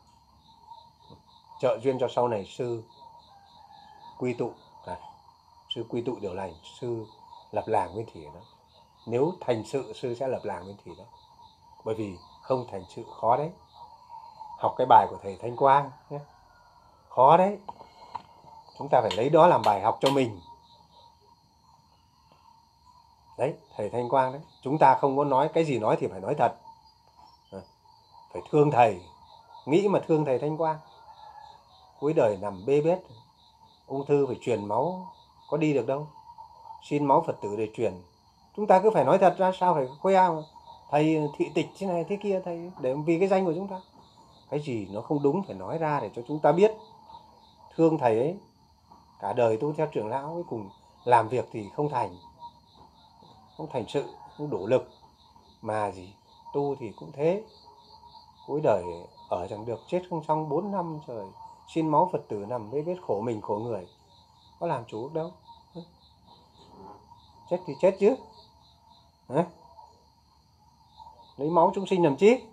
Trợ duyên cho sau này sư quy tụ. Sư quy tụ điều lành, sư lập làng Nguyên Thủy đó. Nếu thành sự sư sẽ lập làng Nguyên Thủy đó. Bởi vì không thành sự khó đấy. Học cái bài của thầy Thanh Quang nhé. Khó đấy. Chúng ta phải lấy đó làm bài học cho mình. Đấy, thầy Thanh Quang đấy. Chúng ta không có nói, cái gì nói thì phải nói thật. Phải thương thầy. Nghĩ mà thương thầy Thanh Quang. Cuối đời nằm bê bết. Ung thư phải truyền máu, có đi được đâu. Xin máu Phật tử để truyền. Chúng ta cứ phải nói thật ra, sao phải khoe mà. Thầy thị tịch thế này thế kia, thầy để vì cái danh của chúng ta. Cái gì nó không đúng phải nói ra để cho chúng ta biết. Thương thầy ấy. Cả đời tu theo trưởng lão cuối cùng làm việc thì không thành. Không thành sự, không đủ lực. Mà gì, tu thì cũng thế. Cuối đời ở chẳng được, chết không xong 4 năm trời. Xin máu Phật tử nằm với biết khổ mình khổ người. Có làm chủ đâu. Chết thì chết chứ. Lấy máu chúng sinh làm chi?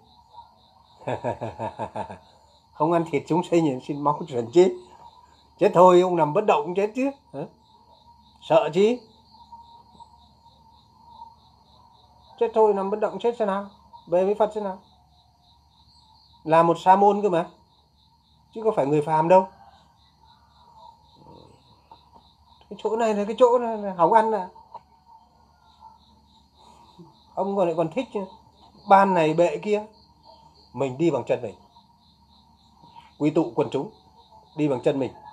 Không ăn thịt chúng sinh thì xin máu truyền chi? Chết thôi, ông nằm bất động cũng chết chứ. Sợ chi? Chết thôi, nằm bất động chết thế nào? Về với Phật thế nào? Là một sa môn cơ mà. Chứ có phải người phàm đâu. Cái chỗ này là cái chỗ này hỏng ăn à. Ông còn thích ban này bệ kia. Mình đi bằng chân mình. Quy tụ quần chúng. Đi bằng chân mình.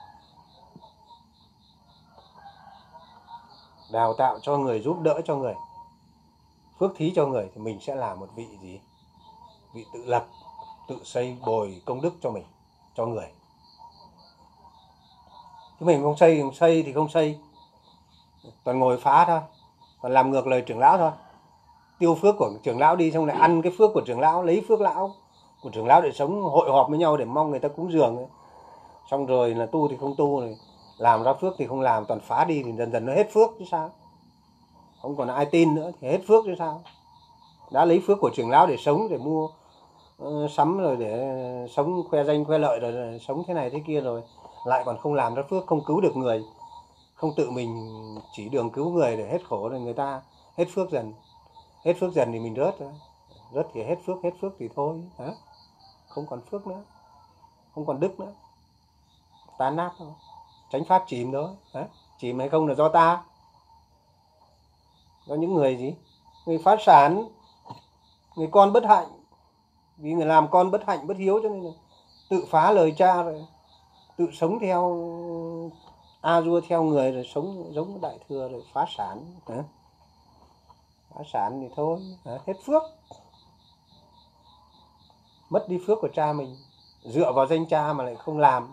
Đào tạo cho người, giúp đỡ cho người, phước thí cho người. Thì mình sẽ là một vị gì? Vị tự lập, tự xây bồi công đức cho mình, cho người. Chứ mình không xây thì không xây, toàn ngồi phá thôi, toàn làm ngược lời trưởng lão thôi. Tiêu phước của trưởng lão đi, xong lại ăn cái phước của trưởng lão, lấy phước lão của trưởng lão để sống, hội họp với nhau để mong người ta cúng dường ấy. Xong rồi là tu thì không tu này, làm ra phước thì không làm, toàn phá đi thì dần dần nó hết phước chứ sao. Không còn ai tin nữa thì hết phước chứ sao. Đã lấy phước của trưởng lão để sống, để mua sắm rồi để sống khoe danh khoe lợi rồi sống thế này thế kia rồi, lại còn không làm ra phước, không cứu được người, không tự mình chỉ đường cứu người để hết khổ, rồi người ta hết phước dần. Hết phước dần thì mình rớt rồi. Rớt thì hết phước thì thôi. Không còn phước nữa, không còn đức nữa, tan nát thôi. Chánh pháp chìm đó. Chìm hay không là do ta, do những người gì, người phá sản, người con bất hạnh. Vì người làm con bất hạnh bất hiếu cho nên là tự phá lời cha rồi, tự sống theo a dua theo người, rồi sống giống đại thừa rồi phá sản. Phá sản thì thôi, hết phước, mất đi phước của cha mình, dựa vào danh cha mà lại không làm.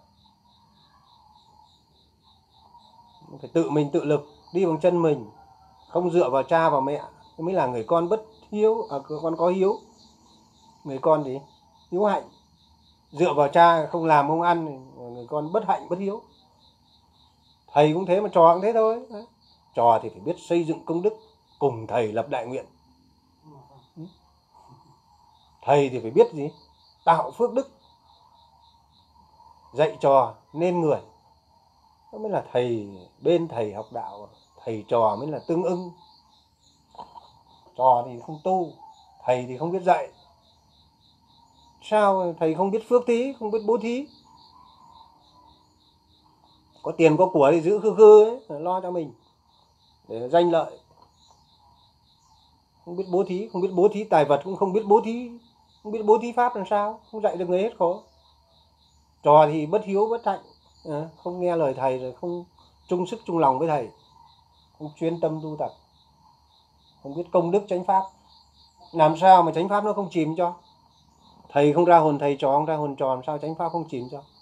Phải tự mình tự lực, đi bằng chân mình, không dựa vào cha vào mẹ, mới là người con bất hiếu, con có hiếu. Người con gì? Hiếu hạnh. Dựa vào cha không làm không ăn, người con bất hạnh bất hiếu. Thầy cũng thế mà trò cũng thế thôi. Trò thì phải biết xây dựng công đức, cùng thầy lập đại nguyện. Thầy thì phải biết gì? Tạo phước đức, dạy trò nên người. Đó mới là thầy, bên thầy học đạo, thầy trò mới là tương ưng. Trò thì không tu, thầy thì không biết dạy. Sao thầy không biết phước thí, không biết bố thí? Có tiền có của thì giữ khư khư ấy, lo cho mình để danh lợi. Không biết bố thí, không biết bố thí tài vật, cũng không biết bố thí, không biết bố thí pháp làm sao, không dạy được người hết khổ. Trò thì bất hiếu bất hạnh, không nghe lời thầy, rồi không chung sức chung lòng với thầy, không chuyên tâm tu tập, không biết công đức chánh pháp. Làm sao mà chánh pháp nó không chìm cho? Thầy không ra hồn thầy, trò không ra hồn trò, làm sao chánh pháp không chìm cho?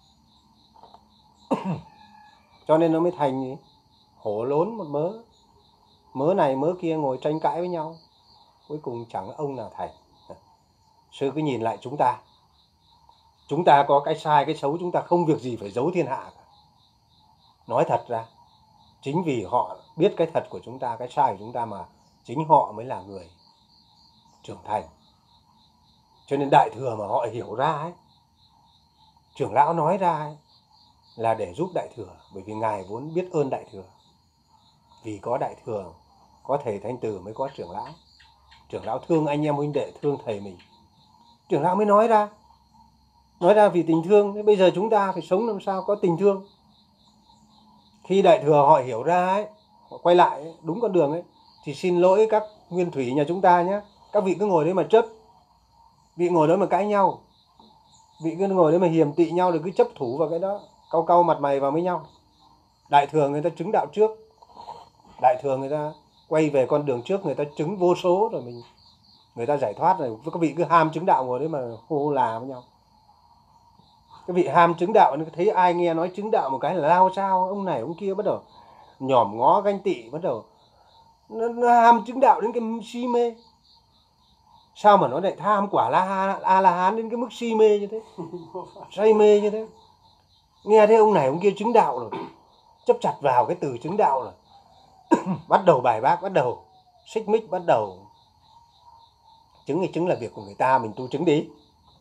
Cho nên nó mới thành gì? Hổ lốn một mớ, mớ này mớ kia ngồi tranh cãi với nhau, cuối cùng chẳng ông nào thành. Sư cứ nhìn lại chúng ta có cái sai cái xấu, chúng ta không việc gì phải giấu thiên hạ cả. Nói thật ra, chính vì họ biết cái thật của chúng ta, cái sai của chúng ta mà chính họ mới là người trưởng thành. Cho nên đại thừa mà họ hiểu ra ấy, trưởng lão nói ra ấy, là để giúp đại thừa. Bởi vì Ngài vốn biết ơn đại thừa. Vì có đại thừa, có thầy Thanh Từ mới có trưởng lão. Trưởng lão thương anh em huynh đệ, thương thầy mình, trưởng lão mới nói ra. Nói ra vì tình thương. Bây giờ chúng ta phải sống làm sao có tình thương. Khi đại thừa họ hiểu ra ấy, họ quay lại ấy, đúng con đường ấy, thì xin lỗi các nguyên thủy nhà chúng ta nhé. Các vị cứ ngồi đấy mà chấp, vị ngồi đó mà cãi nhau, vị cứ ngồi đấy mà hiềm tị nhau, rồi cứ chấp thủ vào cái đó, cau cau mặt mày vào với nhau. Đại thừa người ta chứng đạo trước, đại thừa người ta quay về con đường trước, người ta chứng vô số rồi người ta giải thoát rồi. Các vị cứ ham chứng đạo ngồi đấy mà hô là với nhau. Các vị ham chứng đạo, thấy ai nghe nói chứng đạo một cái là lao sao, ông này ông kia bắt đầu nhòm ngó ganh tị, bắt đầu nó ham chứng đạo đến cái si mê. Sao mà nó lại tham quả A-la-hán đến cái mức si mê như thế, say mê như thế. Nghe thấy ông này ông kia chứng đạo rồi, chấp chặt vào cái từ chứng đạo rồi bắt đầu bài bác, bắt đầu xích mích, bắt đầu chứng thì chứng là việc của người ta, mình tu chứng đi.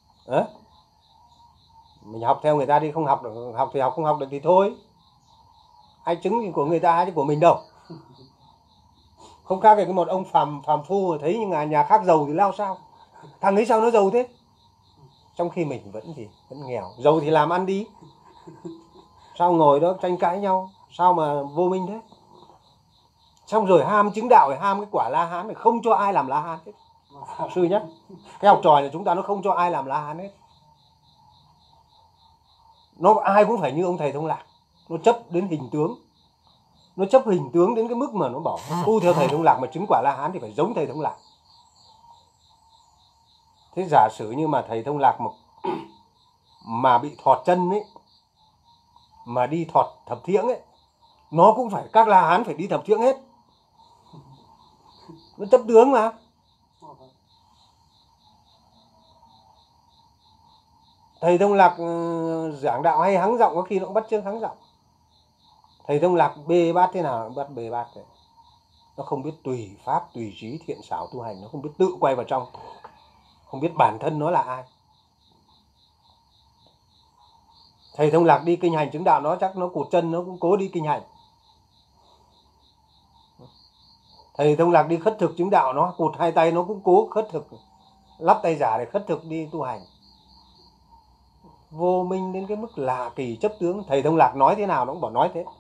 Mình học theo người ta đi, không học được, học thì học, không học được thì thôi. Ai chứng thì của người ta chứ của mình đâu. Không khác gì cái một ông phàm phu thấy những nhà khác giàu thì lao sao, thằng ấy sao nó giàu thế, trong khi mình vẫn nghèo. Giàu thì làm ăn đi, sao ngồi đó tranh cãi nhau, sao mà vô minh thế. Xong rồi ham chứng đạo, ham cái quả La Hán, không cho ai làm La Hán hết. Sư nhé, cái học trò này chúng ta nó không cho ai làm La Hán hết. Nó ai cũng phải như ông thầy Thông Lạc, nó chấp đến hình tướng, nó chấp hình tướng đến cái mức mà nó bảo tu theo thầy Thông Lạc mà chứng quả La Hán thì phải giống thầy Thông Lạc. Thế giả sử như mà thầy Thông Lạc mà bị thọt chân ấy, mà đi thọt thập thiễng ấy, nó cũng phải, các La Hán phải đi thập thiễng hết. Nó chấp tướng mà. Thầy Thông Lạc giảng đạo hay hắng giọng, có khi nó cũng bắt chước hắng giọng. Thầy Thông Lạc bê bát thế nào nó bắt bê bát đấy. Nó không biết tùy pháp, tùy trí, thiện xảo tu hành. Nó không biết tự quay vào trong, không biết bản thân nó là ai. Thầy Thông Lạc đi kinh hành chứng đạo, nó chắc nó cụt chân, nó cũng cố đi kinh hành. Thầy Thông Lạc đi khất thực chứng đạo, nó cụt hai tay, nó cũng cố khất thực, lắp tay giả để khất thực đi tu hành. Vô minh đến cái mức lạ kỳ chấp tướng. Thầy Thông Lạc nói thế nào nó cũng bảo nói thế.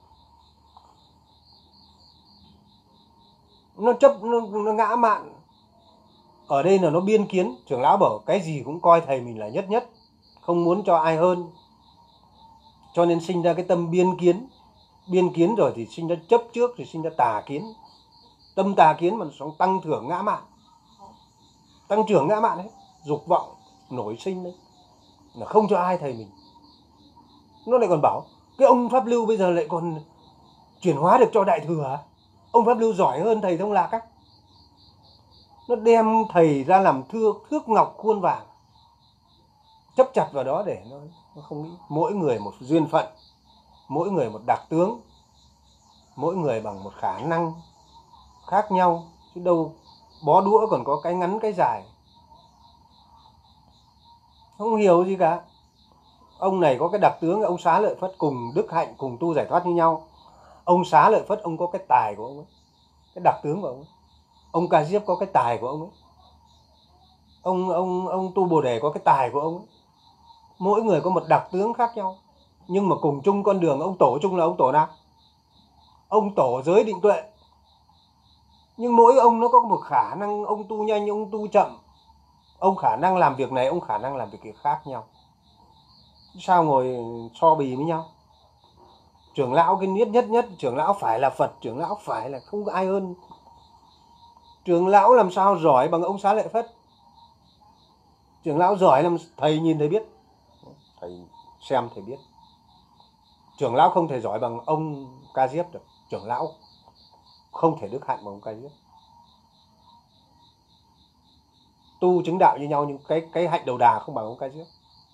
Nó chấp, nó ngã mạn. Ở đây là nó biên kiến. Trưởng lão bảo cái gì cũng coi thầy mình là nhất nhất, không muốn cho ai hơn, cho nên sinh ra cái tâm biên kiến. Biên kiến rồi thì sinh ra chấp trước, thì sinh ra tà kiến. Tâm tà kiến mà nó tăng trưởng ngã mạn. Tăng trưởng ngã mạn ấy, dục vọng nổi sinh đấy, là không cho ai thầy mình. Nó lại còn bảo cái ông Pháp Lưu bây giờ lại còn chuyển hóa được cho Đại Thừa à? Ông Pháp Lưu giỏi hơn thầy Thông Lạc á. Nó đem thầy ra làm thước ngọc khuôn vàng, chấp chặt vào đó để nó không nghĩ. Mỗi người một duyên phận, mỗi người một đặc tướng, mỗi người bằng một khả năng khác nhau, chứ đâu bó đũa còn có cái ngắn cái dài. Không hiểu gì cả. Ông này có cái đặc tướng, ông Xá Lợi Phất cùng Đức Hạnh cùng tu giải thoát như nhau. Ông Xá Lợi Phất ông có cái tài của ông ấy, cái đặc tướng của ông ấy. Ông Ca Diếp có cái tài của ông ấy. Ông Tu Bồ Đề có cái tài của ông ấy. Mỗi người có một đặc tướng khác nhau, nhưng mà cùng chung con đường. Ông tổ chung là ông tổ nào? Ông tổ giới định tuệ. Nhưng mỗi ông nó có một khả năng, ông tu nhanh, ông tu chậm. Ông khả năng làm việc này, ông khả năng làm việc khác nhau. Sao ngồi so bì với nhau? Trưởng lão cái nhất, trưởng lão phải là Phật, trưởng lão phải là không có ai hơn. Trưởng lão làm sao giỏi bằng ông Xá Lợi Phất? Trưởng lão giỏi làm thầy nhìn thầy biết, thầy xem thầy biết. Trưởng lão không thể giỏi bằng ông Ca Diếp được. Trưởng lão không thể đức hạnh bằng ông Ca Diếp. Tu chứng đạo như nhau nhưng cái hạnh đầu đà không bằng ông Ca Diếp.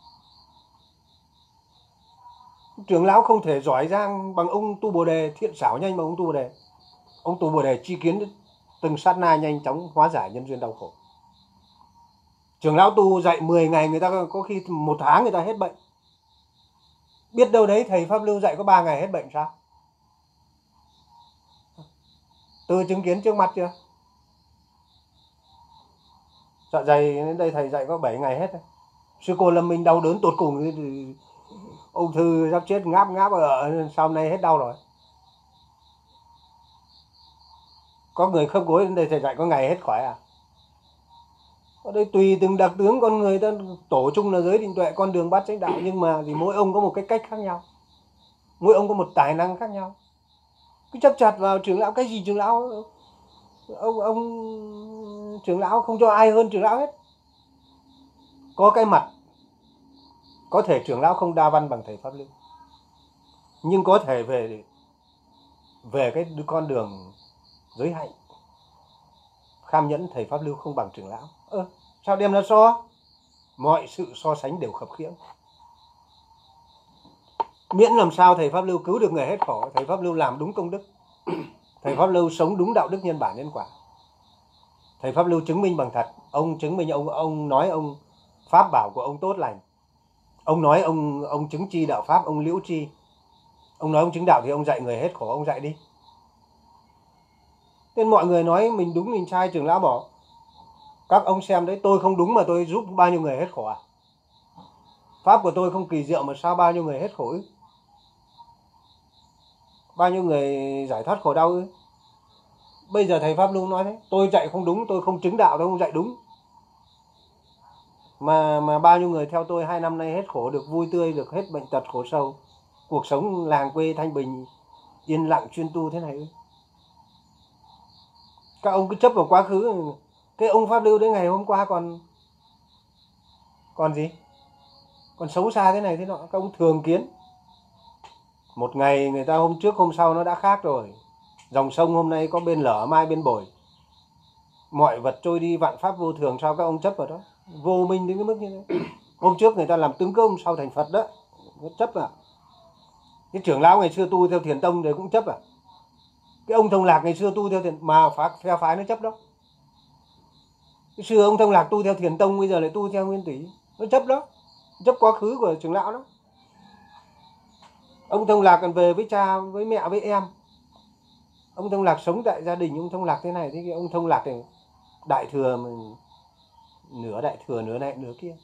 Trưởng lão không thể giỏi giang bằng ông Tu Bồ Đề, thiện xảo nhanh bằng ông Tu Bồ Đề. Ông Tu Bồ Đề chi kiến từng sát na nhanh chóng hóa giải nhân duyên đau khổ. Trưởng lão tu dạy 10 ngày, người ta có khi 1 tháng người ta hết bệnh. Biết đâu đấy thầy Pháp Lưu dạy có 3 ngày hết bệnh sao? Tôi chứng kiến trước mắt chưa? Dạ dày đến đây thầy dạy có 7 ngày hết. Sư cô Lâm Minh đau đớn tột cùng thì ung thư sắp chết, ngáp ở sau này hết đau rồi. Có người khớp gối đến đây thầy dạy có ngày hết khỏi à? Ở đây tùy từng đặc tướng con người ta, tổ chung là giới định tuệ, con đường bát chánh đạo, nhưng mà thì mỗi ông có một cái cách khác nhau, mỗi ông có một tài năng khác nhau. Cứ chấp chặt vào trưởng lão, cái gì trưởng lão, ông trưởng lão không cho ai hơn trưởng lão hết. Có cái mặt có thể trưởng lão không đa văn bằng thầy Pháp Lưu, nhưng có thể về cái con đường giới hạnh kham nhẫn, thầy Pháp Lưu không bằng trưởng lão. Sao đem ra so? Mọi sự so sánh đều khập khiễng. Miễn làm sao thầy Pháp Lưu cứu được người hết khổ, thầy Pháp Lưu làm đúng công đức, thầy Pháp Lưu sống đúng đạo đức nhân bản nhân quả, thầy Pháp Lưu chứng minh bằng thật. Ông chứng minh, ông nói ông pháp bảo của ông tốt lành, ông nói ông chứng chi đạo pháp, ông liễu chi, ông nói ông chứng đạo thì ông dạy người hết khổ, ông dạy đi. Nên mọi người nói mình đúng mình sai, trưởng lão bảo các ông xem đấy, tôi không đúng mà tôi giúp bao nhiêu người hết khổ à? Pháp của tôi không kỳ diệu mà sao bao nhiêu người hết khổ ư? Bao nhiêu người giải thoát khổ đau ư? Bây giờ thầy Pháp Lưu nói thế, tôi dạy không đúng, tôi không chứng đạo, tôi không dạy đúng, mà bao nhiêu người theo tôi 2 năm nay hết khổ, được vui tươi, được hết bệnh tật khổ sầu, cuộc sống làng quê thanh bình, yên lặng chuyên tu thế này ư? Các ông cứ chấp vào quá khứ. Cái ông Pháp Lưu đến ngày hôm qua còn gì? Còn xấu xa thế này thế nọ, các ông thường kiến. Một ngày người ta hôm trước hôm sau nó đã khác rồi. Dòng sông hôm nay có bên lở mai bên bồi. Mọi vật trôi đi vạn pháp vô thường, sao các ông chấp vào đó? Vô minh đến cái mức như thế. Hôm trước người ta làm tướng công sau thành Phật đó, nó chấp à? Cái trưởng lão ngày xưa tu theo Thiền Tông thì cũng chấp à? Cái ông Thông Lạc ngày xưa tu theo Thiền mà phe phái nó chấp đó. Cái xưa ông Thông Lạc tu theo Thiền Tông, bây giờ lại tu theo Nguyên Thủy, nó chấp đó, chấp quá khứ của trưởng lão đó. Ông Thông Lạc còn về với cha với mẹ với em. Ông Thông Lạc sống tại gia đình ông Thông Lạc thế này thế kia. Ông Thông Lạc thì đại thừa mà, nửa đại thừa nửa này nửa kia.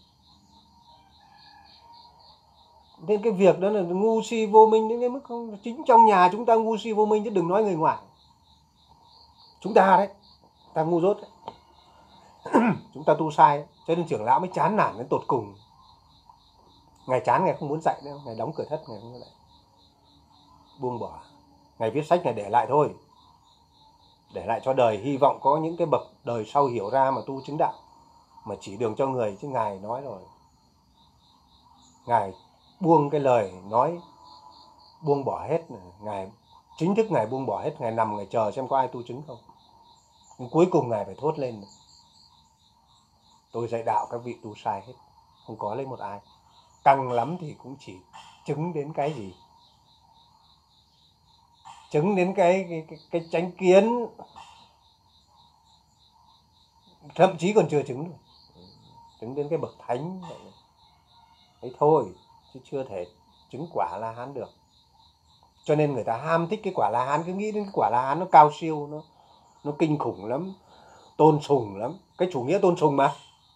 Nên cái việc đó là ngu si vô minh đến cái mức không. Chính trong nhà chúng ta ngu si vô minh chứ đừng nói người ngoài. Chúng ta đấy, ta ngu dốt đấy. Chúng ta tu sai đấy. Cho nên trưởng lão mới chán nản đến tột cùng. Ngài chán, ngài không muốn dạy nữa, ngài đóng cửa thất, ngài không muốn dạy, buông bỏ. Ngài viết sách ngài để lại thôi, để lại cho đời, hy vọng có những cái bậc đời sau hiểu ra mà tu chứng đạo, mà chỉ đường cho người. Chứ ngài nói rồi, ngài buông cái lời nói, buông bỏ hết. Ngài chính thức ngài buông bỏ hết, ngài nằm ngài chờ xem có ai tu chứng không. Nhưng cuối cùng ngài phải thốt lên: tôi dạy đạo các vị tu sai hết, không có lấy một ai. Căng lắm thì cũng chỉ chứng đến cái gì? Chứng đến cái chánh kiến, thậm chí còn chưa chứng được. Chứng đến cái bậc thánh ấy thôi, chứ chưa thể chứng quả La Hán được. Cho nên người ta ham thích cái quả La Hán, cứ nghĩ đến cái quả La Hán nó cao siêu, nó kinh khủng lắm, tôn sùng lắm. Cái chủ nghĩa tôn sùng mà,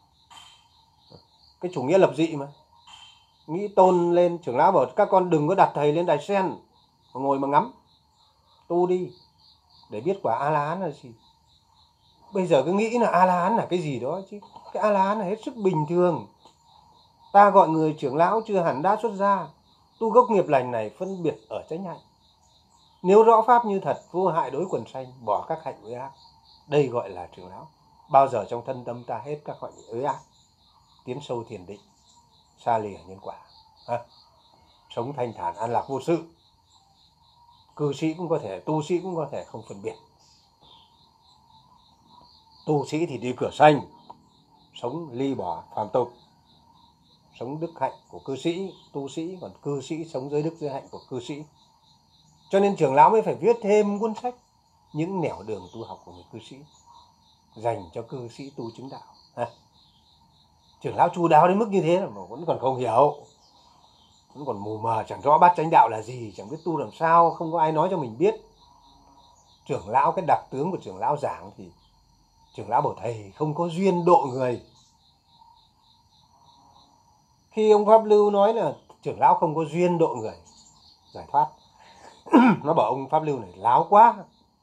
cái chủ nghĩa lập dị mà. Nghĩ tôn lên, trưởng lão bảo các con đừng có đặt thầy lên đài sen mà ngồi mà ngắm, tu đi để biết quả A La Hán là gì. Bây giờ cứ nghĩ là A La Hán là cái gì đó, chứ cái A La Hán là hết sức bình thường. Ta gọi người trưởng lão chưa hẳn đã xuất gia, tu gốc nghiệp lành này phân biệt ở chánh hạnh. Nếu rõ pháp như thật, vô hại đối quần sanh, bỏ các hạnh uế ác, đây gọi là trưởng lão. Bao giờ trong thân tâm ta hết các hạnh uế ác, tiến sâu thiền định, xa lìa nhân quả, sống thanh thản an lạc vô sự. Cư sĩ cũng có thể, tu sĩ cũng có thể không phân biệt. Tu sĩ thì đi cửa xanh, sống ly bỏ phàm tục, sống đức hạnh của cư sĩ. Tu sĩ còn cư sĩ sống giới đức giới hạnh của cư sĩ. Cho nên trưởng lão mới phải viết thêm cuốn sách Những nẻo đường tu học của người cư sĩ, dành cho cư sĩ tu chứng đạo. Trưởng lão chu đáo đến mức như thế mà vẫn còn không hiểu, vẫn còn mù mờ, chẳng rõ bát chánh đạo là gì, chẳng biết tu làm sao, không có ai nói cho mình biết. Trưởng lão, cái đặc tướng của trưởng lão giảng thì trưởng lão bảo thầy không có duyên độ người. Khi ông Pháp Lưu nói là trưởng lão không có duyên độ người giải thoát, nó bảo ông Pháp Lưu này láo quá,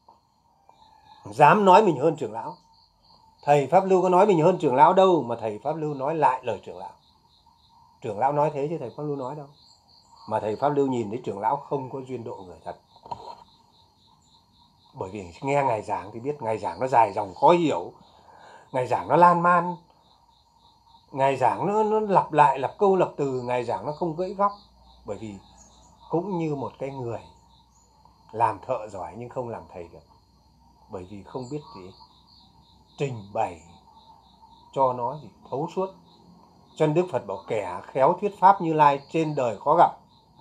dám nói mình hơn trưởng lão. Thầy Pháp Lưu có nói mình hơn trưởng lão đâu, mà thầy Pháp Lưu nói lại lời trưởng lão. Trưởng lão nói thế chứ thầy Pháp Lưu nói đâu. Mà thầy Pháp Lưu nhìn thấy trưởng lão không có duyên độ người thật. Bởi vì nghe ngài giảng thì biết ngài giảng nó dài dòng khó hiểu, ngài giảng nó lan man, ngài giảng nó lặp lại, lặp câu lặp từ, ngài giảng nó không gãy góc. Bởi vì cũng như một cái người làm thợ giỏi nhưng không làm thầy được, bởi vì không biết gì trình bày cho nó gì thấu suốt. Cho nên Đức Phật bảo kẻ khéo thuyết pháp Như Lai trên đời khó gặp.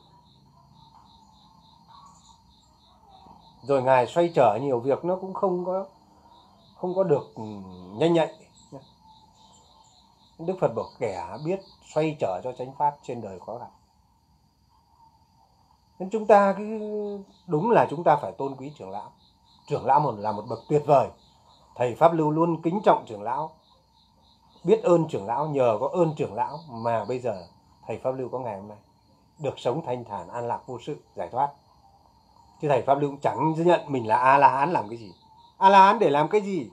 Rồi ngài xoay trở nhiều việc nó cũng không có được nhanh nhạy. Đức Phật bảo kẻ biết xoay trở cho chánh pháp trên đời khó gặp. Nên chúng ta cứ đúng là chúng ta phải tôn quý trưởng lão. Trưởng lão là một bậc tuyệt vời. Thầy Pháp Lưu luôn kính trọng trưởng lão, biết ơn trưởng lão. Nhờ có ơn trưởng lão mà bây giờ thầy Pháp Lưu có ngày hôm nay, được sống thanh thản an lạc vô sự giải thoát. Chứ thầy Pháp Lưu cũng chẳng nhận mình là A La Hán làm cái gì. A La Hán để làm cái gì?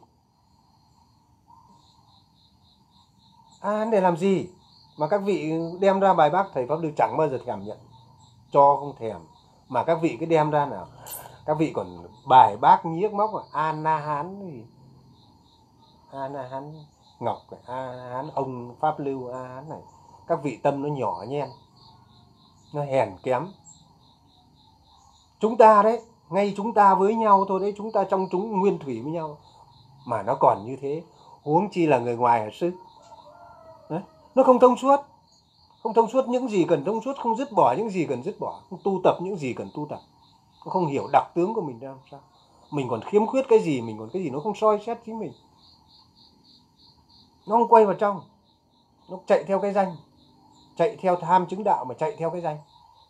A La Hán để làm gì? Mà các vị đem ra bài bác thầy Pháp Lưu chẳng bao giờ thèm nhận, cho không thèm. Mà các vị cứ đem ra nào, các vị còn bài bác nhiếc móc là A La Hán gì, A La Hán Ngọc, A La Hán ông Pháp Lưu, A La Hán này. các vị tâm nó nhỏ nhen, nó hèn kém. Chúng ta đấy, ngay chúng ta với nhau thôi đấy, chúng ta trong chúng nguyên thủy với nhau mà nó còn như thế, huống chi là người ngoài hả sư? Đấy, nó không thông suốt. Không thông suốt những gì cần thông suốt, không dứt bỏ những gì cần dứt bỏ, không tu tập những gì cần tu tập. Nó không hiểu đặc tướng của mình ra làm sao. Mình còn khiếm khuyết cái gì, mình còn cái gì nó không soi xét chính mình. Nó không quay vào trong. Nó chạy theo cái danh, chạy theo tham chứng đạo mà chạy theo cái danh.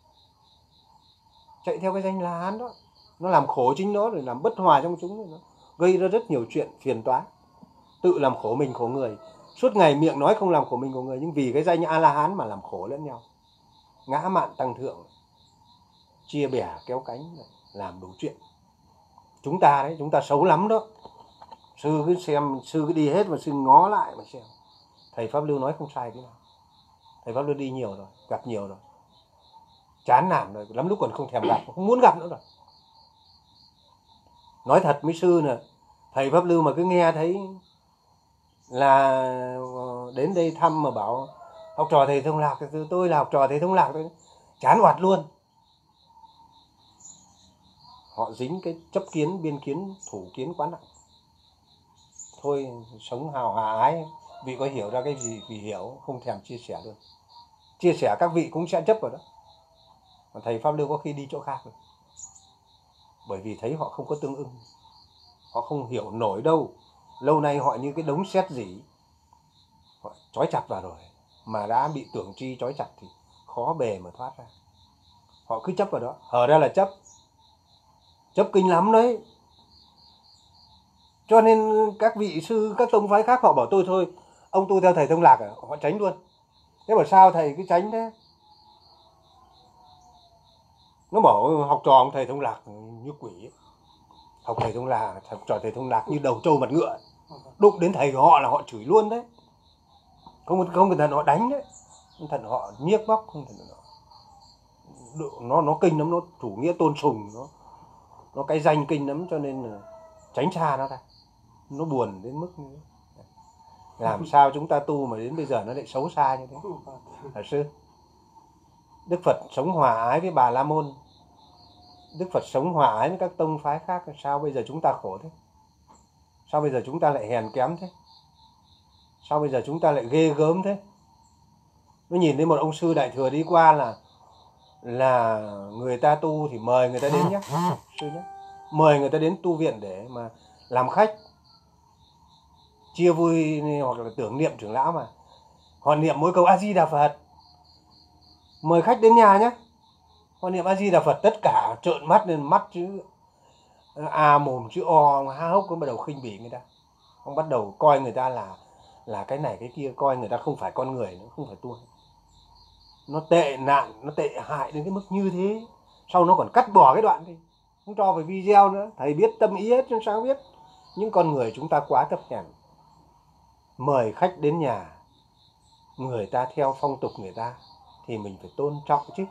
Chạy theo cái danh La Hán đó. Nó làm khổ chính nó rồi làm bất hòa trong chúng, nó gây ra rất nhiều chuyện phiền toái. Tự làm khổ mình khổ người. Suốt ngày miệng nói không làm khổ mình khổ người, nhưng vì cái danh A-la-hán mà làm khổ lẫn nhau. Ngã mạn tăng thượng, chia bè kéo cánh, làm đủ chuyện. Chúng ta đấy, chúng ta xấu lắm đó. Sư cứ xem, sư cứ đi hết mà sư ngó lại mà xem. Thầy Pháp Lưu nói không sai thế nào. Thầy Pháp Lưu đi nhiều rồi, gặp nhiều rồi. Chán nản rồi, lắm lúc còn không thèm gặp, không muốn gặp nữa rồi. Nói thật với sư nè, thầy Pháp Lưu mà cứ nghe thấy là đến đây thăm mà bảo học trò thầy Thông Lạc, tôi là học trò thầy Thông Lạc, tôi chán oạt luôn. Họ dính cái chấp kiến, biên kiến, thủ kiến quá nặng. Thôi sống hào hòa ái, vị có hiểu ra cái gì vì hiểu, không thèm chia sẻ luôn. Chia sẻ các vị cũng sẽ chấp vào đó. Còn thầy Pháp Lưu có khi đi chỗ khác rồi. Bởi vì thấy họ không có tương ưng, họ không hiểu nổi đâu. Lâu nay họ như cái đống sét dỉ, họ trói chặt vào rồi, mà đã bị tưởng tri trói chặt thì khó bề mà thoát ra. Họ cứ chấp vào đó, hở ra là chấp. Chấp kinh lắm đấy. Cho nên các vị sư, các tông phái khác họ bảo tôi thôi, ông tu theo thầy Thông Lạc à? Họ tránh luôn. Thế bảo sao thầy cứ tránh thế? Nó bảo học trò ông thầy Thông Lạc như quỷ ấy. Học thầy Thông Lạc, học trò thầy Thông Lạc như đầu trâu mặt ngựa. Đụng đến thầy của họ là họ chửi luôn đấy. Không cẩn thận họ đánh đấy. Không cẩn thận họ nhiếc bóc, không cẩn thận nó kinh lắm, nó chủ nghĩa tôn sùng, nó cái danh kinh lắm, cho nên là tránh xa nó ra. Nó buồn đến mức như thế. Làm sao chúng ta tu mà đến bây giờ nó lại xấu xa như thế hả sư? Đức Phật sống hòa ái với Bà La Môn, Đức Phật sống hòa ái với các tông phái khác, sao bây giờ chúng ta khổ thế? Sao bây giờ chúng ta lại hèn kém thế? Sao bây giờ chúng ta lại ghê gớm thế? Nó nhìn thấy một ông sư đại thừa đi qua là người ta tu thì mời người ta đến nhé, sư nhé, mời người ta đến tu viện để mà làm khách, chia vui hoặc là tưởng niệm trưởng lão, mà họ niệm mỗi câu A Di Đà Phật, mời khách đến nhà nhé, họ niệm A Di Đà Phật, tất cả trợn mắt lên, mắt chữ A mồm chữ O há hốc, cũng bắt đầu khinh bỉ người ta, không bắt đầu coi người ta là cái này cái kia, coi người ta không phải con người nữa, không phải tu. Nó tệ nạn, nó tệ hại đến cái mức như thế. Sau nó còn cắt bỏ cái đoạn đi, không cho về video nữa. Thầy biết tâm ý hết, sao biết. Những con người chúng ta quá thấp hèn. Mời khách đến nhà, người ta theo phong tục người ta thì mình phải tôn trọng chứ.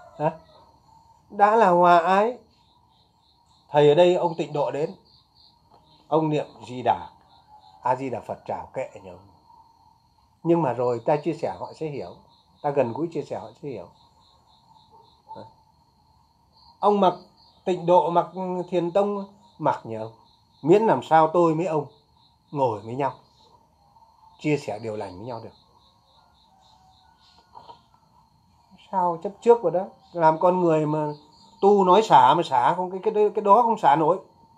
Đã là hòa ái. Thầy ở đây ông Tịnh Độ đến, ông niệm Di Đà, A Di Đà Phật chào kệ nhà ông. Nhưng mà rồi ta chia sẻ họ sẽ hiểu, ta gần gũi chia sẻ họ sẽ hiểu. Ông mặc Tịnh Độ, mặc Thiền Tông, mặc nhờ ông, miễn làm sao tôi với ông ngồi với nhau, chia sẻ điều lành với nhau được. Sao chấp trước vào đó, làm con người mà tu nói xả mà xả không, cái đó không xả nổi.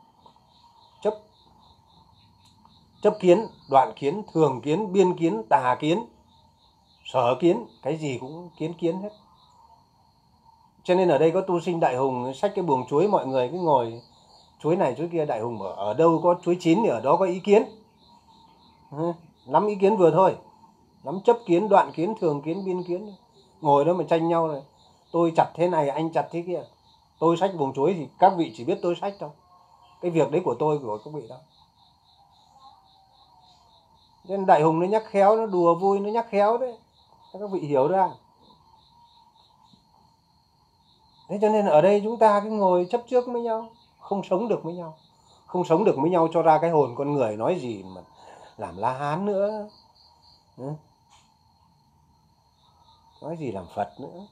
Chấp kiến, đoạn kiến, thường kiến, biên kiến, tà kiến, sở kiến, cái gì cũng kiến hết. Cho nên ở đây có tu sinh Đại Hùng xách cái buồng chuối, mọi người cứ ngồi chuối này chuối kia. Đại Hùng ở đâu có chuối chín thì ở đó có ý kiến. Lắm ý kiến vừa thôi, lắm chấp kiến, đoạn kiến, thường kiến, biên kiến. Ngồi đó mà tranh nhau rồi, tôi chặt thế này, anh chặt thế kia. Tôi xách buồng chuối thì các vị chỉ biết tôi xách thôi, cái việc đấy của tôi, của các vị đó. Nên Đại Hùng nó nhắc khéo, nó đùa vui, nó nhắc khéo đấy, các vị hiểu ra. Thế cho nên ở đây chúng ta cứ ngồi chấp trước với nhau, không sống được với nhau. Không sống được với nhau cho ra cái hồn con người nói gì mà làm La Hán nữa. nói gì làm Phật nữa.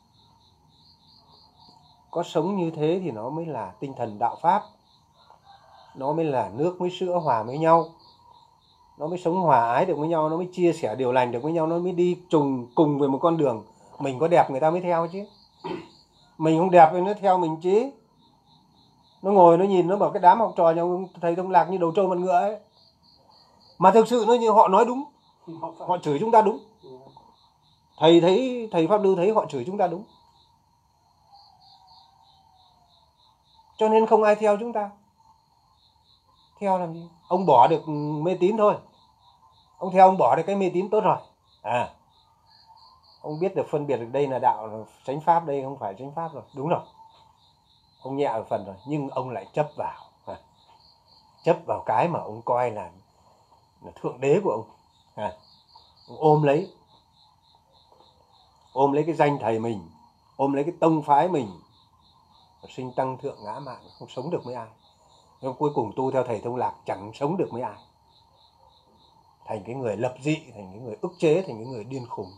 Có sống như thế thì nó mới là tinh thần đạo Pháp, nó mới là nước với sữa hòa với nhau, nó mới sống hòa ái được với nhau, nó mới chia sẻ điều lành được với nhau, nó mới đi cùng về một con đường. Mình có đẹp người ta mới theo chứ, mình không đẹp thì nó theo mình chứ. Nó ngồi nó nhìn nó bảo cái đám học trò nhà thầy Thông Lạc như đầu trâu mặt ngựa ấy, mà thực sự nó như họ nói đúng, họ chửi chúng ta đúng. Thầy thấy, thầy Pháp Lưu thấy họ chửi chúng ta đúng, cho nên không ai theo chúng ta. Theo làm gì? Ông bỏ được mê tín thôi, ông theo ông bỏ được cái mê tín tốt rồi. Ông biết được phân biệt được đây là đạo là chánh pháp, đây không phải chánh pháp rồi, đúng rồi. Ông nhẹ ở phần rồi, nhưng ông lại chấp vào cái mà ông coi là thượng đế của ông. Ông ôm lấy cái danh thầy mình, ôm lấy cái tông phái mình, sinh tăng thượng ngã mạn, không sống được với ai. Nhưng cuối cùng tu theo thầy Thông Lạc chẳng sống được với ai, thành cái người lập dị, thành cái người ức chế, thành cái người điên khùng.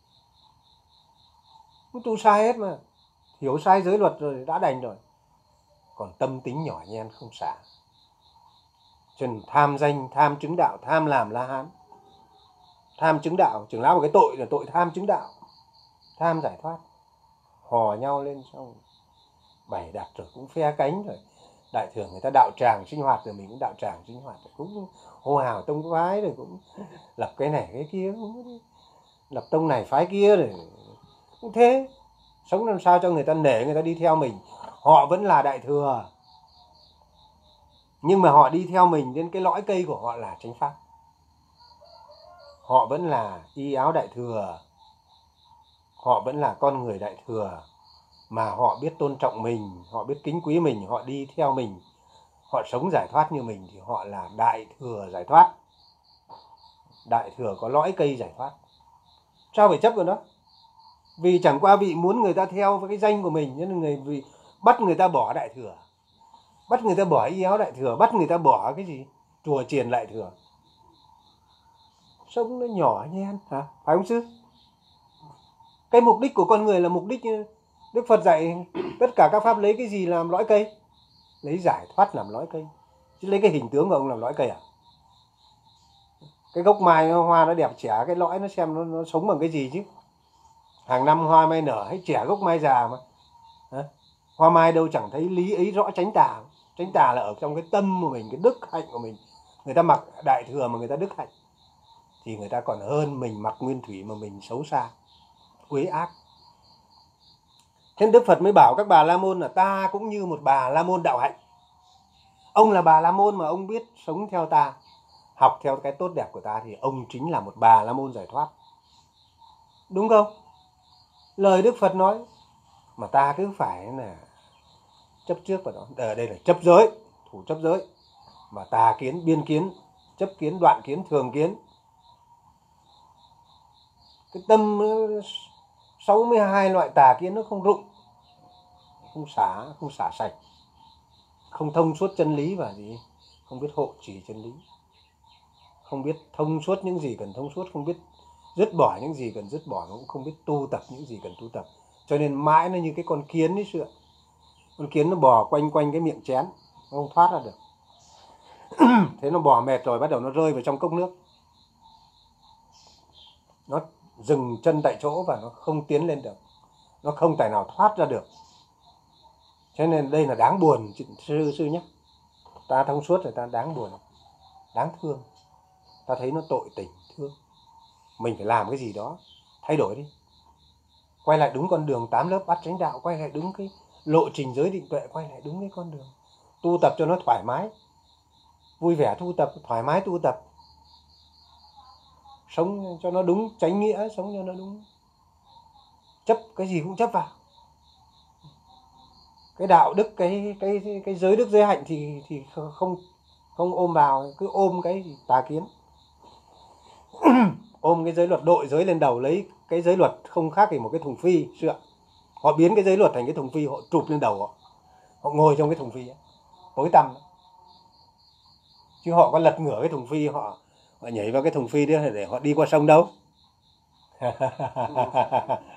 Tu sai hết mà, hiểu sai giới luật rồi đã đành rồi, còn tâm tính nhỏ nhen không xả. Cho nên tham danh, tham chứng đạo, tham làm La Hán. Tham chứng đạo, trưởng lão một cái tội là tội tham chứng đạo, tham giải thoát. Hò nhau lên xong bày đặt rồi cũng phe cánh rồi. Đại thừa người ta đạo tràng sinh hoạt rồi mình cũng đạo tràng sinh hoạt rồi, cũng hô hào tông phái rồi, cũng lập cái này cái kia, cũng lập tông này phái kia rồi. Cũng thế, sống làm sao cho người ta nể, người ta đi theo mình. Họ vẫn là đại thừa, nhưng mà họ đi theo mình đến cái lõi cây của họ là chánh pháp. Họ vẫn là y áo đại thừa, họ vẫn là con người đại thừa, mà họ biết tôn trọng mình, họ biết kính quý mình, họ đi theo mình, họ sống giải thoát như mình thì họ là đại thừa giải thoát. Đại thừa có lõi cây giải thoát. Sao phải chấp vào đó? Vì chẳng qua vị muốn người ta theo với cái danh của mình, nên vì bắt người ta bỏ đại thừa, bắt người ta bỏ y áo đại thừa, bắt người ta bỏ cái gì chùa chiền đại thừa. Sống nó nhỏ nhen hả? Phải không sư? Cái mục đích của con người là mục đích Đức Phật dạy tất cả các pháp lấy cái gì làm lõi cây? Lấy giải thoát làm lõi cây, chứ lấy cái hình tướng của ông làm lõi cây à? Cái gốc mai nó hoa nó đẹp trẻ, cái lõi nó xem nó sống bằng cái gì chứ? Hàng năm hoa mai nở hay trẻ gốc mai già mà. Hoa mai đâu chẳng thấy lý ấy rõ chánh tà. Chánh tà là ở trong cái tâm của mình, cái đức hạnh của mình. Người ta mặc đại thừa mà người ta đức hạnh thì người ta còn hơn mình mặc nguyên thủy mà mình xấu xa, quế ác. Thế Đức Phật mới bảo các bà La Môn là ta cũng như một bà La Môn đạo hạnh. Ông là bà La Môn mà ông biết sống theo ta, học theo cái tốt đẹp của ta thì ông chính là một bà La Môn giải thoát. Đúng không? Lời Đức Phật nói mà ta cứ phải là chấp trước vào đó. Ở đây là chấp giới, thủ chấp giới. Mà tà kiến, biên kiến, chấp kiến, đoạn kiến, thường kiến. Cái tâm 62 loại tà kiến nó không rụng, không xả sạch, không thông suốt chân lý và gì, không biết hộ trì chân lý, không biết thông suốt những gì cần thông suốt, không biết dứt bỏ những gì cần dứt bỏ, cũng không biết tu tập những gì cần tu tập. Cho nên mãi nó như cái con kiến ấy sự. Con kiến nó bò quanh cái miệng chén, nó không thoát ra được. Thế nó bò mệt rồi bắt đầu nó rơi vào trong cốc nước, nó dừng chân tại chỗ và nó không tiến lên được, nó không tài nào thoát ra được. Cho nên đây là đáng buồn sư nhé. Ta thông suốt rồi ta đáng buồn, đáng thương. Ta thấy nó tội tình thương. Mình phải làm cái gì đó thay đổi đi, quay lại đúng con đường 8 lớp bát chánh đạo, quay lại đúng cái lộ trình giới định tuệ, quay lại đúng cái con đường tu tập cho nó thoải mái, vui vẻ tu tập, thoải mái tu tập, sống cho nó đúng chánh nghĩa, sống cho nó đúng. Chấp cái gì cũng chấp vào. Cái đạo đức, cái giới đức giới hạnh thì không ôm vào, cứ ôm cái tà kiến. Ôm cái giới luật đội giới lên đầu, lấy cái giới luật không khác gì một cái thùng phi. Họ biến cái giới luật thành cái thùng phi, họ chụp lên đầu họ ngồi trong cái thùng phi ấy, tối tăm. Chứ họ có lật ngửa cái thùng phi, họ nhảy vào cái thùng phi đấy để họ đi qua sông đâu.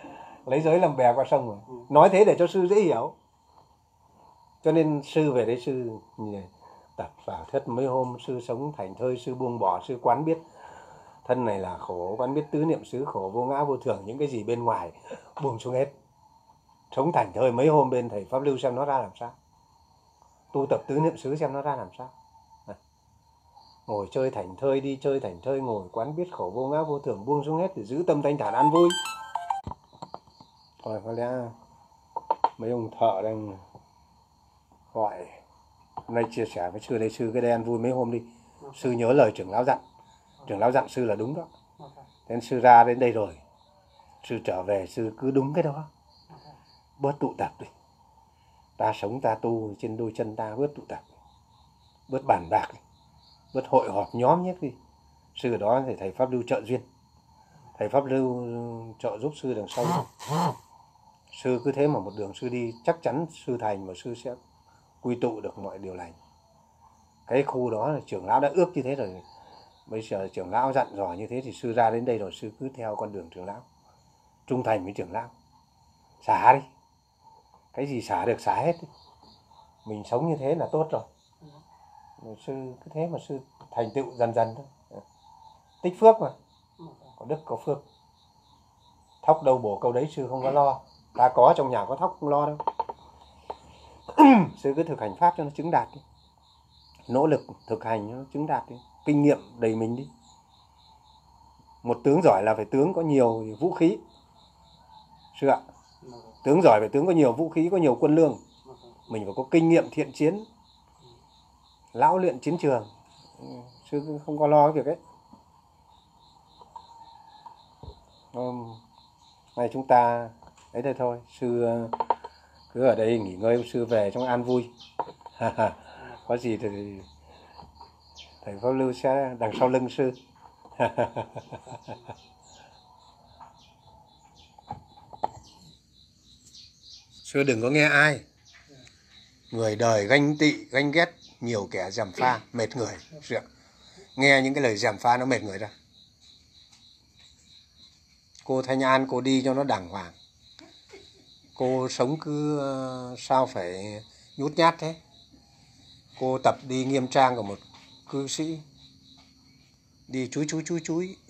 Lấy giới làm bè qua sông rồi. Nói thế để cho sư dễ hiểu. Cho nên sư về đấy sư tập vào thất mấy hôm, sư sống thành thơi, sư buông bỏ, sư quán biết thân này là khổ, quán biết tứ niệm xứ khổ, vô ngã vô thường, những cái gì bên ngoài buông xuống hết. Sống thành thơi mấy hôm bên thầy Pháp Lưu xem nó ra làm sao. Tu tập tứ niệm xứ xem nó ra làm sao. Ngồi chơi thành thơi, đi chơi thành thơi, ngồi quán biết khổ vô ngã vô thường, buông xuống hết để giữ tâm thanh thản an vui. Rồi có lẽ mấy ông thợ đang gọi hôm nay chia sẻ với sư đây, sư cái đây ăn vui mấy hôm đi. Sư nhớ lời trưởng lão dặn. Trưởng lão dặn sư là đúng đó. Nên sư ra đến đây rồi, sư trở về sư cứ đúng cái đó. Bớt tụ tập đi. Ta sống ta tu trên đôi chân ta, bớt tụ tập, bớt bàn bạc đi, bớt hội họp nhóm nhất đi. Sư ở đó thì thầy Pháp Lưu trợ duyên, thầy Pháp Lưu trợ giúp sư đằng sau. Sư cứ thế mà một đường sư đi, chắc chắn sư thành và sư sẽ quy tụ được mọi điều lành. Cái khu đó là trưởng lão đã ước như thế rồi. Bây giờ trưởng lão dặn dò như thế thì sư ra đến đây rồi, sư cứ theo con đường trưởng lão, trung thành với trưởng lão, xả đi. Cái gì xả được xả hết đi. Mình sống như thế là tốt rồi. Sư cứ thế mà sư thành tựu dần dần thôi. Tích phước mà, có đức có phước. Thóc đâu bổ câu đấy sư không có lo. Ta có trong nhà có thóc không lo đâu. Sư cứ thực hành pháp cho nó chứng đạt đi. Nỗ lực thực hành cho nó chứng đạt đi. Kinh nghiệm đầy mình đi. Một tướng giỏi là phải tướng có nhiều vũ khí. Sư ạ. Tướng giỏi phải tướng có nhiều vũ khí, có nhiều quân lương. Mình phải có kinh nghiệm thiện chiến, lão luyện chiến trường. Sư không có lo cái việc ấy. Này chúng ta ấy đây thôi. Sư cứ ở đây nghỉ ngơi, sư về trong an vui. Có gì thì thầy Pháp Lưu sẽ đằng sau lưng sư. Sư đừng có nghe ai. Người đời ganh tị, ganh ghét, nhiều kẻ gièm pha, mệt người. Nghe những cái lời gièm pha nó mệt người ra. Cô Thanh An, cô đi cho nó đàng hoàng. Cô sống cứ sao phải nhút nhát thế. Cô tập đi nghiêm trang của một cư sĩ. Đi chúi.